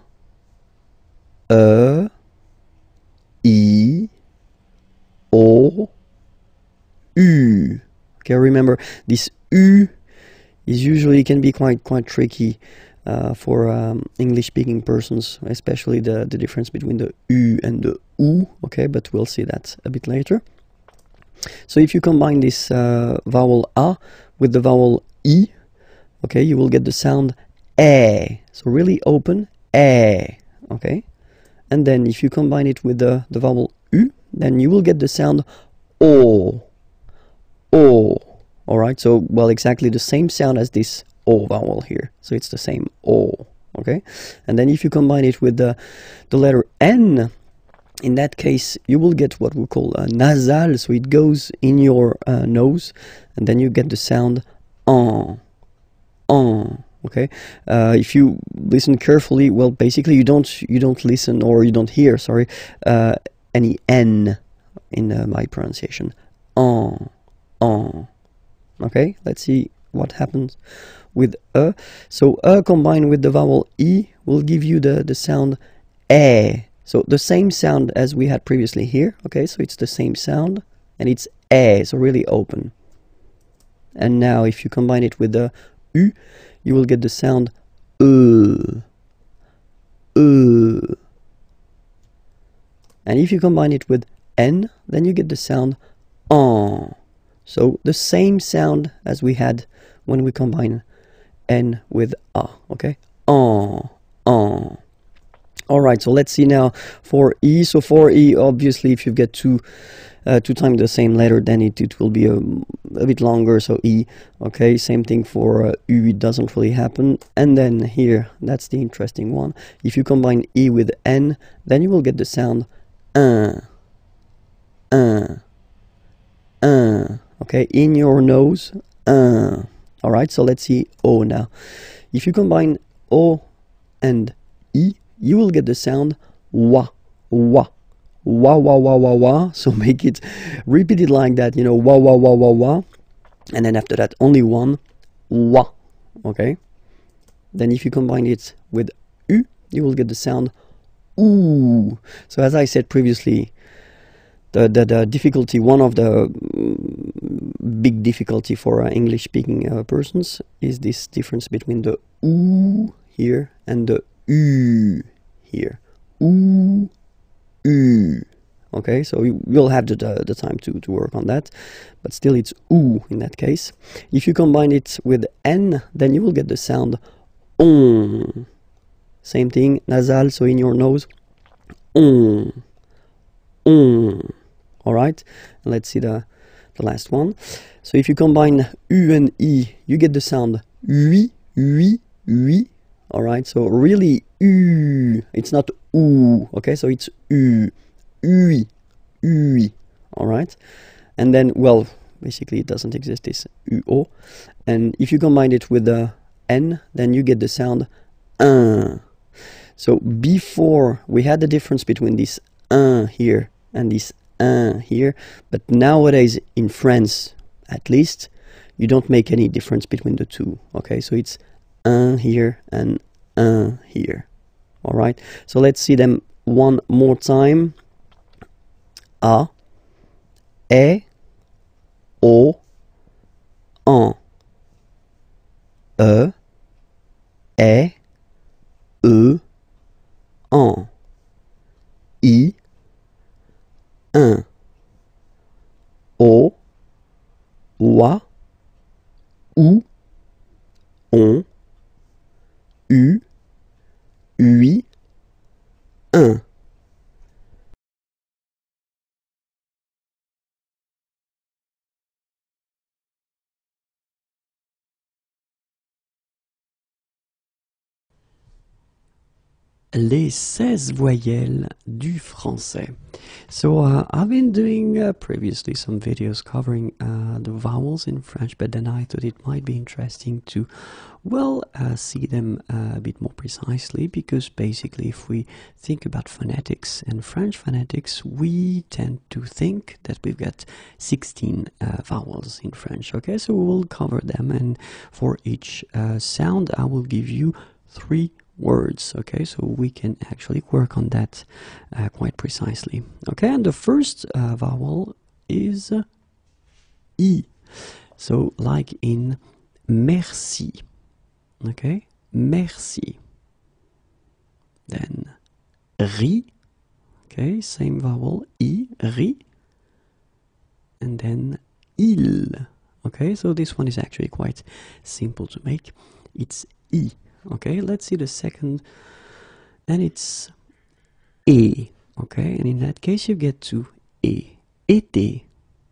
E, I, O, U. Okay, remember this U is usually can be quite tricky for English-speaking persons, especially the difference between the U and the U. Okay, but we'll see that a bit later. So if you combine this vowel A with the vowel I, okay, you will get the sound E. So really open, E. Okay, and then if you combine it with the vowel U, then you will get the sound O. O. All right, so well, exactly the same sound as this O vowel here. So it's the same O. Okay, and then if you combine it with the letter N, in that case you will get what we call a nasal. So it goes in your nose, and then you get the sound on. Okay, if you listen carefully, well, basically you don't listen, or you don't hear, sorry, any N in my pronunciation. On. Okay, let's see what happens with E. So E combined with the vowel I will give you the sound E. So the same sound as we had previously here. Okay, so it's the same sound, and it's E, so really open. And now if you combine it with the U, you will get the sound And if you combine it with N, then you get the sound on. So the same sound as we had when we combine N with A, okay? On. Alright, so let's see now for E. So for E, obviously, if you get two times the same letter, then it will be a bit longer, so E. Okay, same thing for U, it doesn't really happen. And then here, that's the interesting one. If you combine E with N, then you will get the sound okay, in your nose, Alright, so let's see O now. If you combine O and E, you will get the sound wa. So repeat it like that, you know, wa. And then after that, only one, wa. Okay? Then if you combine it with U, you will get the sound oo. So as I said previously, the difficulty, one of the big difficulty for English-speaking persons is this difference between the oo here and the u here. Ooh, u. Okay, so you'll have the time to work on that, but still it's oo in that case. If you combine it with N, then you will get the sound on. Same thing, nasal, so in your nose, on. Alright, let's see the last one. So if you combine U and I, you get the sound oui. Alright, so really U, it's not oo, okay, so it's U, ui. Alright, and then, well, basically it doesn't exist, this uo. And if you combine it with the N, then you get the sound So before we had the difference between this here and this here, but nowadays in France, at least, you don't make any difference between the two. Okay, so it's here and here. All right, so let's see them one more time. A, E, O, en. E, E, en. I, ou, on, u, ui, un. Les 16 voyelles du français. So I've been doing previously some videos covering the vowels in French, but then I thought it might be interesting to, well, see them a bit more precisely, because basically if we think about phonetics and French phonetics, we tend to think that we've got 16 vowels in French. Okay, so we will cover them, and for each sound I will give you 3 words. Okay, so we can actually work on that quite precisely. Okay, and the first vowel is I. So like in merci. Okay, merci. Then ri. Okay, same vowel, I, ri. And then il. Okay, so this one is actually quite simple to make. It's I. Okay, let's see the second, and it's E. Okay, and in that case you get to E. Été.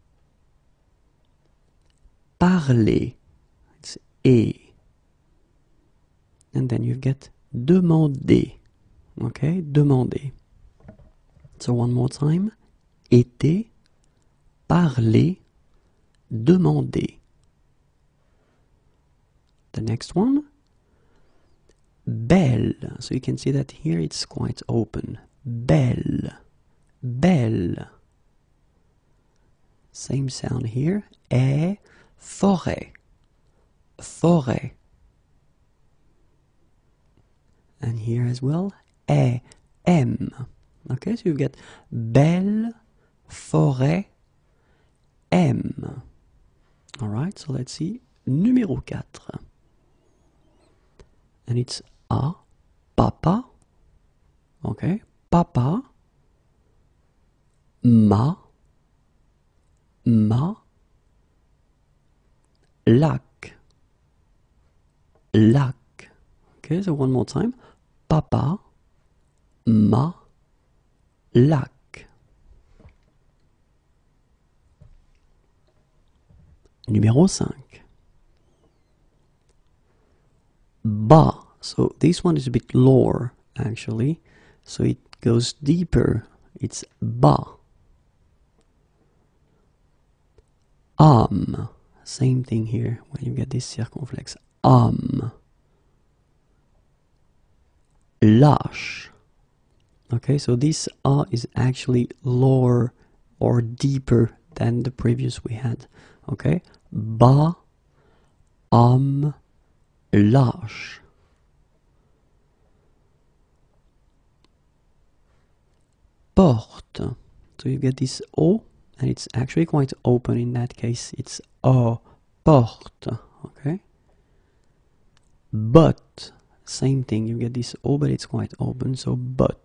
Parler. It's E. And then you get demander. Okay, demander. So one more time. Été, parler, demander. The next one. Belle. So you can see that here it's quite open. Belle. Belle. Same sound here. Forêt. Forêt. And here as well. M. Okay, so you get belle, forêt, M. Alright, so let's see. Numéro 4. And it's A, papa. Okay, papa. Ma. Lac. Lac. Okay, so one more time. Papa. Ma. Lac. Numéro 5. Bas. So this one is a bit lower actually. So it goes deeper. It's bas. Âme. Same thing here when you get this circumflex. Âme. Lâche. Okay, so this A is actually lower or deeper than the previous we had. Okay, bas, âme, lâche. Porte. So you get this O, and it's actually quite open in that case. It's O, porte. Okay. But, same thing. You get this O, but it's quite open. So but.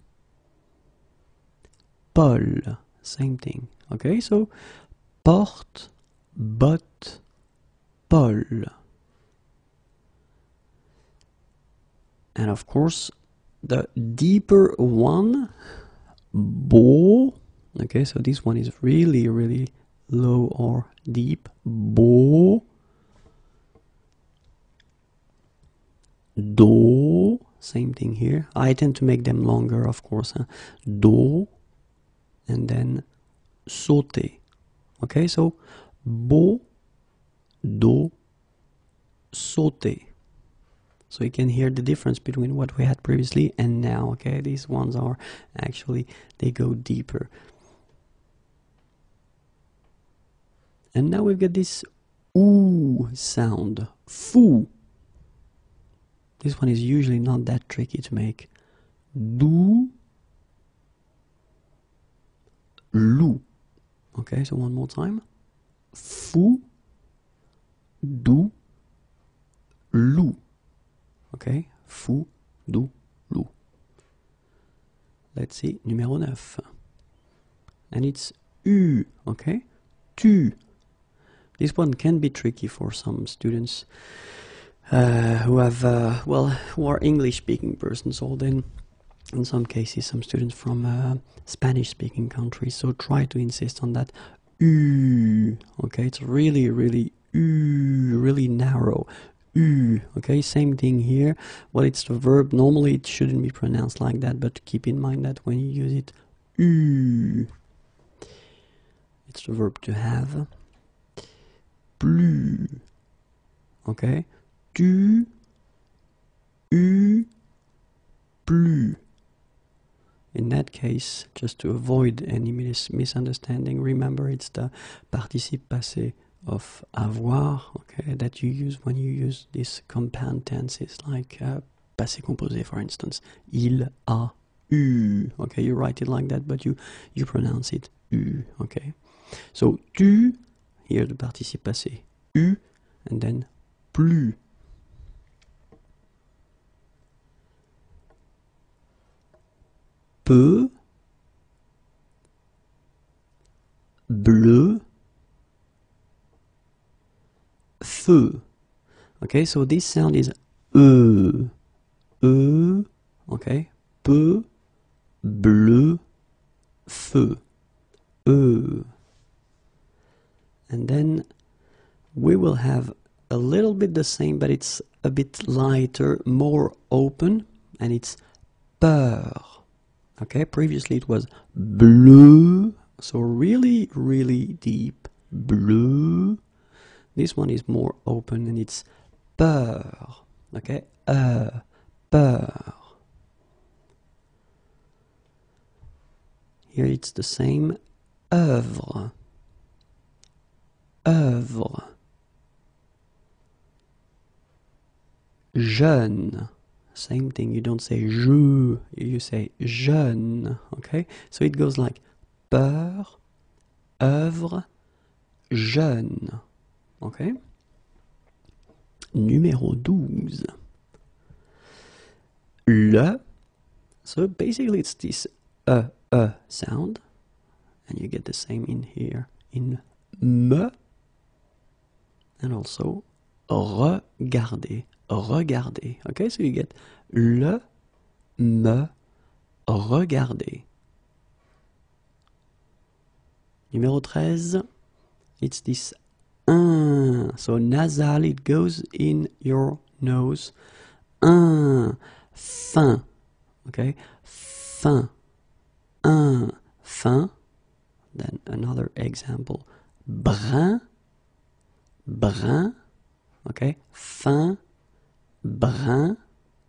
Paul, same thing. Okay, so porte, but, Paul. And of course, the deeper one, beau. Okay, so this one is really, really low or deep. Beau. Do. Same thing here. I tend to make them longer, of course. Do. And then sauter. Okay, so beau, do, sauter. So you can hear the difference between what we had previously and now. Okay, these ones are actually, they go deeper. And now we've got this OO sound. Fou. This one is usually not that tricky to make. Do. Loup. Okay, so one more time. Fou, doux, loup. Okay, fou, doux, loup. Let's see, numéro 9. And it's U, okay? Tu. This one can be tricky for some students who have, who are English-speaking persons, or then in some cases some students from Spanish-speaking countries. So try to insist on that U. Okay, it's really, really U, really narrow. U. Okay, same thing here. Well, it's the verb. Normally it shouldn't be pronounced like that, but keep in mind that when you use it, U. It's the verb to have. Plus. Okay. Tu, eu, plus. In that case, just to avoid any misunderstanding, remember it's the participe passé of avoir, okay, that you use when you use these compound tenses, like passé composé, for instance. Il a eu. Okay, you write it like that, but you pronounce it eu. Okay. So tu, here the participe passé, eu, and then plus. Peu, bleu, feu. Okay, so this sound is okay, peu, bleu, feu, and then we will have a little bit the same, but it's a bit lighter, more open, and it's peur. Okay, previously it was bleu, so really, really deep, bleu. This one is more open and it's peur. Okay, peur. Here it's the same, œuvre, œuvre. Jeune. Same thing, you don't say je, you say jeune, okay? So it goes like peur, œuvre, jeune, okay? Numéro 12. Le, so basically it's this sound, and you get the same in here, in me, and also regarder. Regarder. Okay, so you get le, me, regarder. Numéro 13, it's this un. So nasal, it goes in your nose. Un, fin. Okay, fin. Un, fin. Then another example. Brun, brun. Okay, fin. Brun,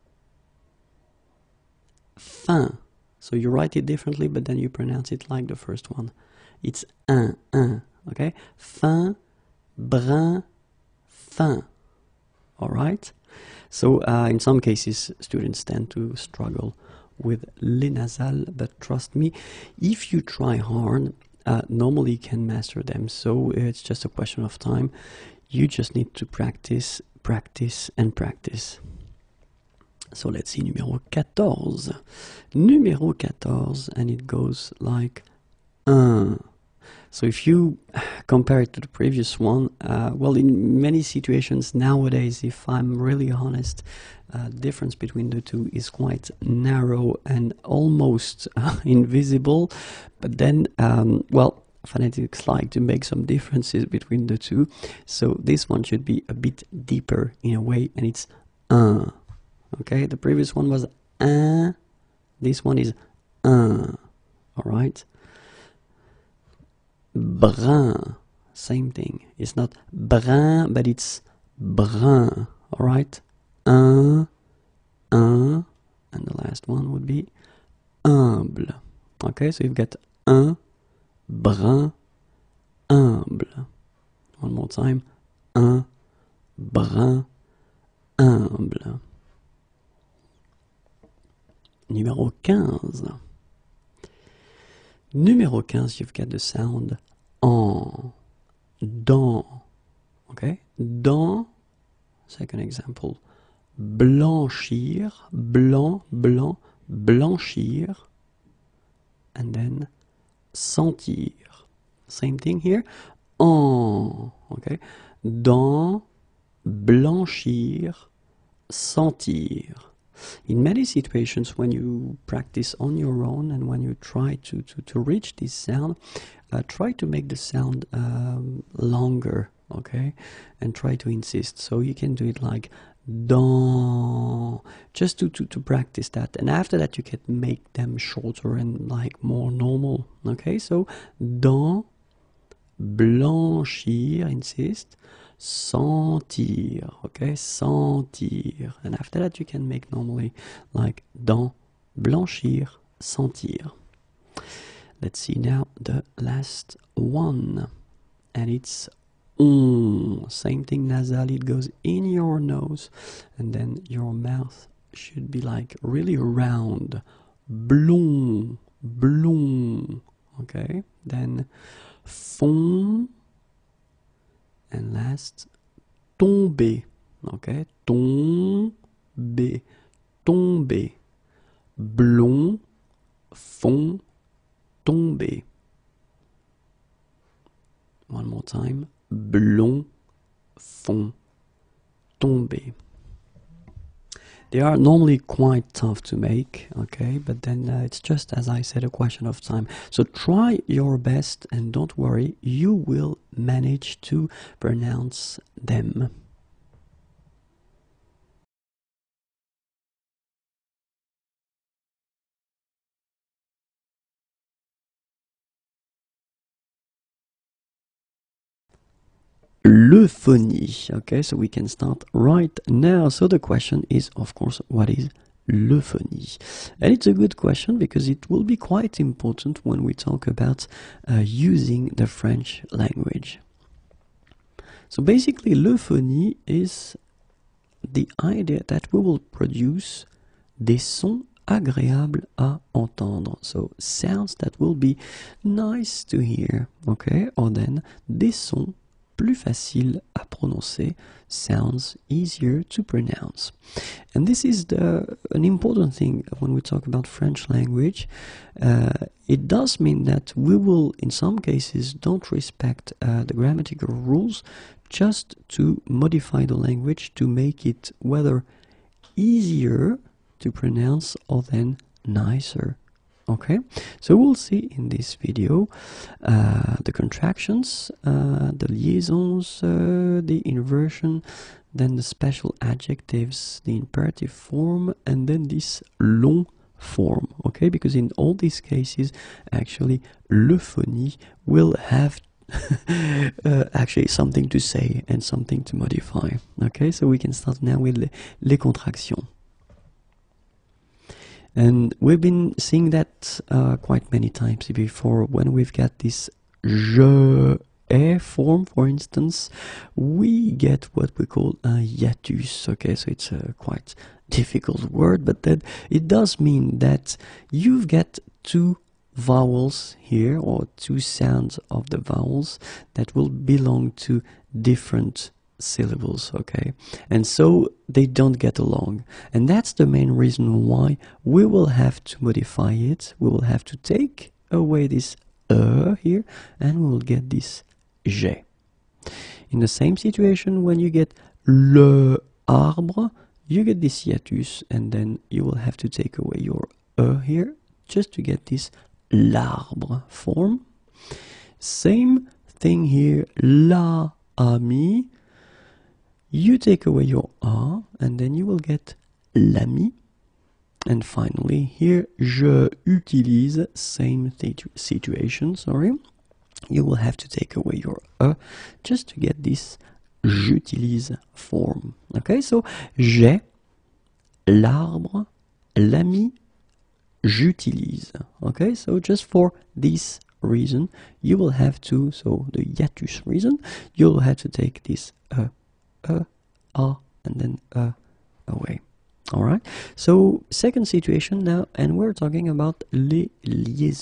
fin. So you write it differently, but then you pronounce it like the first one. It's un, okay? Fin, brun, fin. All right? So in some cases, students tend to struggle with les nasal, but trust me, if you try hard, normally you can master them. So it's just a question of time. You just need to practice, practice, and practice. So let's see numéro 14. Numéro 14, and it goes like un. So if you compare it to the previous one, well, in many situations nowadays, if I'm really honest, the difference between the two is quite narrow and almost invisible. But then, well, phonetics like to make some differences between the two. So this one should be a bit deeper in a way, and it's un. Okay, the previous one was un. This one is un. All right. Brun, same thing. It's not brun, but it's brun. All right. Un, and the last one would be humble. Okay, so you've got un, brun, humble. One more time. Un, brun, humble. Numéro 15. Numéro 15, you've got the sound en, dans. Okay? Dans, second example. Blanchir, blanc, blanc, blanchir. And then sentir. Same thing here. en. Okay, dans, blanchir, sentir. In many situations, when you practice on your own and when you try to reach this sound, try to make the sound longer, okay, and try to insist. So you can do it like dans, just to practice that, and after that you can make them shorter and like more normal. Okay, so dans, blanchir, insist, sentir, okay, sentir, and after that you can make normally like dans, blanchir, sentir. Let's see now the last one, and it's on. Same thing, nasal, it goes in your nose and then your mouth should be like really round. Blond, blond, okay, then fond, and last tomber, okay, tomber, tomber, blond, fond, tomber. One more time, blond, fond, tomber. They are normally quite tough to make, okay, but then it's just, as I said, a question of time. So try your best and don't worry, you will manage to pronounce them. L'euphonie. Okay, so we can start right now. So the question is, of course, what is l'euphonie? And it's a good question because it will be quite important when we talk about using the French language. So basically, l'euphonie is the idea that we will produce des sons agréables à entendre. So sounds that will be nice to hear, okay? Or then des sons plus faciles à prononcer, sounds easier to pronounce. And this is an important thing when we talk about French language. It does mean that we will, in some cases, don't respect the grammatical rules just to modify the language to make it whether easier to pronounce or then nicer. Okay, so we'll see in this video the contractions, the liaisons, the inversion, then the special adjectives, the imperative form, and then this long form. Okay, because in all these cases, actually, l'euphonie will have actually something to say and something to modify. Okay, so we can start now with les contractions. And we've been seeing that quite many times before. When we've got this je ai form, for instance, we get what we call a hiatus. Okay, so it's a quite difficult word, but that it does mean that you've got two vowels here, or two sounds of the vowels that will belong to different syllables, okay, and so they don't get along, and that's the main reason why we will have to modify it. We will have to take away this here, and we will get this G. In the same situation, when you get le arbre, you get this hiatus, and then you will have to take away your here just to get this l'arbre form. Same thing here, la ami. You take away your A, and then you will get l'ami. And finally, here, je utilise, same situation, sorry. You will have to take away your E, just to get this j'utilise form. Okay, so j'ai, l'arbre, l'ami, j'utilise. Okay, so just for this reason, you will have to, so the hiatus reason, you'll have to take this a, and then away. All right. So second situation now, and we're talking about les liaisons.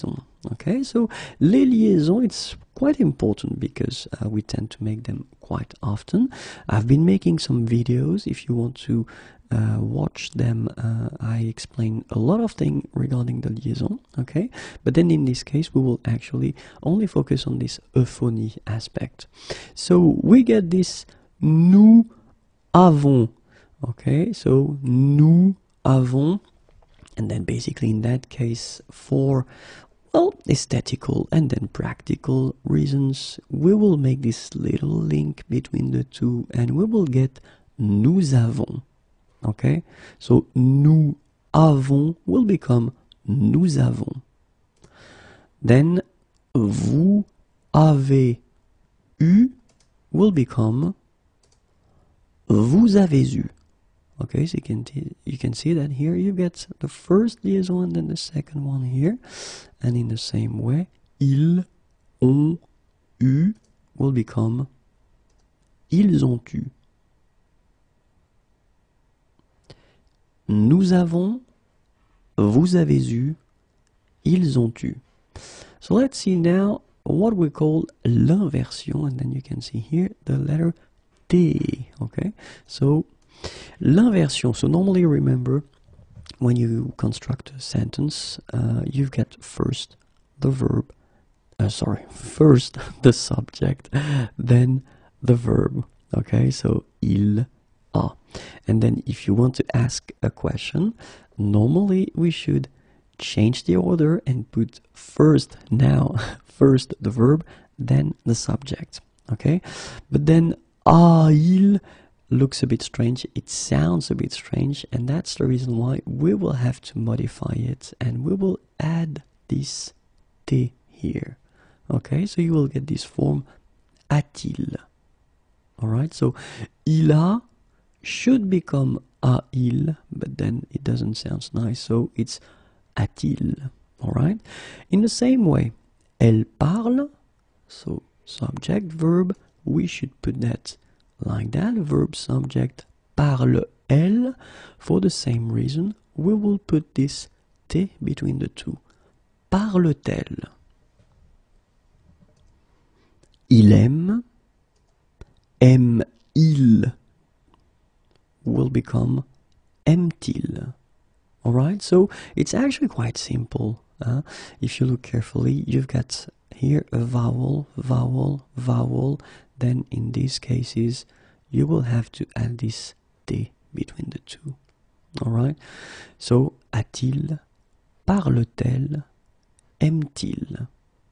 Okay, so les liaisons, it's quite important because we tend to make them quite often. I've been making some videos. If you want to watch them, I explain a lot of things regarding the liaison, okay? But then in this case, we will actually only focus on this euphonie aspect. So we get this nous avons, okay? So nous avons, and then basically in that case, for well, aesthetical and then practical reasons, we will make this little link between the two and we will get nous avons. Okay? So nous avons will become nous avons. Then vous avez eu will become vous avez eu. Okay, so you can see that here you get the first liaison and then the second one here. And in the same way, ils ont eu will become ils ont eu. Nous avons, vous avez eu, ils ont eu. So let's see now what we call l'inversion, and then you can see here the letter T. Okay, so l'inversion. So normally, remember, when you construct a sentence, you get first the verb, first the subject, then the verb. Okay, so il a. And then if you want to ask a question, normally we should change the order and put first the verb, then the subject. Okay, but then il looks a bit strange, it sounds a bit strange, and that's the reason why we will have to modify it and we will add this T here. Okay, so you will get this form a-t-il. Alright, so il a should become a-il, but then it doesn't sound nice, so it's a-t-il. Alright, in the same way, elle parle, so subject verb, we should put that like that, verb subject parle elle. For the same reason, we will put this T between the two. Parle-t-elle? Il aime, aime-il will become aime-t-il. Alright, so it's actually quite simple. If you look carefully, you've got here a vowel, vowel, vowel. Then in these cases, you will have to add this T between the two. Alright? So, a-t-il, parle-t-elle, aime-t-il?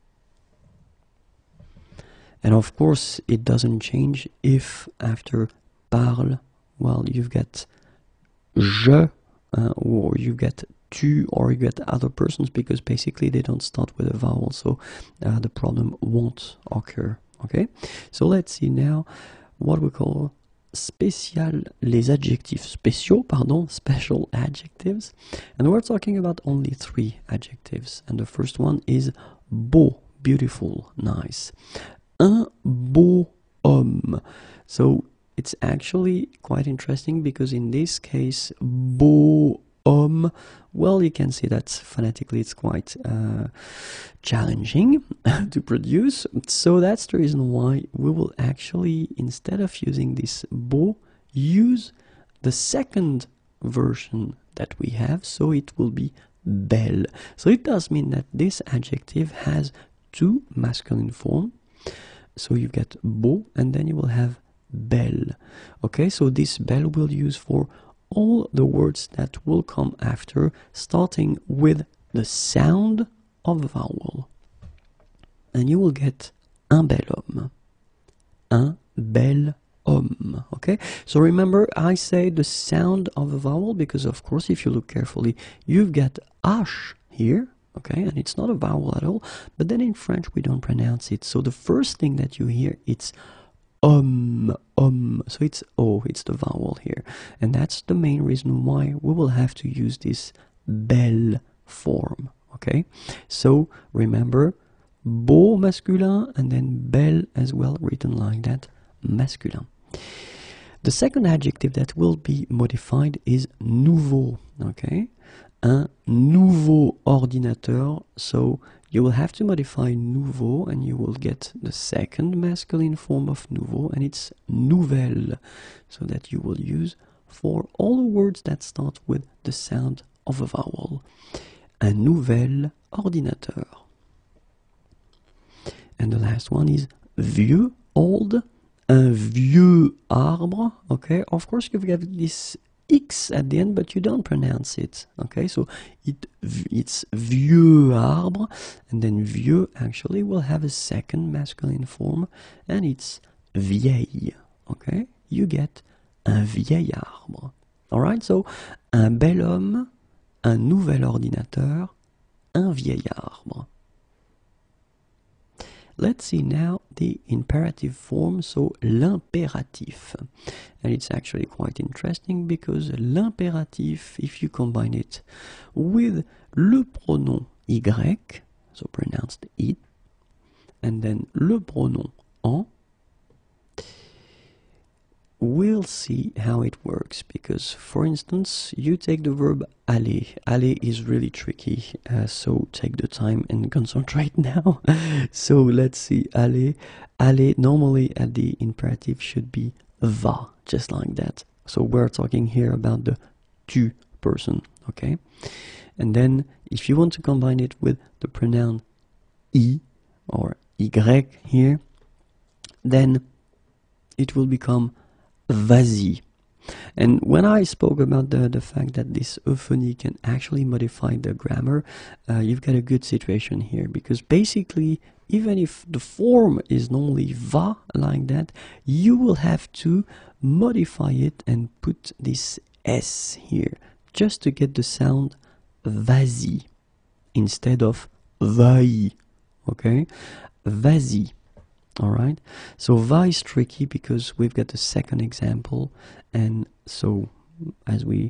And of course, it doesn't change if after parle, well, you've got je, or you get tu, or you get other persons, because basically they don't start with a vowel, so the problem won't occur. Okay, so let's see now what we call les adjectifs spéciaux, special adjectives. And we're talking about only 3 adjectives. And the first one is beau, beautiful, nice. Un beau homme. So it's actually quite interesting because in this case, beau homme, well, you can see that phonetically it's quite challenging to produce. So that's the reason why we will actually, instead of using this beau, use the second version that we have. So it will be belle. So it does mean that this adjective has 2 masculine forms. So you get beau and then you will have belle. Okay, so this belle we'll use for all the words that will come after, starting with the sound of a vowel. And you will get un bel homme. Un bel homme. Okay? So remember, I say the sound of a vowel because, of course, if you look carefully, you've got H here. Okay? And it's not a vowel at all. But then in French, we don't pronounce it. So the first thing that you hear, it's so it's O, it's the vowel here. And that's the main reason why we will have to use this belle form. Okay? So remember, beau masculin and then belle as well, written like that, masculin. The second adjective that will be modified is nouveau. Okay? Un nouveau ordinateur. So you will have to modify nouveau, and you will get the second masculine form of nouveau, and it's nouvelle, so that you will use for all the words that start with the sound of a vowel. Un nouvel ordinateur. And the last one is vieux, old. Un vieux arbre. Okay, of course you've got this X at the end, but you don't pronounce it. Okay, so it's vieux arbre, and then vieux actually will have a second masculine form, and it's vieille. Okay, you get un vieil arbre. Alright, so un bel homme, un nouvel ordinateur, un vieil arbre. Let's see now the imperative form, so l'impératif. And it's actually quite interesting because l'impératif, if you combine it with le pronom y, so pronounced it, and then le pronom en, we'll see how it works, because for instance you take the verb aller. Aller is really tricky, so take the time and concentrate now. So let's see, aller. Aller normally at the imperative should be va, just like that. So we're talking here about the tu person, okay? And then if you want to combine it with the pronoun I or y here, then it will become vas-y. And when I spoke about the fact that this euphony can actually modify the grammar, you've got a good situation here, because basically even if the form is normally va like that, you will have to modify it and put this S here just to get the sound vas-y instead of vai. Okay, vas-y. Alright, so va is tricky because we've got the second example, and so as we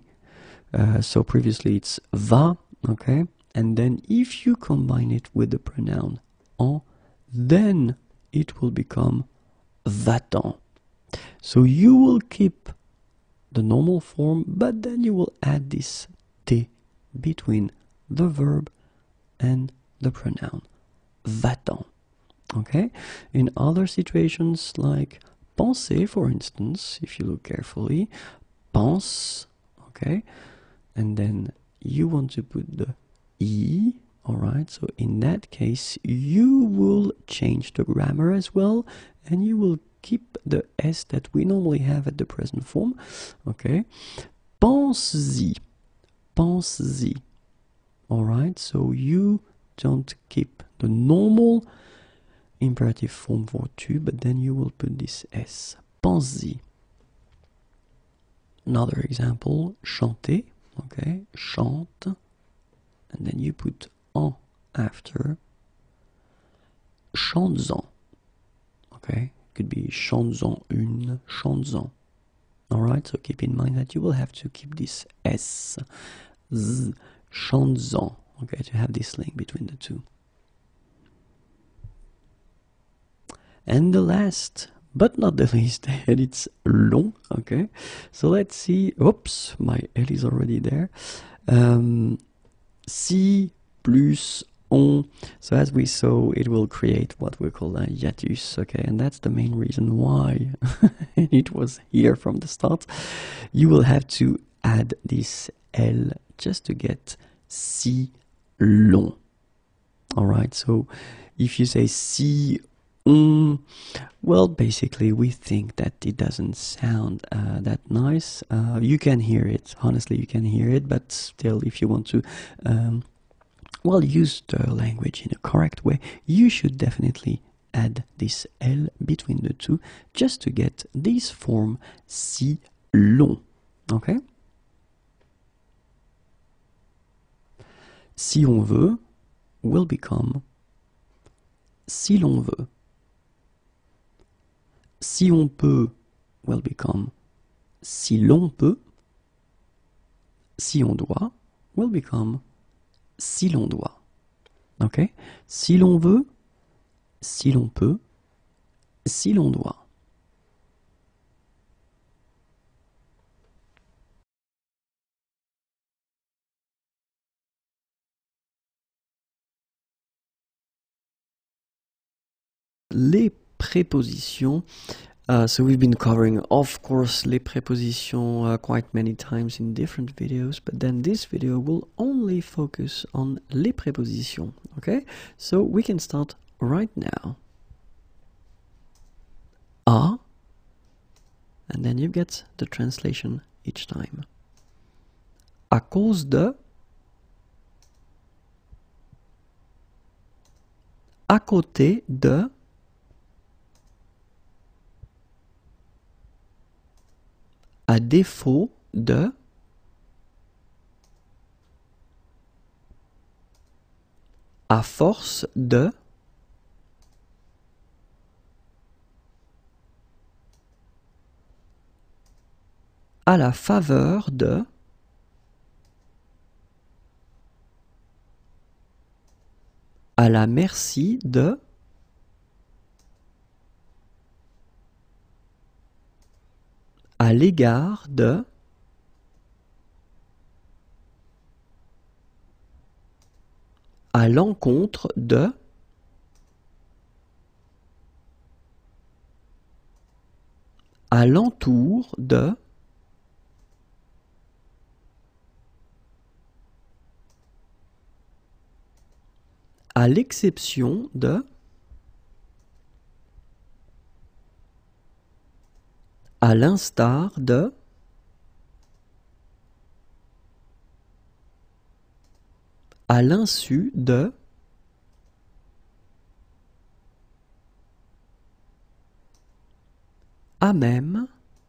saw previously, it's va, okay, and then if you combine it with the pronoun en, then it will become va-t'en. So you will keep the normal form, but then you will add this t between the verb and the pronoun va-t'en. Okay, in other situations like penser, for instance, if you look carefully, pense, okay, and then you want to put the e, alright, so in that case you will change the grammar as well, and you will keep the s that we normally have at the present form, okay, pense-y, pense-y, alright, so you don't keep the normal imperative form for tu, but then you will put this s, pense-y. Another example, chanter, okay, chante, and then you put en after, chantes-en, okay, could be chantes-en une, chantes-en. Alright, so keep in mind that you will have to keep this s, z, chantes-en, okay, to have this link between the two. And the last, but not the least, and it's long, okay? So let's see, oops, my L is already there. Si plus on, so as we saw, it will create what we call a hiatus, okay? And that's the main reason why it was here from the start. You will have to add this L just to get si long. Alright, so if you say si well, basically we think that it doesn't sound that nice. You can hear it, honestly you can hear it, but still if you want to well, use the language in a correct way, you should definitely add this L between the two just to get this form si long, okay? Si on veut will become si l'on veut. Si on peut will become si l'on peut. Si on doit will become si l'on doit. Okay? Si l'on veut, si l'on peut, si l'on doit. les prépositions. So we've been covering, of course, les prépositions quite many times in different videos, but then this video will only focus on les prépositions. Okay, so we can start right now. A, and then you get the translation each time. À cause de, à côté de, à défaut de, à force de, à la faveur de, à la merci de, à l'égard de, à l'encontre de, à l'entour de, à l'exception de, à l'instar de, à l'insu de, à même,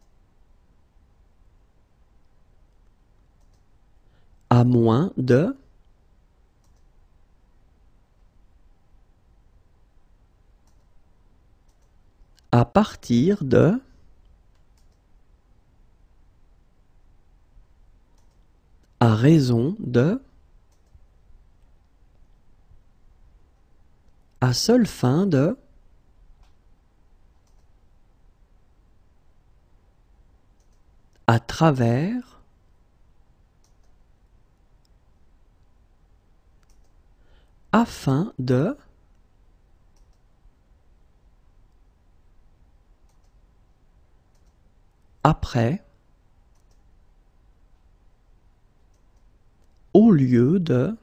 à moins de, à partir de, à raison de, à seule fin de, à travers, afin de, après, au lieu de,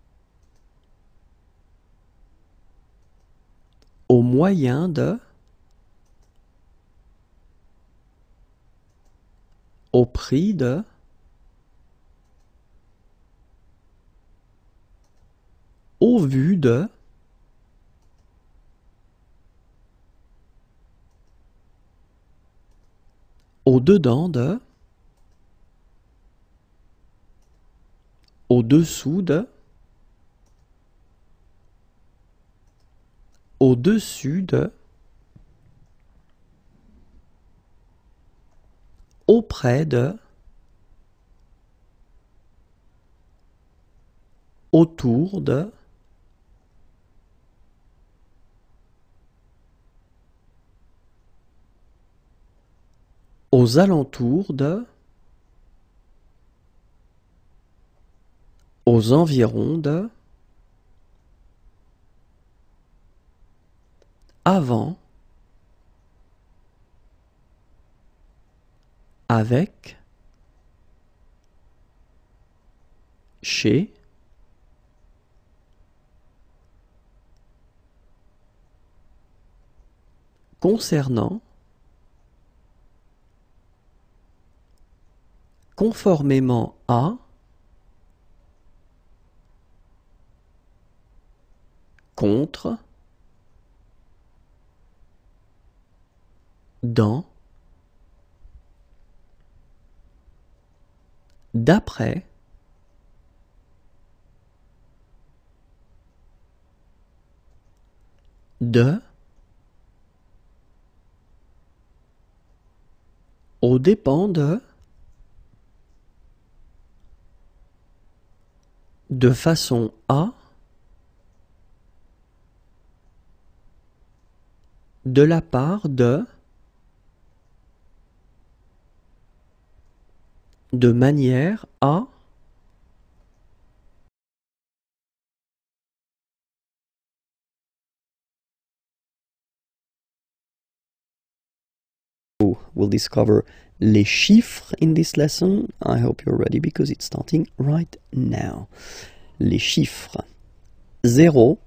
au moyen de, au prix de, au vu de, au dedans de, au dessous de, au dessus de, auprès de, autour de, aux alentours de, aux environs de, avant, avec, chez, concernant, conformément à, contre, dans, d'après, de, aux dépens de façon à, de la part de manière à, we'll discover les chiffres in this lesson. I hope you're ready because it's starting right now. Les chiffres. 0,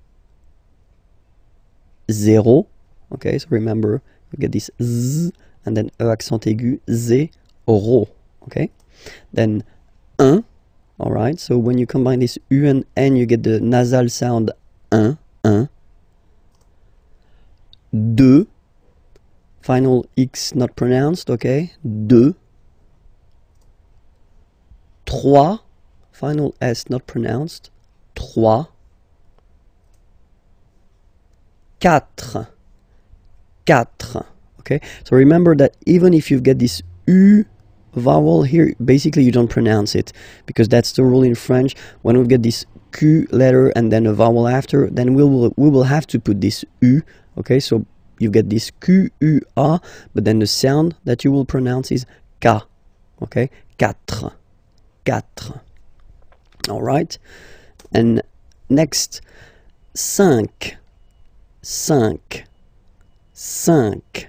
0. Okay, so remember, you get this z and then e accent aigu, zéro. Okay, then 1. All right, so when you combine this u and n, you get the nasal sound 1, 1. 2. Final X not pronounced, okay? 2. 3. Final S not pronounced. 3. 4. 4. Okay? So remember that even if you get this U vowel here, basically you don't pronounce it, because that's the rule in French. When we get this Q letter and then a vowel after, then we will have to put this U. Okay? So you get this Q, U, A, but then the sound that you will pronounce is K. Okay? 4. 4. All right? And next, 5. 5. 5.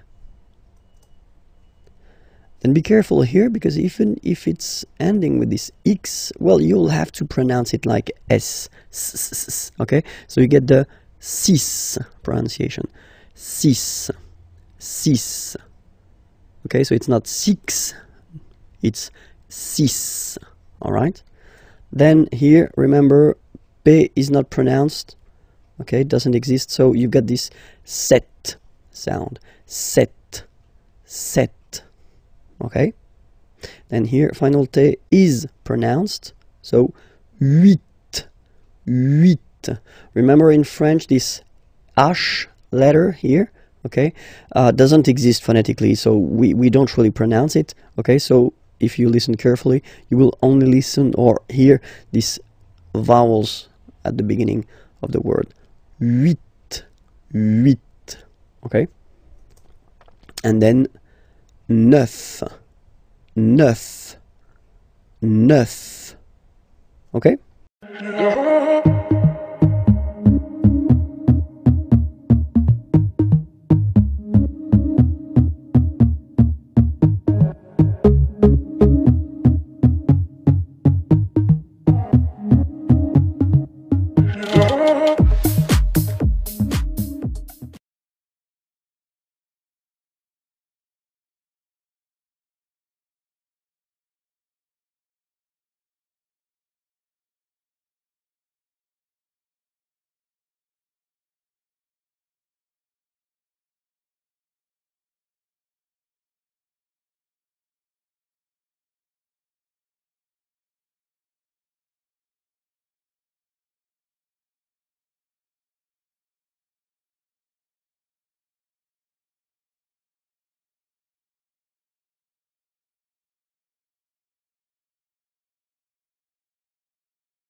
Then be careful here, because even if it's ending with this X, well, you'll have to pronounce it like S. Okay? So you get the 6 pronunciation. 6. 6. Okay, so it's not 6, it's 6. All right? Then here, remember, P is not pronounced. Okay, it doesn't exist, so you get this set sound. Set. Set. Okay? Then here, final T is pronounced, so 8. 8. Remember in French, this H letter here, okay, doesn't exist phonetically, so we don't really pronounce it. Okay, so if you listen carefully, you will only listen or hear these vowels at the beginning of the word. 8. 8. Okay? And then 9. 9. 9. Okay?